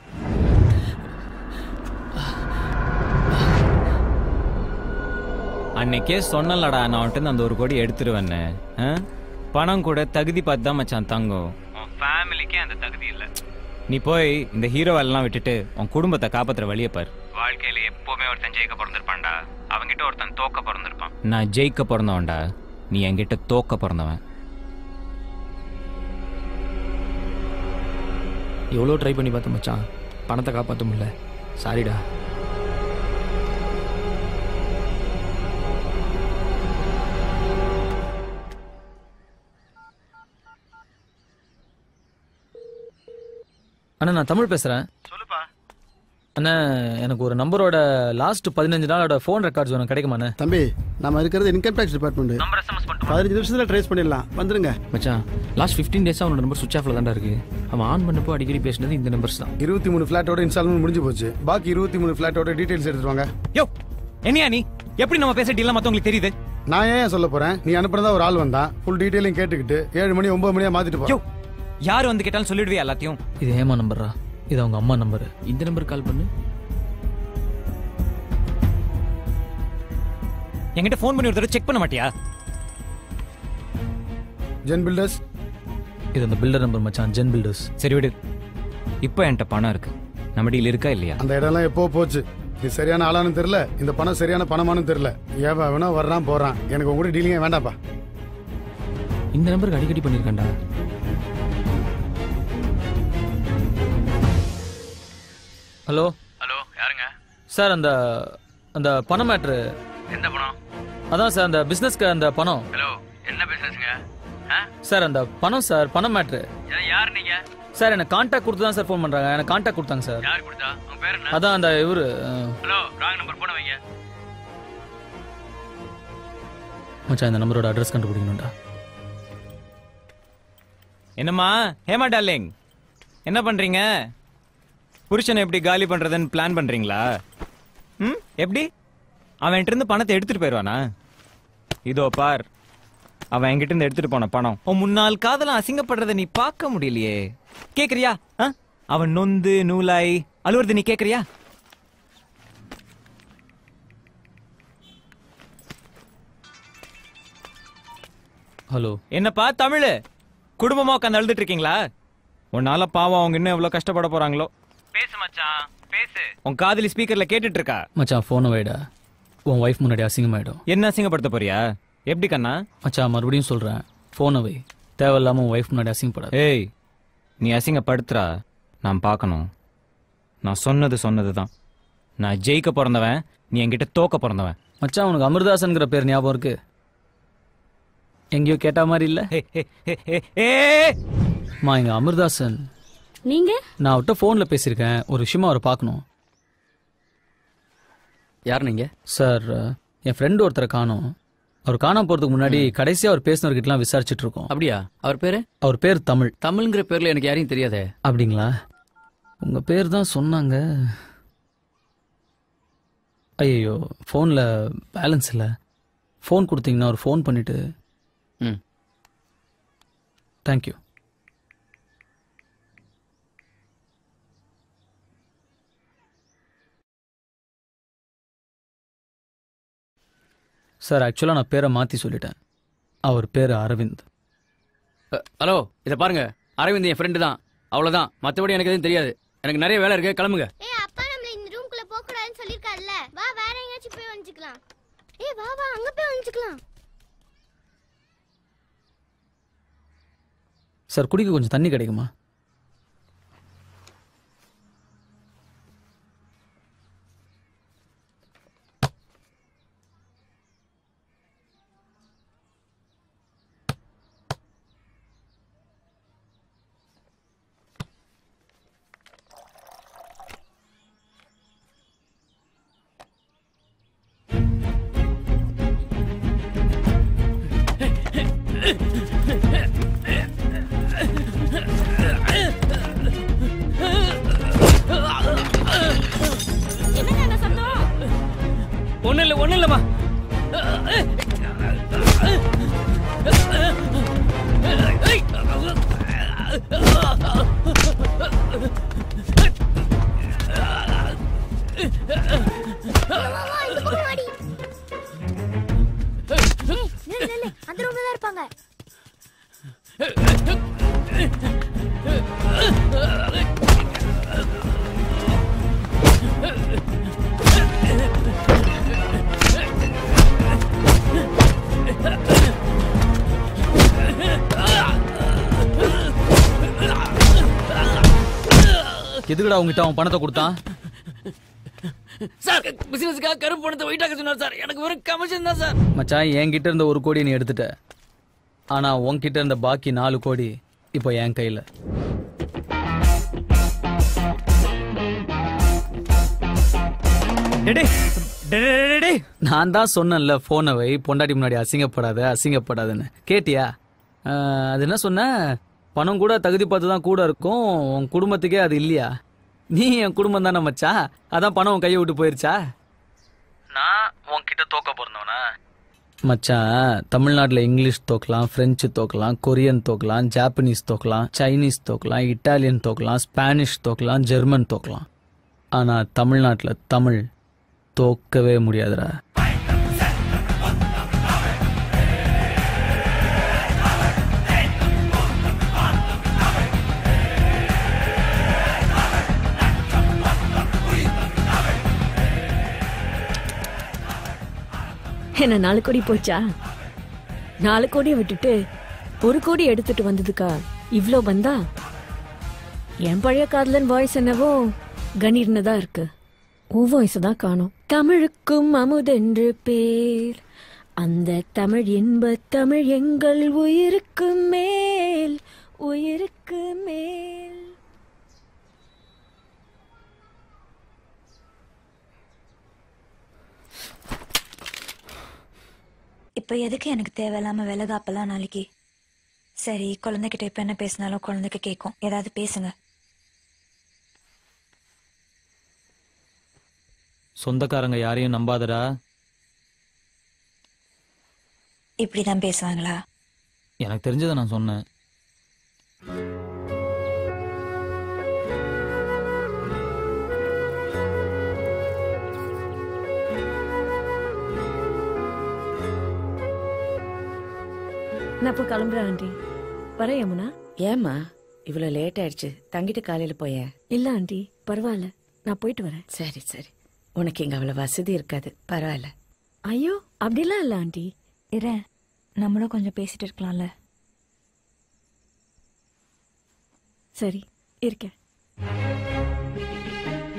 அன்னைக்கே சொன்னலடா, நான் வந்துட்டு அந்த 1 கோடி எடுத்துருவேன்னு. பணம் கூட தகுதி பார்த்து தான் மச்சான் தங்கும். ஃபேமிலிக்கே அந்த தகுதி இல்லை. நீ போய் இந்த ஹீரோவெல்லாம் விட்டுட்டு உன் குடும்பத்தை காப்பாத்துற வழியை பாரு. வாழ்க்கையில எப்பவுமே ஒருத்தன் ஜெயிக்க பிறந்திருப்பான்டா, அவங்கிட்ட ஒருத்தன் தோக்க பிறந்திருப்பான். நான் ஜெயிக்க பிறந்தவன்டா, நீ என்கிட்ட தோக்க பிறந்தவன். எவ்வளோ ட்ரை பண்ணி பார்த்தேன் மச்சான், பணத்தை காப்பாற்ற முடியல. சாரிடா. அண்ணா, நான் தமிழ் பேசுறேன். சொல்லுப்பா. அண்ணா, எனக்கு ஒரு நம்பரோட லாஸ்ட் 15 நாளோட ஃபோன் ரெக்கார்ட்ஸ் வேணும், கிடைக்குமாண்ணே? தம்பி, நம்ம இருக்கிறது income tax department. Number SMS பண்ணிட்டு 15 நிமிஷத்துல ட்ரேஸ் பண்ணிடலாம். வந்துருங்க மச்சான். லாஸ்ட் 15 டேஸாக அவனோட நம்பர் சுவிச் ஆஃப்ல தான்டா இருக்கு. அவன் ஆன் பண்ணப்போ அடிக்கடி பேசினது இந்த நம்பர்ஸ் தான். 23 ஃபிளாட்டோட இன்ஸ்டால்மெண்ட் முடிஞ்சு போச்சு. பாக்கி 23 ஃபிளாட்டோட டீடைல்ஸ் எடுத்துட்டு வாங்க. யோ, என்னையா நீ? எப்படி நம்ம பேச டீலாம் மத்தவங்களுக்கு தெரியுது? நான் ஏன் சொல்ல போறேன்? நீ அனுப்புறதா ஒரு ஆள் வந்தான், ஃபுல் டீடைலையும் கேட்டுக்கிட்டு 7 மணி 9 மணியா மாத்திட்டு போ. யார் வந்து கேட்டாலும் சொல்லிடுவே எல்லாத்தையும். இது ஏமா நம்பரா? இது அவங்க அம்மா நம்பர். இந்த நம்பர் கால் பண்ணு. என்கிட்ட ஃபோன் பண்ணி ஒரு தடவை செக் பண்ண மாட்டியா? Zen Builders. இது அந்த பில்டர் நம்பர் மச்சான், ஜென் பில்டர்ஸ். சரி விடு. இப்போ என்கிட்ட பணம் இருக்கு, நம்ம டீல் இருக்கா இல்லையா? அந்த இடம்லாம் எப்போ போச்சு. நீ சரியான ஆளானு தெரியல, இந்த பணம் சரியான பணமானு தெரியல. ஏன் வேணா வர்றான் போறான், எனக்கு உங்க கூட டீலிங்கே வேண்டாப்பா. இந்த நம்பருக்கு அடிக்கடி பண்ணிருக்கேன்டா. ஹலோ. ஹலோ, யாருங்க சார்? அந்த அந்த பணம் மேட்ரு. எந்த பணம்? அதான் சார், அந்த பிசினஸ்க்கு அந்த பணம். ஹலோ, என்ன பிசினஸ்ங்க? சார், அந்த பணம் சார், பணம் மேட்ரு. யார் நீங்க? சார், எனக்கு கான்டாக்ட் கொடுத்து தான் சார் ஃபோன் பண்றாங்க. எனக்கு கான்டாக்ட் கொடுத்தாங்க சார். யார் கொடுத்தா? உங்க பேர் என்ன? அதான் அந்த இவரு. ஹலோ, ராங் நம்பர் போன வைங்க. மச்சான், இந்த நம்பரோட அட்ரஸ் கண்டுபிடிக்கணும்டா. என்னம்மா ஹேமா டார்லிங், என்ன பண்றீங்க? புருஷனை எப்படி காலி பண்றதுன்னு பிளான் பண்றீங்களா? எப்படி? அவன் என்கிட்ட இருந்து பணத்தை எடுத்துட்டு போயிடுவானா? இதோ பார், அவன் என்கிட்ட இருந்து எடுத்துட்டு போன பணம் உன் முன்னாள் காதலாம் அசிங்கப்படுறத நீ பார்க்க முடியலையே. கேக்குறியா? அவன் நொந்து நூலாய் அழுவுறது நீ கேக்குறியா? ஹலோ. என்னப்பா தமிழ், குடும்பமா உட்காந்து அழுதுட்டு இருக்கீங்களா? உன்னால பாவம் அவங்க இன்னும் எவ்வளவு கஷ்டப்பட போறாங்களோ. பேசு மச்சான், பேசு. உன் காதலி ஸ்பீக்கர்ல கேட்டுட்டு இருக்கா. மச்சான், போனை வைடா. உன் வைஃப் முன்னாடி அசிங்கமாயிடும். என்ன அசிங்கப்படுத்த போறியா? எப்படி கண்ணா? மச்சான், மறுபடியும் சொல்றேன், போனை வை. தேவையில்லாம உன் வைஃப் முன்னாடி அசிங்கப்படாது. ஏய், நீ அசிங்கப்படுத்துறா, நான் பார்க்கணும். நான் சொன்னது தான். நான் ஜெயிக்க பிறந்தவன், நீ என்கிட்ட தோக்க பிறந்தவன். மச்சான் உனக்கு அமிர்தாசன்ங்கிற பேர் ஞாபகம் இருக்கு? எங்கேயோ கேட்ட மாதிரி இல்ல? மா இங்க அமிர்தாசன். நீங்க? நான் அவர்கிட்ட ஃபோன்ல பேசியிருக்கேன், ஒரு விஷயமா அவரை பார்க்கணும். யார் நீங்க? சார் என் ஃப்ரெண்டு ஒருத்தரை காணோம். அவர் காணாம போறதுக்கு முன்னாடி கடைசியா அவர் பேசினவர்கிட்டலாம் விசாரிச்சுட்டு இருக்கோம். அப்படியா? அவர் பேரு? அவர் பேர் தமிழ். தமிழ்ங்கிற பேர்ல எனக்கு யாரையும் தெரியாதே. அப்படிங்களா? உங்க பேர் தான் சொன்னாங்க. ஐயோ ஃபோனில் பேலன்ஸ் இல்லை. ஃபோன் கொடுத்தீங்கன்னா ஒரு ஃபோன் பண்ணிட்டு. ம் தேங்க்யூ. சார் ஆக்சுவலாக நான் பேரை மாற்றி சொல்லிட்டேன். அவர் பேர் அரவிந்த். ஹலோ, இதை பாருங்க, அரவிந்த் என் ஃப்ரெண்டு தான், அவ்வளோதான். மற்றபடி எனக்கு எதுவும் தெரியாது. எனக்கு நிறைய வேலை இருக்கு, கிளம்புங்க. அப்பா நம்மள இந்த ரூம்குள்ள போக கூடாதுன்னு சொல்லிருக்காருல்ல. வா வேற எங்கயாச்சும் போய் வந்துக்கலாம். வா வா அங்க போய் வந்துக்கலாம். சார் குடிக்க கொஞ்சம் தண்ணி கிடைக்குமா? ஒன்னும் இல்லம்மா. அந்த ரூம்ல தான் இருப்பாங்க. எதுக்குடா உங்ககிட்ட அவன் பணத்தை கொடுத்தான்? சார் பிசினஸ்க்காக கருப்பு பணத்தை வெயிட்டாக சொன்னார் சார். எனக்கு வெறும் கமிஷன் தான் சார். மச்சான் என்கிட்ட இருந்த 1 கோடி நீ எடுத்துட்ட. ஆனா உன்கிட்ட இருந்த பாக்கி 4 கோடி இப்போ என் கையில. நான் தான் சொன்னேன்ல போனை வை, பொண்டாட்டி முன்னாடி அசிங்கப்படாதுன்னு. கேட்டியா? அது என்ன சொன்ன? பணம் கூட தகுதி பார்த்து தான் கூட இருக்கும், உன் குடும்பத்துக்கே அது இல்லையா? நீ என் குடும்பம் தானே மச்சா, அதான் பணம் உன் கையை விட்டு போயிருச்சா? நான் உன்கிட்ட தோக்க போறவனா? மச்சான் தமிழ்நாட்டில் இங்கிலீஷ் தோக்கலாம், பிரெஞ்சு தோக்கலாம், கொரியன் தோக்கலாம், ஜாப்பனீஸ் தோக்கலாம், சைனீஸ் தோக்கலாம், இட்டாலியன் தோக்கலாம், ஸ்பானிஷ் தோக்கலாம், ஜெர்மன் தோக்கலாம். ஆனா தமிழ்நாட்டில் தமிழ் தோக்கவே முடியாதுடா. என்ன 4 கோடி போச்சா? 4 கோடியை விட்டுட்டு 1 கோடி எடுத்துட்டு வந்ததுக்கா இவ்ளோ வந்தா? என் பழைய காதலன் வாய்ஸ் என்னவோ கணீர்னு தான் இருக்கு. உன் வாய்ஸ் தான் காணோம். தமிழுக்கும் அமுதென்று பேர், அந்த தமிழ் இன்ப தமிழ் எங்கள் உயிருக்கு மேல், உயிருக்கு மேல். இப்போ எதுக்கு எனக்கு தேவையில்லாம விலகாப்பெல்லாம் நாளைக்கு? சரி, குழந்தைகிட்ட இப்ப என்ன பேசினாலும் குழந்தைக்கு கேட்கும். ஏதாவது பேசுங்க. சொந்தக்காரங்க யாரையும் நம்பாதடா. இப்படிதான் பேசுவாங்களா? எனக்கு தெரிஞ்சதை நான் சொன்னேன். நான் இப்போ கிளம்புறேன் ஆண்டி. வரேன் யமுனா. ஏம்மா இவ்வளோ லேட் ஆயிடுச்சு? தங்கிட்டு காலையில் போய? இல்லை ஆண்டி, பரவாயில்ல, நான் போயிட்டு வரேன். சரி சரி, உனக்கு இங்கே அவ்வளோ வசதி இருக்காது, பரவாயில்ல. ஐயோ அப்படிலாம் இல்லை ஆண்டி. இரேன், நம்மளும் கொஞ்சம் பேசிட்டு இருக்கலாம்ல. சரி இருக்கேன்.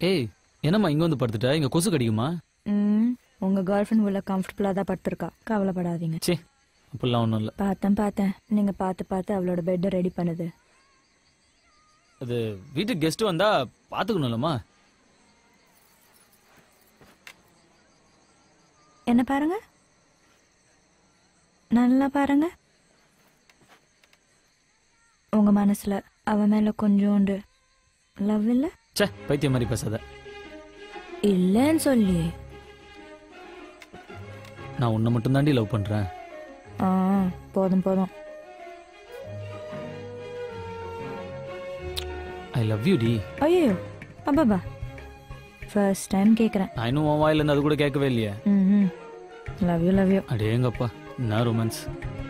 ஏய் என்னம்மா இங்க வந்து படுத்துட்ட? இங்க கொசு கடிக்குமா? உங்க கேர்ள் ஃப்ரெண்ட் உள்ள கம்ஃபர்டபுளா தான் படுத்திருக்கா, கவலைப்படாதீங்க. சே அப்படிலாம் ஒன்றும் இல்லை. பார்த்தேன் நீங்க பார்த்து அவளோட பெட்டை ரெடி பண்ணுது. அது வீட்டுக்கு கெஸ்ட் வந்தா பாத்துக்கணும்லம்மா. என்ன பாருங்க, நல்லா பாருங்க. உங்க மனசுல அவ மேல கொஞ்சோண்டு லவ் இல்ல? சே பைத்தியம் மாதிரி பேசாத. இல்லன்னு சொல்லி நான் உன்னை மட்டும் தாண்டி லவ் பண்றேன். போதும் ஐ லவ் யூ டி. ஐயோ அப்பா ஃபர்ஸ்ட் டைம் கேக்குறேன். நான் இன்னும் உன் வாயில இருந்து அது கூட கேட்கவே இல்லையே. Love you. அடேங்கப்பா என்ன ரொமான்ஸ்.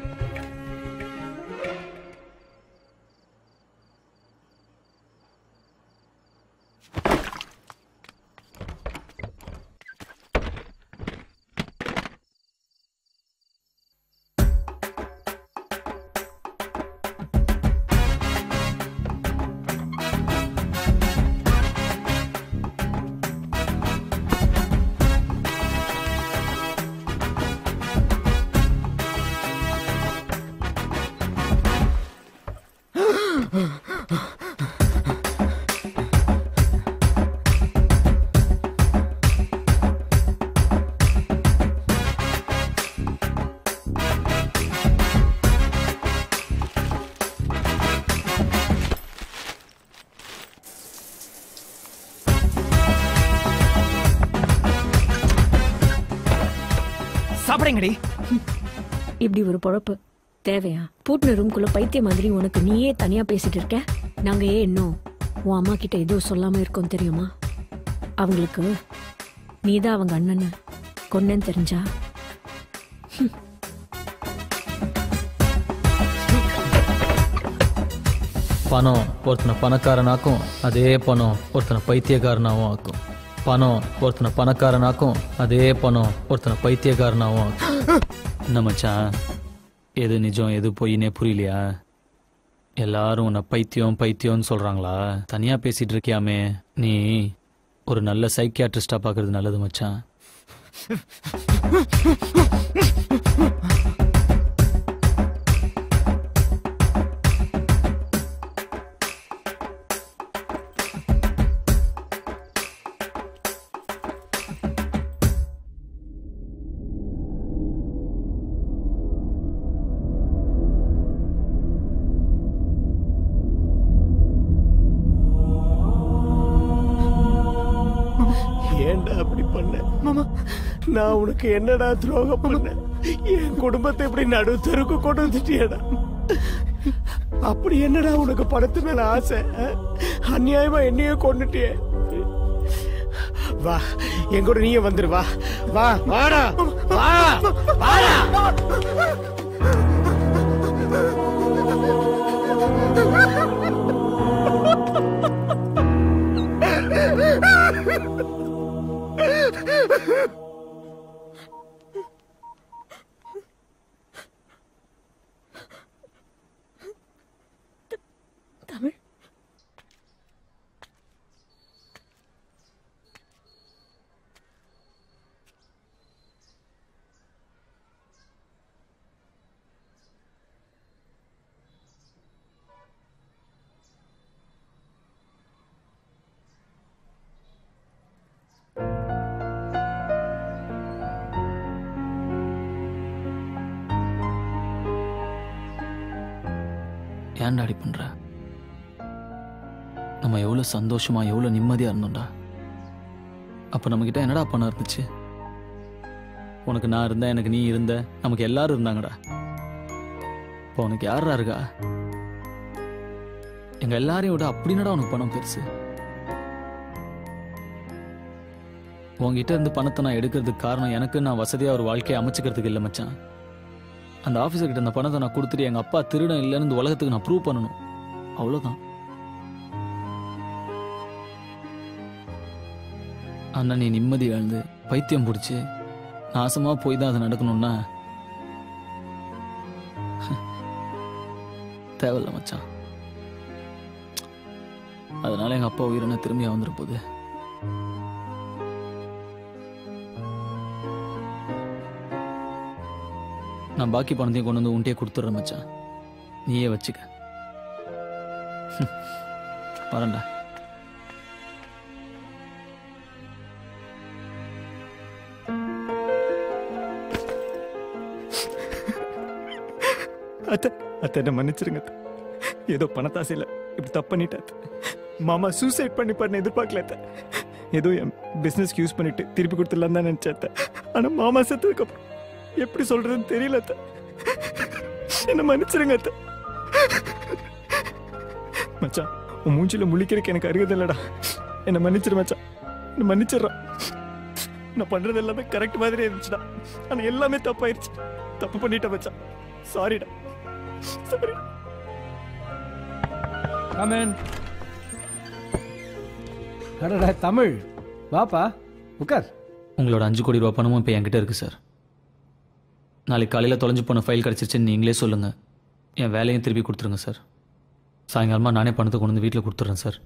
சாப்பிடுங்கடி. இப்படி ஒரு பொழப்பு தேவையா? பூட்டின ரூம்குள்ள பைத்திய மாதிரி உனக்கு நீயே தனியா பேசிட்டு இருக்க. நாங்க ஏன் இன்னும் உன் அம்மா கிட்ட எதுவும் சொல்லாம இருக்கோம் தெரியுமா? அவங்களுக்கு நீதான் அவங்க அண்ணனை கொன்னேன்னு தெரிஞ்சா பணம் ஒருத்தனை பணக்காரனாக்கும், அதே பணம் ஒருத்தனை பைத்தியக்காரனாவும் ஆக்கும். பணம் ஒருத்தனை பணக்காரனாக்கும், அதே பணம் ஒருத்தனை பைத்தியக்காரனாவும் ஆக்கும். என்ன மச்சான், எது நிஜம் எது பொய்னே புரியலையா? எல்லாரும் உன்னை பைத்தியம்னு சொல்றாங்களா? தனியா பேசிட்டு இருக்கியாமே, நீ ஒரு நல்ல சைக்கியாட்ரிஸ்டா பாக்குறது நல்லது மச்சான். ஏன்டா அப்படி பண்ண மாமா? நான் உனக்கு என்னடா துரோகம் பண்ண? என் குடும்பத்தை இப்படி நடுத்தருக்கு கொண்டு வந்துட்டியடா. அப்படி என்னடா உனக்கு பணத்து மேல ஆசை? அநியாயமா என்னையே கொண்டுட்டியே. வா என் கூட நீயே வந்துரு. வா வா வாடா வா வாடா. தமிழ் ஏன்டா அடி பண்ற? நம்ம எவ்வளவு சந்தோஷமா எவ்வளவு நிம்மதியா இருந்தோம்டா. அப்ப நம்ம கிட்ட என்னடா பணம் இருந்துச்சு? உனக்கு நான் இருந்தேன், எனக்கு நீ இருந்த, நமக்கு எல்லாரும் இருந்தாங்கடா. இப்போ உனக்கு யாரா இருக்கா? எங்க எல்லாரையும் விட அப்படின்னடா உனக்கு பணம் பெருசு. உங்ககிட்ட இருந்து பணத்தை நான் எடுக்கிறதுக்கு காரணம் எனக்கு நான் வசதியா ஒரு வாழ்க்கையை அமைச்சுக்கிறதுக்கு இல்லை மச்சான். அந்த ஆபீசர் கிட்ட அந்த பணத்தை நான் கொடுத்துட்டு எங்க அப்பா திருடன் இல்லைன்னு இந்த உலகத்துக்கு நான் ப்ரூவ் பண்ணணும், அவ்வளவுதான். அண்ணா நீ நிம்மதி இழந்து பைத்தியம் பிடிச்சி நாசமா போய் தான் அது நடக்கணும்னா தேவையில்ல மச்சான். அதனால எங்க அப்பா உயிரின திரும்பியா வந்துரு போகுது. நான் பாக்கி பணத்தையும் கொண்டு வந்து உன்கிட்டயே கொடுத்துட்றேன் மச்சான், நீயே வச்சுக்க. வரேன்டா. அத்தை என்ன மன்னிச்சிருங்க. ஏதோ பணத்தாசையில் இப்படி தப்பு பண்ணிட்டேன். மாமா சூசைட் பண்ணிப்பாருன்னு எதிர்பார்க்கல. ஏதோ என் பிஸ்னஸ்க்கு யூஸ் பண்ணிட்டு திருப்பி கொடுத்துடலாம் தான் நினைச்சேன். ஆனால் மாமா செத்ததுக்கு அப்புறம் எப்படி சொல்றதுன்னு தெரியல. என்ன மன்னிச்சிருங்க. மச்சான், உன் மூஞ்சில முழிக்கிறதுக்கு எனக்கு அருகது இல்லடா. என்ன மன்னிச்சிரு மச்சான், என்ன மன்னிச்சிடுறான். நான் பண்றது எல்லாமே கரெக்ட் மாதிரி இருந்துச்சுடா, ஆனா எல்லாமே தப்பாயிருச்சு. தப்பு பண்ணிட்டேன் மச்சான், சாரிடா. சாரி. கமன். அடடா தமிழ், வாப்பா உட்கார். உங்களோட 5 கோடி ரூபா பணமும் இப்போ என்கிட்ட இருக்கு சார். நாளைக்கு காலையில் தொலைஞ்சு போன ஃபைல் கிடச்சிருச்சுன்னு நீங்களே சொல்லுங்கள். என் வேலையும் திருப்பி கொடுத்துருங்க சார். சாயங்காலமாக நானே பணத்தை கொண்டு வந்து வீட்டில் கொடுத்துட்றேன் சார்.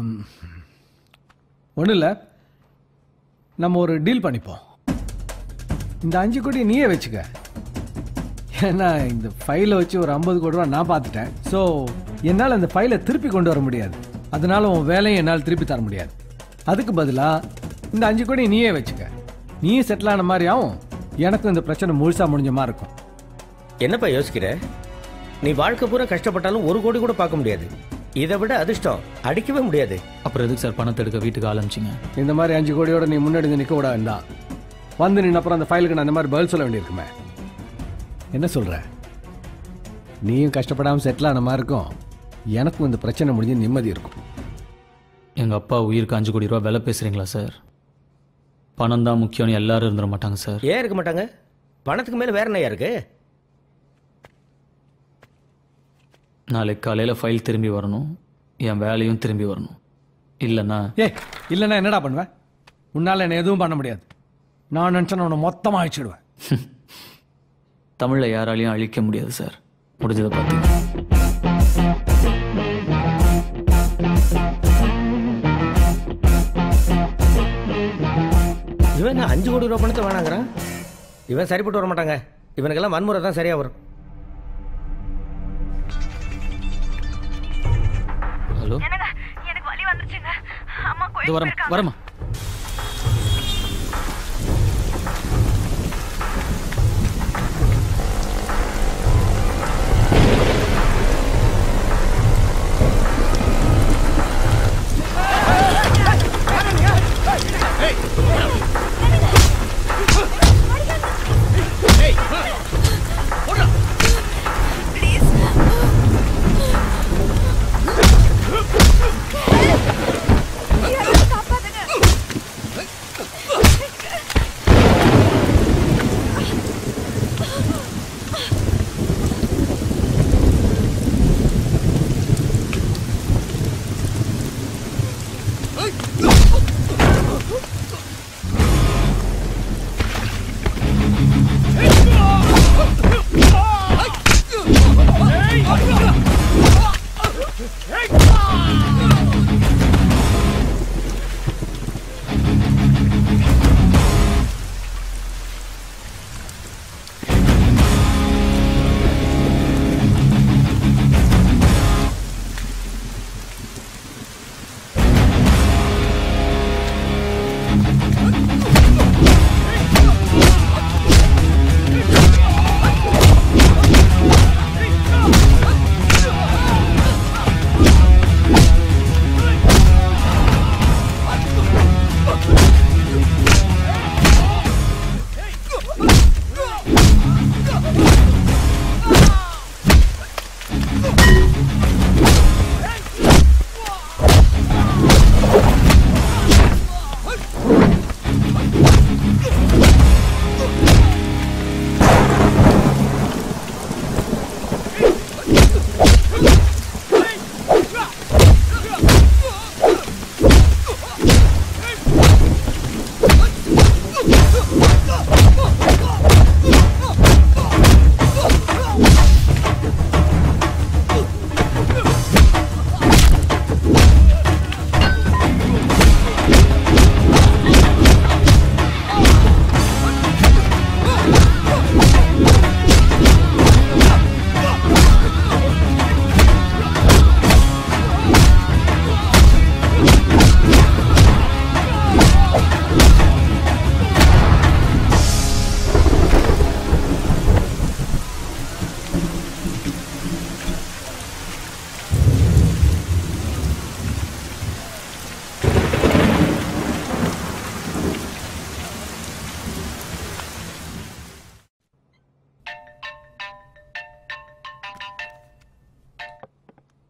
ஒன்றும் இல்லை, நம்ம ஒரு டீல் பண்ணிப்போம். இந்த 5 கோடி நீயே வச்சுக்க. ஏன்னா இந்த ஃபைலை வச்சு ஒரு 50 கோடி ரூபா நான் பார்த்துட்டேன். ஸோ என்னால் அந்த ஃபைலை திருப்பி கொண்டு வர முடியாது. அதனால உன் வேலையை என்னால் திருப்பி தர முடியாது. அதுக்கு பதிலாக இந்த 5 கோடி நீயே வச்சுக்க. நீயே செட்டில் ஆன மாதிரி ஆகும், எனக்கும் இந்த பிரச்சனை முழுசாக முடிஞ்ச மாதிரி இருக்கும். என்னப்பா யோசிக்கிற? நீ வாழ்க்கை பூரா கஷ்டப்பட்டாலும் 1 கோடி கூட பார்க்க முடியாது. இதை விட அதிர்ஷ்டம் அடிக்கவே முடியாது. அப்புறம் எதுக்கு சார் பணத்தை எடுக்க வீட்டுக்கு ஆரம்பிச்சிங்க? இந்த மாதிரி 5 கோடியோட நீ முன்னாடி நிற்க விடாது தான். வந்து நின்று அப்புறம் அந்த ஃபைலுக்கு நான் அந்த மாதிரி பதில் சொல்ல வேண்டியிருக்குமே. என்ன சொல்ற? நீயும் கஷ்டப்படாமல் செட்டில் ஆன மாதிரி இருக்கும், எனக்கும் இந்த பிரச்சனை முடிஞ்சு நிம்மதி இருக்கும். எங்கள் அப்பா உயிருக்கு 5 கோடி ரூபா விலை பேசுகிறீங்களா சார்? பணம் தான் முக்கியம்னு எல்லாரும் இருந்துட மாட்டாங்க சார். ஏன் இருக்க மாட்டாங்க? பணத்துக்கு மேலே வேற என்ன இருக்கு? நாளைக்கு காலையில் ஃபைல் திரும்பி வரணும், என் வேலையும் திரும்பி வரணும். இல்லைன்னா இல்லைன்னா என்னடா பண்ணுவேன்? உன்னால் என்ன எதுவும் பண்ண முடியாது. நான் நினச்சேன் உன்னை மொத்தமாக அழிச்சிடுவேன். தமிழில் யாராலையும் அழிக்க முடியாது சார். முடிஞ்சதை பார்த்தீங்க. இவன் 5 கோடி ரூபா பணத்தை வேணாங்கிறான். இவன் சரிப்பட்டு வர மாட்டாங்க. இவனுக்கெல்லாம் வன்முறை தான் சரியா வரும். ஹலோ, எனக்கு வலி வந்துருச்சுங்க. அம்மா வரமா.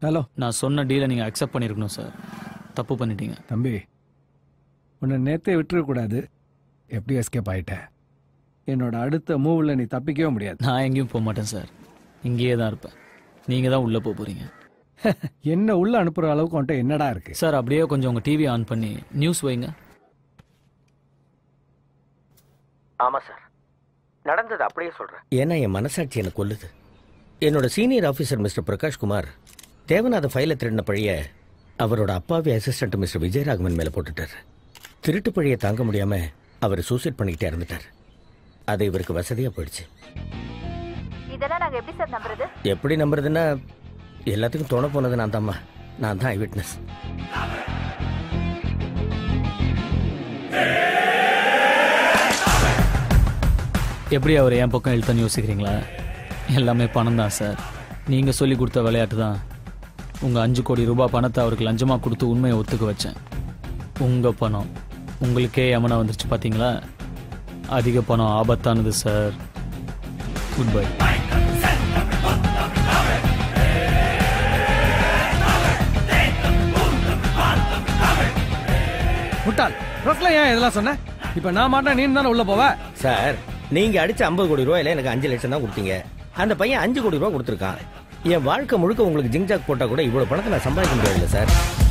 ஹலோ, நான் சொன்ன டீலை நீங்கள் அக்செப்ட் பண்ணியிருக்கணும் சார். தப்பு பண்ணிட்டீங்க. தம்பி, உன்னை நேற்றே விட்டுறக்கூடாது. எப்படி எஸ்கேப் ஆகிட்ட? என்னோட அடுத்த மூவில் நீ தப்பிக்கவே முடியாது. நான் எங்கேயும் போக மாட்டேன் சார், இங்கேயே தான் இருப்பேன். நீங்கள் தான் உள்ளே போக போகிறீங்க. என்ன உள்ள அனுப்புகிற அளவுக்கு வந்துட்டு என்னடா இருக்கு சார்? அப்படியே கொஞ்சம் உங்கள் டிவி ஆன் பண்ணி நியூஸ் வைங்க. ஆமாம் சார், நடந்தது அப்படியே சொல்கிறேன். ஏன்னா என் மனசாட்சி எனக்கு கொல்லுது. என்னோட சீனியர் ஆஃபீஸர் மிஸ்டர் பிரகாஷ்குமார் தேவநாத ஃபைலை திருடின பழிய அவரோட அப்பாவி அசிஸ்டன்ட் மிஸ்டர் விஜயராகவன் மேலே போட்டுட்டார். திருட்டு பழியை தாங்க முடியாமல் அவர் சூசைட் பண்ணிக்கிட்டே இருந்துட்டார். அது இவருக்கு வசதியாக போயிடுச்சு. இதெல்லாம் நாங்கள் எப்படி சார் நம்புறது? எப்படி நம்புறதுன்னா, எல்லாத்துக்கும் தோண போனது நான் தான்மா. நான் தான் ஐ விட்னஸ். எப்படி அவர் என் பக்கம் இழுத்தன்னு யோசிக்கிறீங்களா? எல்லாமே பணம் தான் சார். நீங்கள் சொல்லி கொடுத்த விளையாட்டு தான். உங்கள் 5 கோடி ரூபாய் பணத்தை அவருக்கு லஞ்சமாக கொடுத்து உண்மையை ஒத்துக்க வச்சேன். உங்கள் பணம் உங்களுக்கே யமனா வந்துருச்சு பார்த்தீங்களா? அதிக பணம் ஆபத்தானது சார். Good bye. முட்டாள், ரோட்ல ஏன் இதெல்லாம் சொன்ன? இப்போ நான் மாட்டேன், நீ தானே உள்ள போவ. சார், நீங்கள் அடித்த 50 கோடி ரூபாயில எனக்கு 5 லட்சம் தான் கொடுத்தீங்க. அந்த பையன் 5 கோடி ரூபா கொடுத்துருக்கான். என் வாழ்க்கை முழுக்க உங்களுக்கு ஜிங்ஜாக் போட்டால் கூட இவ்வளோ பணத்தை நான் சம்பாதிக்க முடியல சார்.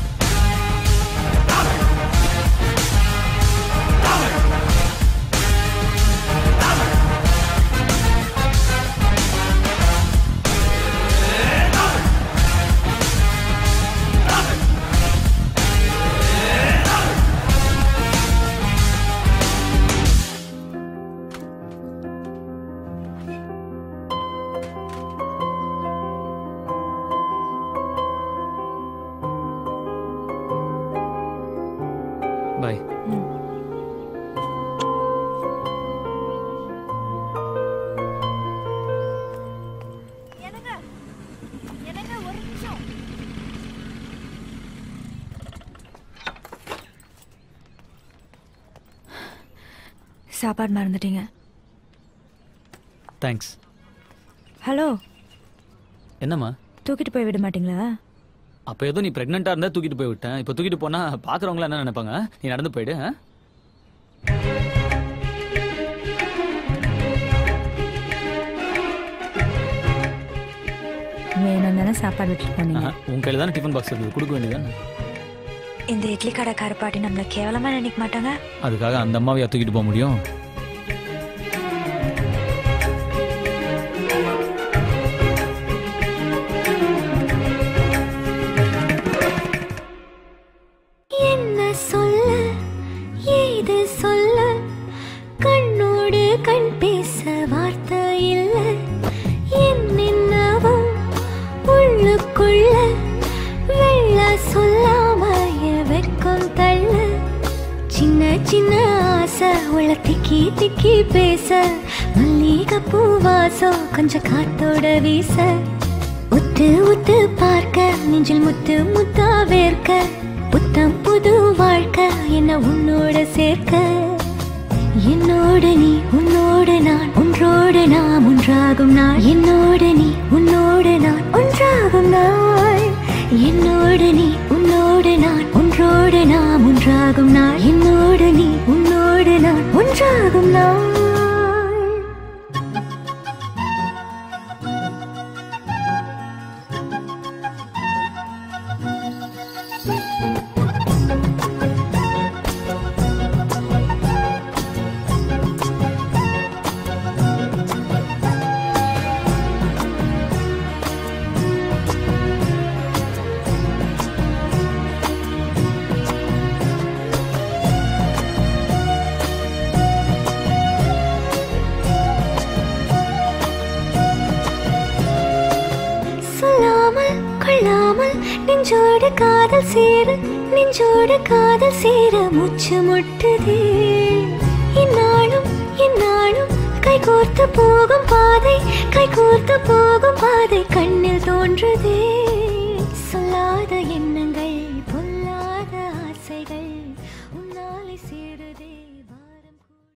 பாய். சாப்பாடு மறந்துட்டீங்க. தேங்க்ஸ். ஹலோ, என்னம்மா? தூக்கிட்டு போய் விட மாட்டீங்களா? அப்போ ஏதோ நீ ப்ரெக்னெண்ட்டாக இருந்தால் தூக்கிட்டு போய் விட்டேன். இப்போ தூக்கிட்டு போனால் பார்க்குறவங்களாம் என்ன நினைப்பாங்க? நீ நடந்து போயிடு. வேணும் தானே சாப்பாடு விட்டுட்டு போனீங்க. உன் கையில் தானே டிஃபன் பாக்ஸ் இருக்குது, கொடுக்க வேண்டியதானே? இந்த இட்லி கடைக்கார பாட்டி நம்மளை கேவலமாக நினைக்க மாட்டாங்க? அதுக்காக அந்த அம்மாவையா தூக்கிட்டு போக முடியும்? சின்ன ஆசை உள்ள திக்கி திக்கி பேச, மல்லிகை பூவாசம் கொஞ்சம் காத்தோட வீச, உத்து உத்து பார்க்க நெஞ்சில் முத்து முத்தா வேர்க்க, புத்தம் புது வாழ்க்கை என்ன உன்னோட சேர்க்க. என்னோட நீ உன்னோட நான் ஒன்றோடு நாம் ஒன்றாகும் நாள். என்னோட நீ உன்னோடு நான் ஒன்றாகும் நாள். என்னோட நீ உன்னோடு நான் ஒன்றோடு நாம் ஒன்றாகும் நாள். என்னோடு நீ உன்னோடு நான் ஒன்றாகும் நாள். நெஞ்சோடு காதல் சேர, நெஞ்சோடு காதல் சேர மூச்சு முட்டுதே. இந்நாளும் இந்நாளும் கைகோர்த்து போகும் பாதை, கைகோர்த்து போகும் பாதை கண்ணில் தோன்றுதே.